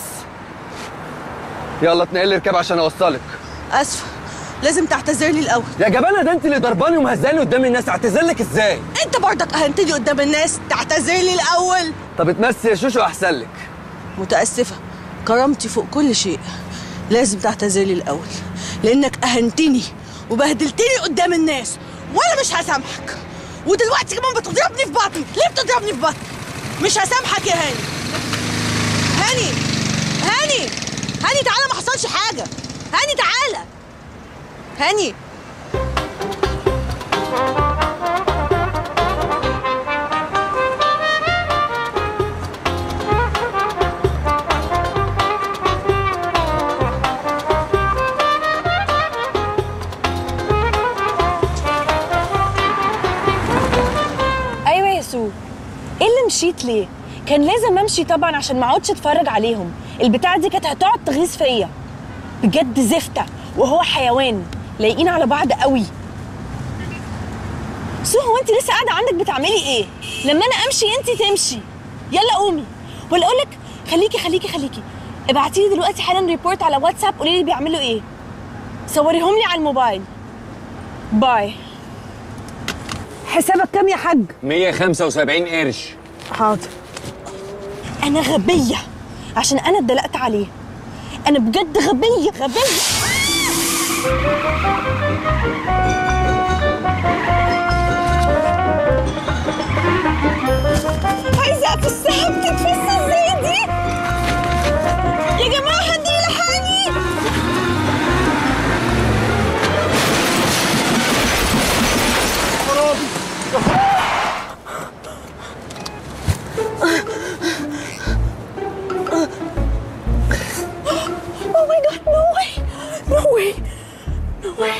يلا اتنقلي اركب عشان اوصلك. اسفه، لازم تعتذر لي الاول. يا جبانه، ده انت اللي ضرباني ومهزاني قدام الناس، اعتذر لك ازاي؟ انت برضك اهنتني قدام الناس، تعتذر لي الاول. طب اتمسي يا شوشو احسن لك. متاسفه، كرامتي فوق كل شيء، لازم تعتذر لي الاول لانك اهنتني وبهدلتني قدام الناس وانا مش هسامحك. ودلوقتي كمان بتضربني في بطني. ليه بتضربني في بطني؟ مش هسامحك يا هاني. هاني تعالى، ما حصلش حاجه. هاني تعالى. هاني ايوه يا سو، ايه اللي مشيت ليه؟ كان لازم امشي طبعا عشان ما اقعدش اتفرج عليهم. البتاعه دي كانت هتقعد تغيظ فيا بجد، زفته وهو حيوان، لايقين على بعض قوي. سو، هو انت لسه قاعده عندك بتعملي ايه؟ لما انا امشي انت تمشي. يلا قومي، ولا اقول لك خليكي ابعتي لي دلوقتي حالا ريبورت على واتساب، قولي لي بيعملوا ايه، صوريهم لي على الموبايل. باي. حسابك كام يا حاج؟ 175 قرش. حاضر. انا غبيه عشان انا اتدلقت عليه. انا بجد غبيه غبيه. عايزه في السحب تتفس ازاي دي يا جماعه؟ حد يلحقني. Oh my god, no way! No way! No way!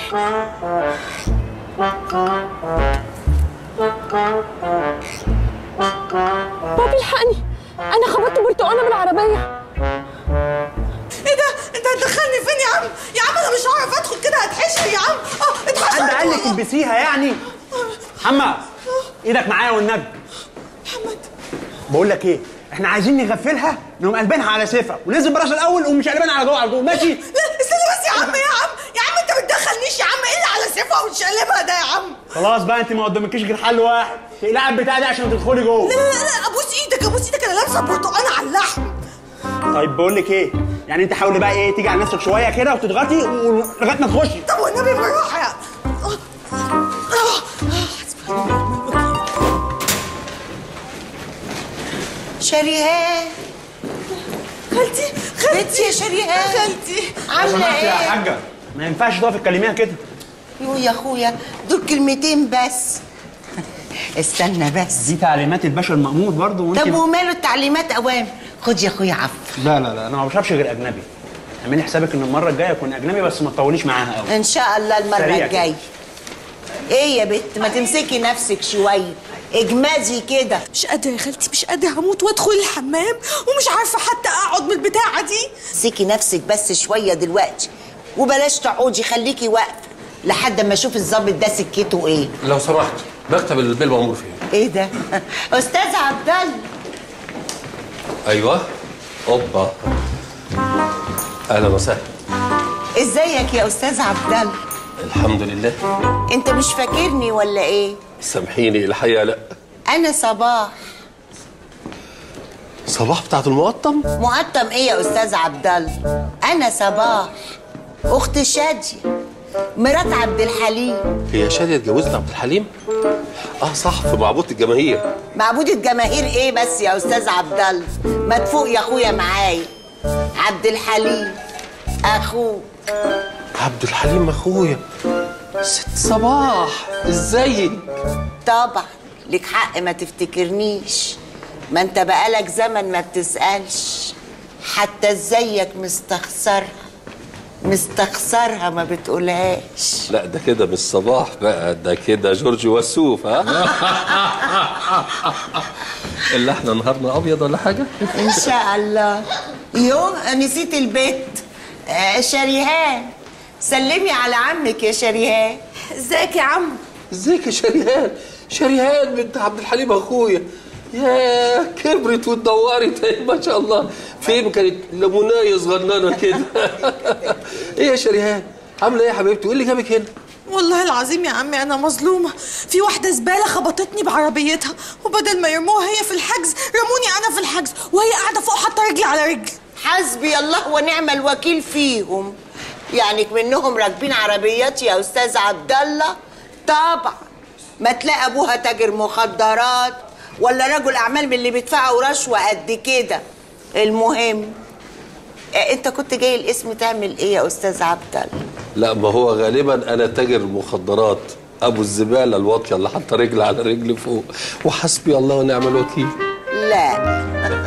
بابي الحقني، انا خبطت برتقانه بالعربيه. ايه ده؟ انت هتدخلني فين يا عم؟ يا عم انا مش هعرف ادخل كده، هتحشر يا عم. اتحشر. حد قال لك البسيها يعني؟ محمد ايدك معايا والنبي. محمد بقول لك ايه؟ احنا عايزين نغفلها، نقوم قلبينها على سيفها وننزل براس الاول ومش قلبانها على جوه على طول، ماشي؟ لا استنى بس يا عم. يا عم انت ما تدخلنيش يا عم. ايه اللي على سيفها وتشقلبها ده يا عم؟ خلاص بقى، انت ما قدامكيش غير حل واحد، تقلعي البتاع دي عشان تدخلي جوه. لا ابوس ايدك ابوس ايدك، انا لابسه برتقانه على اللحم. طيب بقول لك ايه؟ يعني انت حاولي بقى ايه تيجي على نفسك شويه كده وتضغطي لغايه ما تخشي. طب والنبي بالراحه يا شريهان. خالتي بنتي يا شريهان. خالتي عامله ايه؟ يا حاجه ما ينفعش تقفي تكلميها كده. يو يا اخويا دول كلمتين بس. استنى بس، دي تعليمات الباشا المأمور برضه وانت. طب وماله التعليمات اوامر؟ خد يا اخويا عفو. لا انا ما بشربش غير اجنبي. اعملي حسابك ان المره الجايه اكون اجنبي بس ما تطوليش معاها قوي. ان شاء الله المره سريع الجايه. ايه يا بت ما تمسكي نفسك شويه، اجمدي كده. مش قادره يا خالتي، مش قادره، هموت وادخل الحمام ومش عارفه حتى اقعد من البتاعه دي. امسكي نفسك بس شويه دلوقتي وبلاش تقعدي، خليكي واقفه لحد ما اشوف الظابط ده سكته ايه. لو سمحت، مكتب البيه المأمور فين؟ ايه ده؟ استاذ عبد الله. ايوه. اوبا. اهلا وسهلا. ازيك يا استاذ عبد الله؟ الحمد لله. انت مش فاكرني ولا ايه؟ سامحيني الحقيقه لا. انا صباح. صباح بتاعت المقطم؟ مقطم ايه يا استاذ عبد الله؟ انا صباح اخت شاديه مرات عبد الحليم. هي شاديه اتجوزت عبد الحليم؟ صح، في معبود الجماهير. معبود الجماهير ايه بس يا استاذ عبد الله؟ ما تفوق يا اخويا معايا. عبد الحليم اخوك. عبد الحليم اخويا. ست صباح ازيك؟ طبعا لك حق ما تفتكرنيش، ما انت بقالك زمن ما بتسألش، حتى ازيك مستخسرها ما بتقولهاش. لا ده كده مش صباح بقى، ده كده جورج وسوف. ها اللي احنا نهارنا ابيض ولا حاجه؟ ان شاء الله. نسيت البيت. شريهان سلمي على عمك يا شريهان. ازيك يا عم؟ ازيك يا شريهان؟ شريهان بنت عبد الحليم اخويا. يا كبرت واتدورت ما شاء الله. فين كانت لمونايه صغننه كده. ايه يا شريهان عامله ايه يا حبيبتي؟ وايه اللي جابك هنا؟ والله العظيم يا عمي انا مظلومه، في واحده زباله خبطتني بعربيتها وبدل ما يرموها هي في الحجز رموني انا في الحجز، وهي قاعده فوق حاطه رجلي على رجل. حسبي الله ونعم الوكيل فيهم. يعني منهم راكبين عربيات يا استاذ عبد الله؟ طبعا ما تلاقي ابوها تاجر مخدرات ولا رجل اعمال من اللي بيدفعوا رشوه قد كده. المهم انت كنت جاي الاسم تعمل ايه يا استاذ عبد الله؟ لا ما هو غالبا انا تاجر مخدرات، ابو الزباله الواطيه اللي حاطه رجل على رجل فوق، وحسبي الله ونعم الوكيل. لا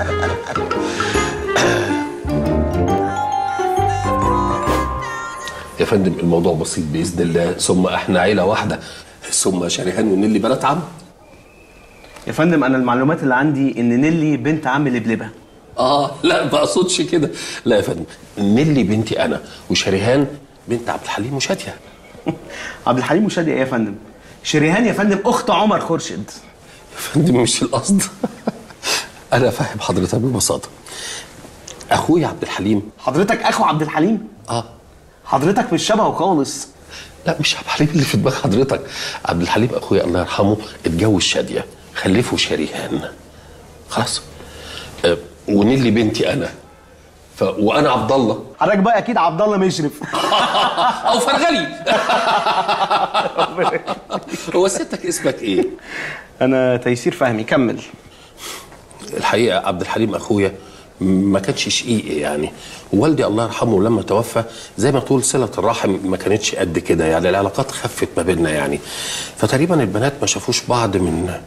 يا فندم الموضوع بسيط باذن الله، ثم احنا عيله واحده، ثم شريهان ونيلي بنات عم. يا فندم انا المعلومات اللي عندي ان نيلي بنت عم لبلبه. لا ما اقصدش كده، لا يا فندم، نيلي بنتي انا وشريهان بنت عبد الحليم وشاديه. عبد الحليم وشاديه ايه يا فندم؟ شريهان يا فندم اخت عمر خورشيد. يا فندم مش القصد. انا فاهم حضرتك ببساطه. اخويا عبد الحليم. حضرتك اخو عبد الحليم؟ حضرتك مش شبهه خالص. لا مش عبد الحليم اللي في دماغ حضرتك، عبد الحليم اخويا الله يرحمه اتجوز شاديه، خلفه شريهان. خلاص. ونيلي بنتي انا وانا عبد الله. حضرتك بقى اكيد عبد الله مشرف او فرغلي. هو ستك اسمك ايه؟ انا تيسير فهمي. كمل. الحقيقه عبد الحليم اخويا ما كانش شقيقي يعني، ووالدي الله يرحمه لما توفى زي ما تقول صله الرحم ما كانتش قد كده يعني، العلاقات خفت ما بيننا يعني، فتقريبا البنات ما شافوش بعض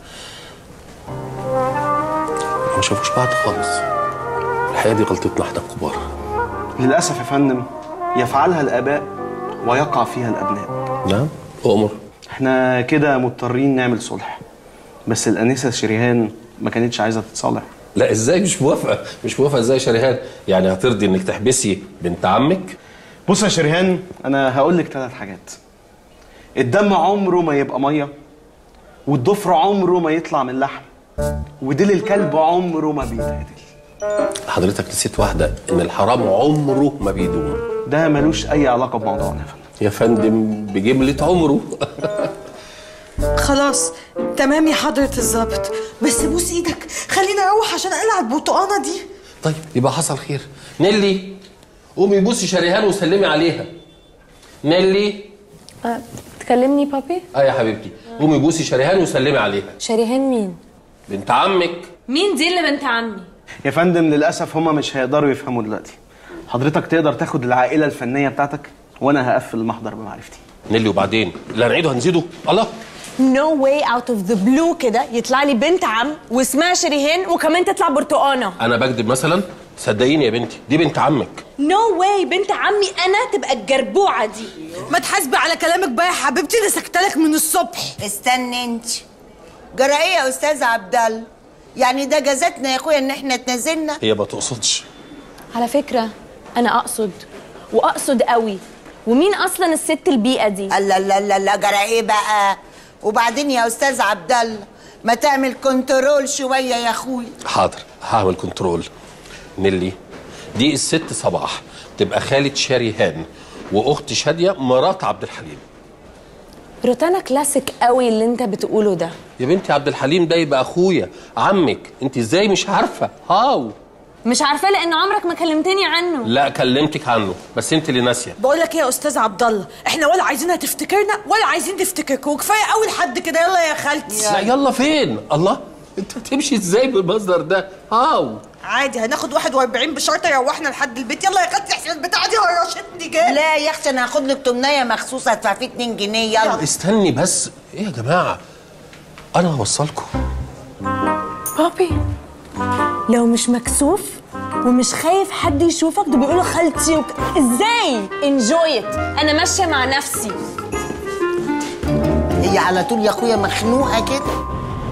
خالص. الحقيقه دي غلطتنا احنا الكبار. للاسف يا فندم يفعلها الاباء ويقع فيها الابناء. نعم أؤمر. احنا كده مضطرين نعمل صلح، بس الانسه شريهان ما كانتش عايزه تتصالح. لا ازاي مش موافقه ازاي يا شريهان؟ يعني هترضي انك تحبسي بنت عمك؟ بص يا شريهان، انا هقول لك 3 حاجات. الدم عمره ما يبقى ميه، والضفر عمره ما يطلع من اللحم، وديل الكلب عمره ما بيتعدل. حضرتك نسيت واحده، ان الحرام عمره ما بيدوم. ده ملوش اي علاقه بموضوعنا يا فندم بجمله عمره. خلاص تمام يا حضرة الظابط، بس بوس ايدك خلينا اروح عشان اقلع البرتقانه دي. طيب يبقى حصل خير. نيلي قومي بوسي شريهان وسلمي عليها. نيلي تكلمني بابي؟ يا حبيبتي قومي بوسي شريهان وسلمي عليها. شريهان مين؟ بنت عمك. مين دي اللي بنت عمي؟ يا فندم للاسف هما مش هيقدروا يفهموا دلوقتي. حضرتك تقدر تاخد العائله الفنيه بتاعتك وانا هقفل المحضر بمعرفتي. نيلي وبعدين اللي هنعيده هنزيده. الله نو واي اوت اوف ذا بلو كده يطلع لي بنت عم واسمها شريهان وكمان تطلع برتقانه. انا بكذب مثلا؟ صدقيني يا بنتي دي بنت عمك. نو واي بنت عمي انا تبقى الجربوعه دي. ما تحاسبي على كلامك بقى يا حبيبتي، انا سكتلك من الصبح. استني انت. جرى ايه يا استاذ عبد الله؟ يعني ده جازتنا يا اخويا ان احنا اتنازلنا؟ هي ما تقصدش. على فكره انا اقصد واقصد قوي. ومين اصلا الست البيئه دي؟ لا لا لا لا جرى ايه بقى؟ وبعدين يا استاذ عبد الله ما تعمل كنترول شويه يا اخويا. حاضر هعمل كنترول. نيلي دي الست صباح تبقى خالة شريهان واخت شاديه مرات عبد الحليم. روتانا كلاسيك قوي اللي انت بتقوله ده. يا بنتي عبد الحليم ده يبقى اخويا عمك، انت ازاي مش عارفه؟ هاو مش عارفه لان عمرك ما كلمتني عنه. لا كلمتك عنه بس انت اللي ناسيه. بقول لك ايه يا استاذ عبد الله، احنا ولا عايزينها تفتكرنا ولا عايزين تفتكركوا، كفايه قوي لحد كده. يلا يا خالتي. لا يلا فين؟ الله انت هتمشي ازاي بالمصدر ده؟ هاو عادي هناخد 41 بشرط يروحنا لحد البيت. يلا يا خالتي احسن البتاعه دي هرشتني جامد. لا يا اختي انا هاخد لك تمنيه مخصوص هدفع فيه 2 جنيه. يلا استني بس. ايه يا جماعه انا هوصلكم. بابي لو مش مكسوف ومش خايف حد يشوفك، ده بيقولوا خالتي ازاي؟ انجوي ات، انا ماشيه مع نفسي. هي على طول يا اخويا مخنوقه كده.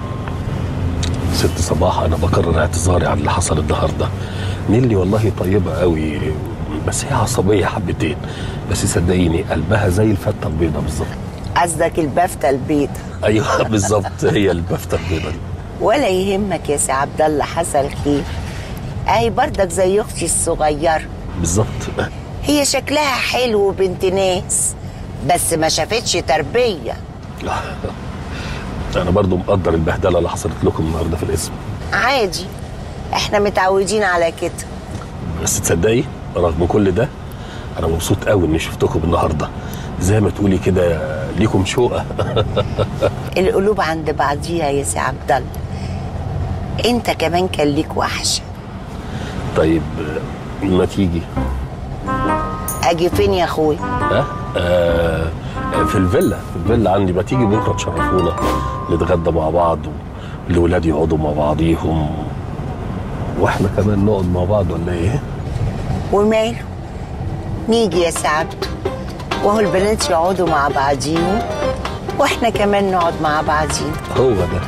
ست صباح انا بكرر اعتذاري عن اللي حصل النهارده. نيلي والله طيبه قوي بس هي عصبيه حبتين، بس صدقيني قلبها زي الفته البيضه بالظبط. قصدك البفته البيضه؟ ايوه بالظبط هي البفته البيضه دي. ولا يهمك يا سي عبد الله، حصل خير. اهي برضك زي اختي الصغيره بالظبط. هي شكلها حلو وبنت ناس بس ما شافتش تربيه. انا برضو مقدر البهدله اللي حصلت لكم النهارده في القسم. عادي احنا متعودين على كده. بس تصدقي رغم كل ده انا مبسوط قوي اني شفتكم النهارده، زي ما تقولي كده ليكم شوقه. القلوب عند بعضيها يا سي عبد الله. انت كمان كان ليك وحشه. طيب ما تيجي. اجي فين يا اخويا؟ في الفيلا عندي. ما تيجي بكره تشرفونا نتغدى مع بعض والولاد يقعدوا مع بعضيهم واحنا كمان نقعد مع بعض ولا ايه؟ وماله نيجي يا سعد، وهو البنات يقعدوا مع بعضيهم واحنا كمان نقعد مع بعضين. هو ده.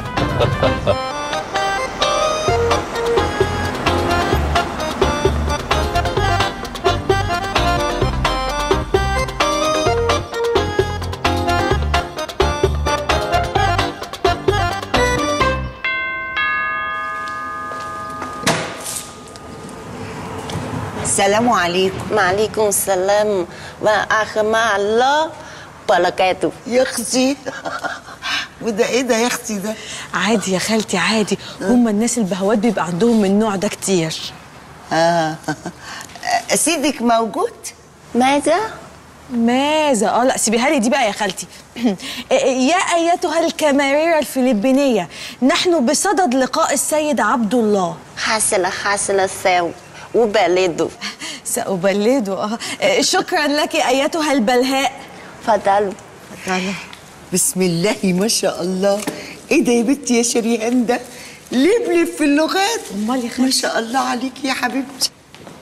السلام عليكم. وعليكم السلام ورحمة الله وبركاته. يا اختي وده ايه ده يا اختي ده؟ عادي يا خالتي عادي، هم الناس البهوات بيبقى عندهم من النوع ده كتير. سيدك موجود؟ ماذا؟ ماذا؟ لا سيبيها لي دي بقى يا خالتي. يا ايتها الكاميريرا الفلبينيه، نحن بصدد لقاء السيد عبد الله. حاصل وبلده. سأبلده. شكرا لك ايتها البلهاء. فضلوا. بسم الله ما شاء الله. ايه ده يا بنتي يا شريهان ده؟ لبلب في اللغات. امال يا خالتي؟ ما شاء الله عليك يا حبيبتي.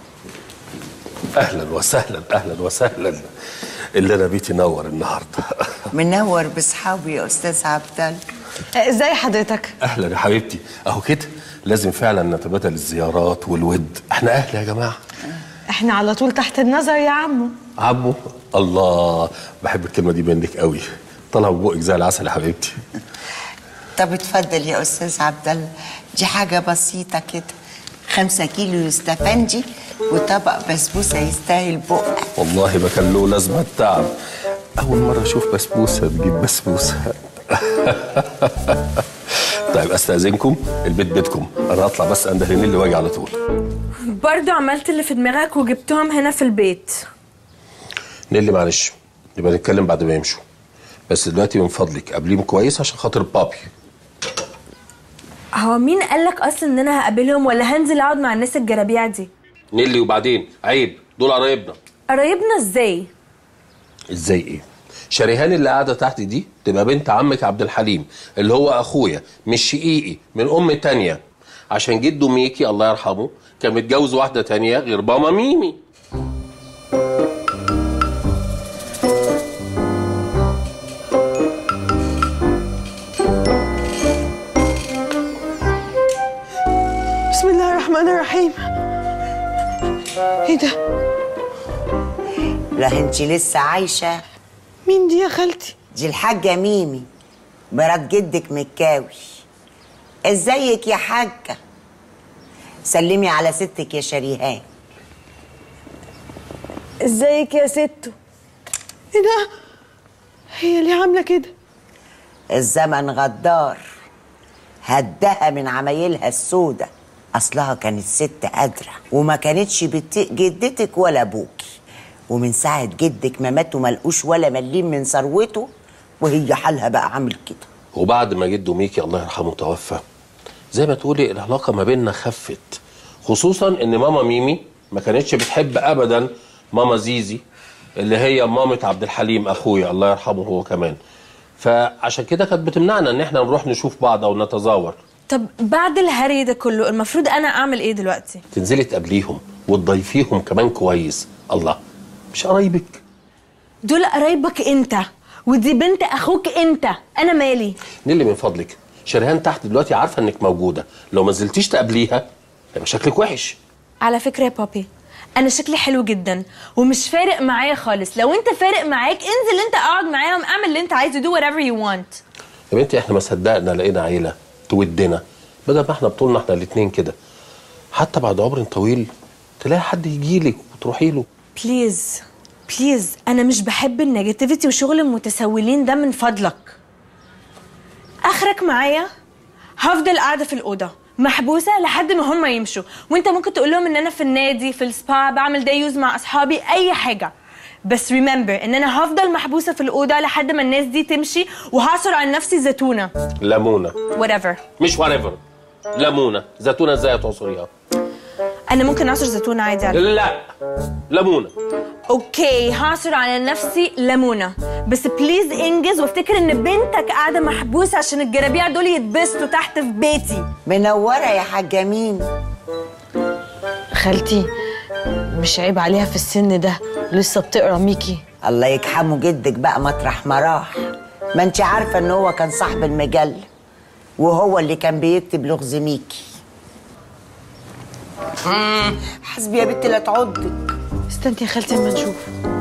اهلا وسهلا اهلا وسهلا. اللي انا بيتي نور النهارده. منور باصحابي يا استاذ عبد الله. ازاي حضرتك؟ اهلا يا حبيبتي. اهو كده لازم فعلا نتبادل الزيارات والود، احنا اهل يا جماعه. احنا على طول تحت النظر يا عمو. عمو؟ الله، بحب الكلمه دي منك قوي، طالعه من بقك زي العسل يا حبيبتي. طب اتفضل يا استاذ عبد الله، دي حاجه بسيطه كده، 5 كيلو يستفندي وطبق بسبوسه يستاهل بقك. والله ما كان له لازمه التعب، اول مره اشوف بسبوسه تجيب بسبوسه. طيب استاذنكم، البيت بيتكم، انا هطلع بس اندهر نيلي واجي على طول. برضو عملت اللي في دماغك وجبتهم هنا في البيت. نيلي معلش، نبقى نتكلم بعد ما يمشوا، بس دلوقتي من فضلك قابليهم كويس عشان خاطر بابي. هو مين قالك اصلا ان انا هقابلهم ولا هنزل اقعد مع الناس الجرابيع دي؟ نيلي وبعدين عيب، دول قرايبنا. قرايبنا ازاي؟ ازاي ايه؟ شريهان اللي قاعده تحت دي تبقى بنت عمك عبد الحليم اللي هو اخويا، مش شقيقي، من ام تانية، عشان جده ميكي الله يرحمه كان متجوز واحده تانية غير ماما ميمي. بسم الله الرحمن الرحيم. ايه ده؟ لا انت لسه عايشه. مين دي يا خالتي؟ دي الحاجه ميمي مرات جدك مكاوي. ازيك يا حاجه؟ سلمي على ستك يا شريهان. ازيك يا ستو؟ ايه ده؟ هي اللي عامله كده؟ الزمن غدار، هدها من عمايلها السودة. اصلها كانت ست قادره وما كانتش بتطيق جدتك ولا ابوكي، ومن ساعه جدك ما ماتوا ملقوش ولا مليم من ثروته، وهي حالها بقى عامل كده. وبعد ما جده ميكي الله يرحمه توفى، زي ما تقولي العلاقه ما بيننا خفت، خصوصا ان ماما ميمي ما كانتش بتحب ابدا ماما زيزي اللي هي مامة عبد الحليم اخويا الله يرحمه هو كمان، فعشان كده كانت بتمنعنا ان احنا نروح نشوف بعض او نتزاور. طب بعد الهري ده كله المفروض انا اعمل ايه دلوقتي؟ تنزلي تقابليهم وتضيفيهم كمان كويس. الله، مش قرايبك؟ دول قرايبك انت، ودي بنت اخوك انت، انا مالي؟ نيلي من فضلك، شريهان تحت دلوقتي عارفه انك موجوده، لو ما نزلتيش تقابليها هيبقى شكلك وحش. على فكره يا بابي، انا شكلي حلو جدا ومش فارق معايا خالص، لو انت فارق معاك انزل انت اقعد معاهم، اعمل اللي انت عايزه، do whatever you want. يا بنتي احنا ما صدقنا لقينا عيله تودنا، بدل ما احنا بطولنا احنا الاثنين كده، حتى بعد عمر طويل تلاقي حد يجيلك وتروحي له. بليز بليز، انا مش بحب النيجاتيفيتي وشغل المتسولين ده من فضلك. اخرك معايا هفضل قاعده في الاوضه محبوسه لحد ما هم يمشوا، وانت ممكن تقول لهم ان انا في النادي، في السبا، بعمل داي يوز مع اصحابي، اي حاجه، بس ريمبر ان انا هفضل محبوسه في الاوضه لحد ما الناس دي تمشي، وهعصر على نفسي زيتونه ليمونه whatever. مش whatever، ليمونه. زيتونه ازاي هتعصريها؟ انا ممكن اعصر زيتونه عادي على لا، ليمونه. اوكي هعصر على نفسي ليمونه، بس بليز انجز وافتكر ان بنتك قاعده محبوسه عشان الجرابيع دول يتبسطوا تحت في بيتي. منوره يا حاجه مين؟ خالتي مش عيب عليها في السن ده لسه بتقرا ميكي؟ الله يجحمه جدك بقى مطرح ما راح، ما انت عارفه ان هو كان صاحب المجله وهو اللي كان بيكتب لغز ميكي. حسبي يا بنتي لا تعضك. استني يا خالتي اما نشوف.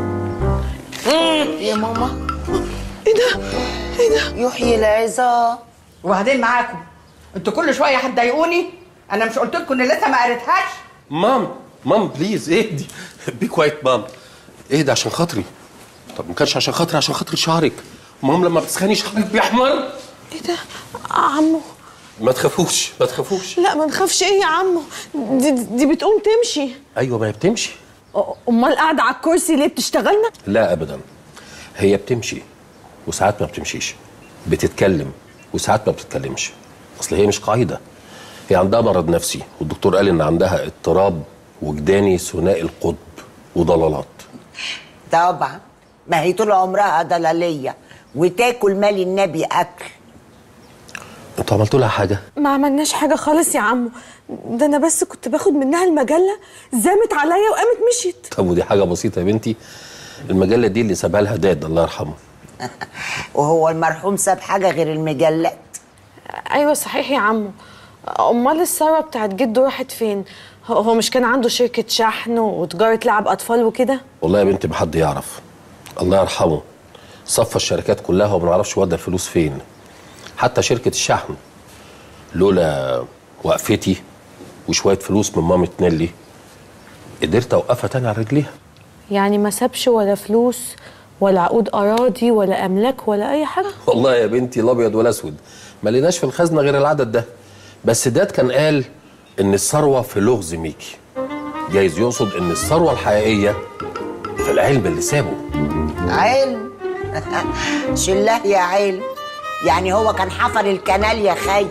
يا ماما ايه ده؟ ايه ده؟ يحيي العظام. وبعدين معاكم انتوا كل شويه هتضايقوني، انا مش قلت لكم ان لسه ما قريتهاش؟ مام بليز اهدي، بي كوايت مام، اهدي عشان خاطري. طب ما كانش عشان خاطري، عشان خاطر شعرك. مام لما بتسخني شعرك بيحمر. ايه ده؟ عمو ما تخافوش ما تخافوش. لا ما نخافش. ايه يا عمو؟ دي بتقوم تمشي. ايوه ما هي بتمشي. امال قاعده على الكرسي ليه؟ بتشتغلنا؟ لا ابدا، هي بتمشي وساعات ما بتمشيش، بتتكلم وساعات ما بتتكلمش. اصل هي مش قاعده، هي عندها مرض نفسي، والدكتور قال ان عندها اضطراب وجداني ثنائي القطب وضلالات. طبعا، ما هي طول عمرها ضلاليه وتاكل مال النبي اكل. انتوا عملتوا لها حاجه؟ ما عملناش حاجه خالص يا عمو، ده انا بس كنت باخد منها المجله، زامت عليا وقامت مشيت. طب ودي حاجه بسيطه يا بنتي، المجله دي اللي سابها لها داد الله يرحمه. وهو المرحوم ساب حاجه غير المجلات؟ ايوه صحيح يا عمو. امال الثروه بتاعت جده راحت فين؟ هو مش كان عنده شركه شحن وتجاره لعب اطفال وكده؟ والله يا بنتي ما حد يعرف، الله يرحمه صفى الشركات كلها وما نعرفش ودى الفلوس فين. حتى شركه الشحن لولا وقفتي وشويه فلوس من مامة نيلي قدرت اوقفها تاني على رجليها. يعني ما سابش ولا فلوس ولا عقود اراضي ولا املاك ولا اي حاجه؟ والله يا بنتي لا ابيض ولا اسود، ما لقيناش في الخزنه غير العدد ده. بس داد كان قال ان الثروه في لغز ميكي، جايز يقصد ان الثروه الحقيقيه في العلم اللي سابه. علم؟ شله يا علم، يعني هو كان حفر الكنال يا خي.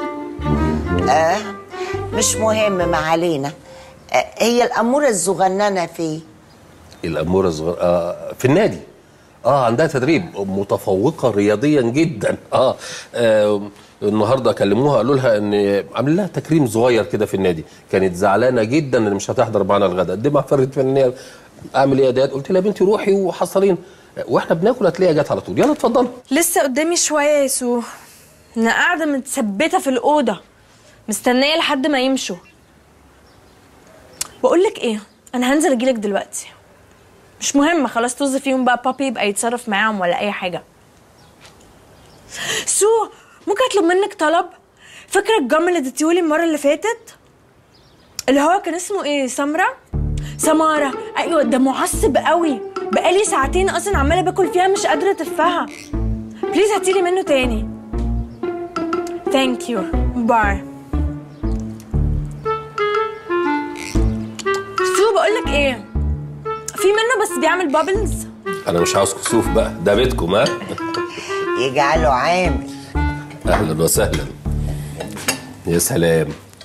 مش مهم، ما علينا. هي الاموره الصغننه فين؟ الاموره في النادي. عندها تدريب، متفوقه رياضيا جدا. النهارده كلموها قالوا لها ان عامل لها تكريم صغير كده في النادي، كانت زعلانه جدا ان مش هتحضر معانا الغداء. قدمها فرقه فنيه. اعمل ايه يا داد؟ قلت لها يا بنتي روحي وحصلين واحنا بناكل هتلاقيها جت على طول. يلا اتفضلي. لسه قدامي شويه يا يسوع، انا قاعده متثبته في الاوضه مستنيه لحد ما يمشوا. بقول لك ايه، انا هنزل اجيلك دلوقتي. مش مهم، خلاص طز فيهم بقى، بابي يبقى يتصرف معاهم ولا اي حاجه. سو ممكن اطلب منك طلب؟ فاكره الجم اللي اديتيهولي المره اللي فاتت اللي هو كان اسمه ايه؟ سماره. ايوه ده معصب قوي، بقالي ساعتين اصلا عماله باكل فيها مش قادره اتفها. بليز هاتيلي منه تاني. ثانك يو، باي. سو بقول لك ايه، في منه بس بيعمل بابلز. انا مش عاوز كسوف بقى، ده بيتكم. ها يجعله عامل. اهلا وسهلا. يا سلام،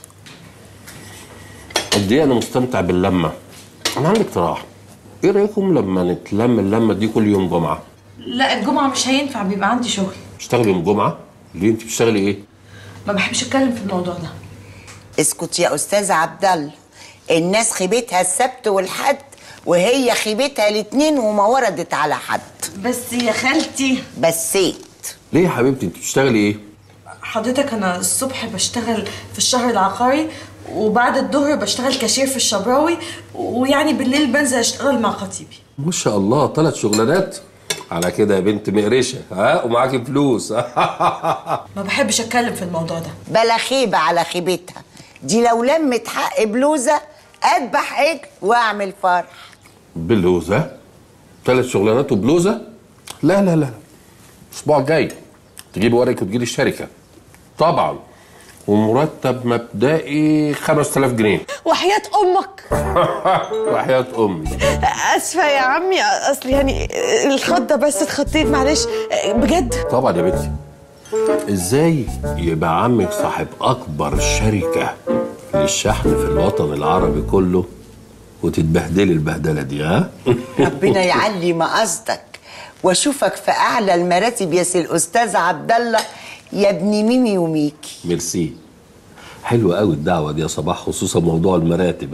قد ايه انا مستمتع باللمه. انا عندي اقتراح، ايه رايكم لما نتلم اللمه دي كل يوم جمعه؟ لا الجمعه مش هينفع، بيبقى عندي شغل. بتشتغلي يوم جمعه؟ ليه انت بتشتغلي ايه؟ ما بحبش اتكلم في الموضوع ده. اسكت يا استاذ عبد الله، الناس خيبتها السبت والحد وهي خيبتها الاثنين وما وردت على حد. بس يا خالتي بسيت. ليه يا حبيبتي انت بتشتغلي ايه؟ حضرتك انا الصبح بشتغل في الشهر العقاري، وبعد الظهر بشتغل كاشير في الشبراوي، ويعني بالليل بنزل اشتغل مع خطيبي. ما شاء الله 3 شغلانات على كده يا بنت مقرشه. ومعاكي فلوس. ما بحبش اتكلم في الموضوع ده. بلا خيبه على خيبتها دي، لو لمت حق بلوزه اذبح عجل واعمل فرح. بلوزه؟ 3 شغلانات وبلوزه؟ لا لا لا، الاسبوع الجاي تجيبي ورقك وتجيلي الشركه طبعا، ومرتب مبدئي 5000 جنيه. وحياة امك. وحياة امي. اسفه يا عمي، اصل يعني الخضه بس اتخطيت، معلش بجد. طبعا يا بنتي، ازاي يبقى عمك صاحب اكبر شركه للشحن في الوطن العربي كله وتتبهدلي البهدله دي؟ ها؟ ربنا يعلي مقصدك واشوفك في اعلى المراتب يا سي الاستاذ عبد الله يا ابن ميمي وميكي. ميرسي، حلوه قوي الدعوه دي يا صباح، خصوصا موضوع المراتب.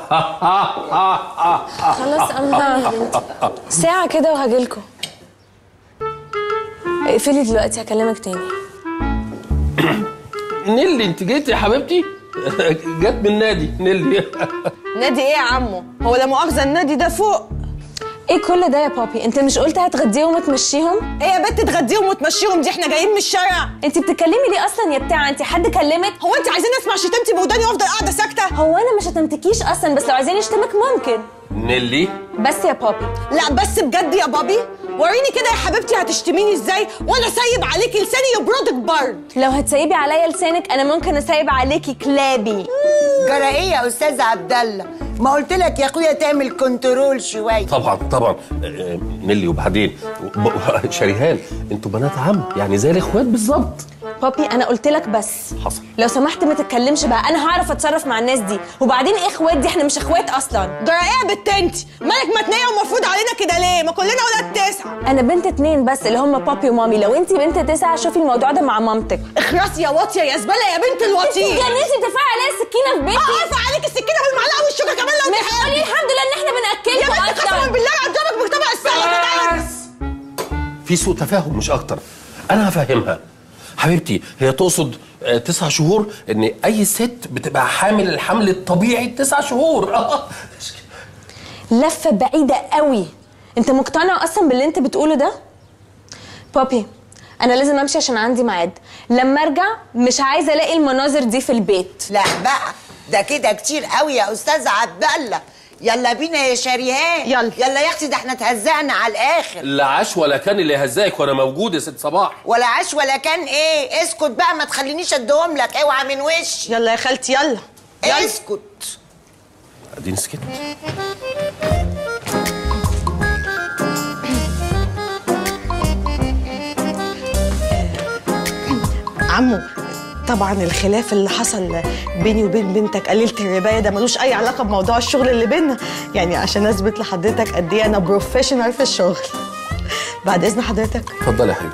خلاص انا ساعه كده وهجيلكوا. اقفلي دلوقتي هكلمك تاني. نيلي انت جيتي يا حبيبتي؟ جت من النادي نيلي. نادي ايه يا عمو؟ هو لا مؤاخذه النادي ده فوق. ايه كل ده يا بابي؟ انت مش قلت هتغديهم وتمشيهم؟ ايه يا بنت تغديهم وتمشيهم دي؟ احنا جايين من الشارع. انت بتتكلمي ليه اصلا يا بتاعه؟ انت حد كلمك؟ هو انت عايزين اسمع شتمتي بوداني وافضل قاعده ساكته؟ هو انا مش شتمتكيش اصلا، بس لو عايزين يشتمك ممكن. نيلي بس يا بابي. لا بس بجد يا بابي، وريني كده يا حبيبتي هتشتميني ازاي وانا سايب عليكي لساني يبردك برد. لو هتسيبي عليا لسانك انا ممكن اسيب عليكي كلابي. جرى ايه يا استاذ عبد الله؟ ما قلت لك يا اخويا تعمل كنترول شويه. طبعا نيلي وبعدين شريهان انتوا بنات عم يعني زي الاخوات بالظبط. بابي انا قلت لك بس حصل. لو سمحت ما تتكلمش بقى، انا هعرف اتصرف مع الناس دي. وبعدين ايه اخوات دي؟ احنا مش اخوات اصلا. جرى ايه يا بت انت؟ مالك متنيه ومفروض علينا كده ليه؟ ما كلنا ولاد 9. انا بنت 2 بس اللي هم بابي ومامي. لو انت بنت 9 شوفي الموضوع ده مع مامتك. اخرسي يا واطيه يا زباله يا بنت الوطيه. انت اتجننتي بترفعي عليا السكينه في بيتي. ارفع عليك السكينه بالمعلقه والشوكه كمان لو مش قولي الحمد لله ان احنا بناكلكم يا بنت قسما بالله هضربك بطبق السلطه. في سوء تفاهم مش اكتر. انا هفهمها حبيبتي، هي تقصد 9 شهور، ان اي ست بتبقى حامل الحمل الطبيعي 9 شهور. لفه بعيده قوي. انت مقتنع اصلا باللي انت بتقوله ده؟ بابي انا لازم امشي عشان عندي ميعاد. لما ارجع مش عايزه الاقي المناظر دي في البيت. لا بقى ده كده كتير قوي يا استاذ عبد الله. يلا بينا يا شريهان. يلا يا اختي، ده احنا اتهزقنا على الاخر. لا عاش ولا كان اللي هزاك وانا موجود يا ست صباح. ولا عاش ولا كان ايه؟ اسكت بقى ما تخلينيش اديهم لك. اوعى من وشي. يلا يا خالتي يلا. اسكت. اديني سكت. عمو طبعا الخلاف اللي حصل بيني وبين بنتك قليلة الرباية ده ملوش أي علاقة بموضوع الشغل اللي بينا، يعني عشان أثبت لحضرتك قد إيه أنا بروفيشنال في الشغل. بعد إذن حضرتك. اتفضلي يا حبيبتي.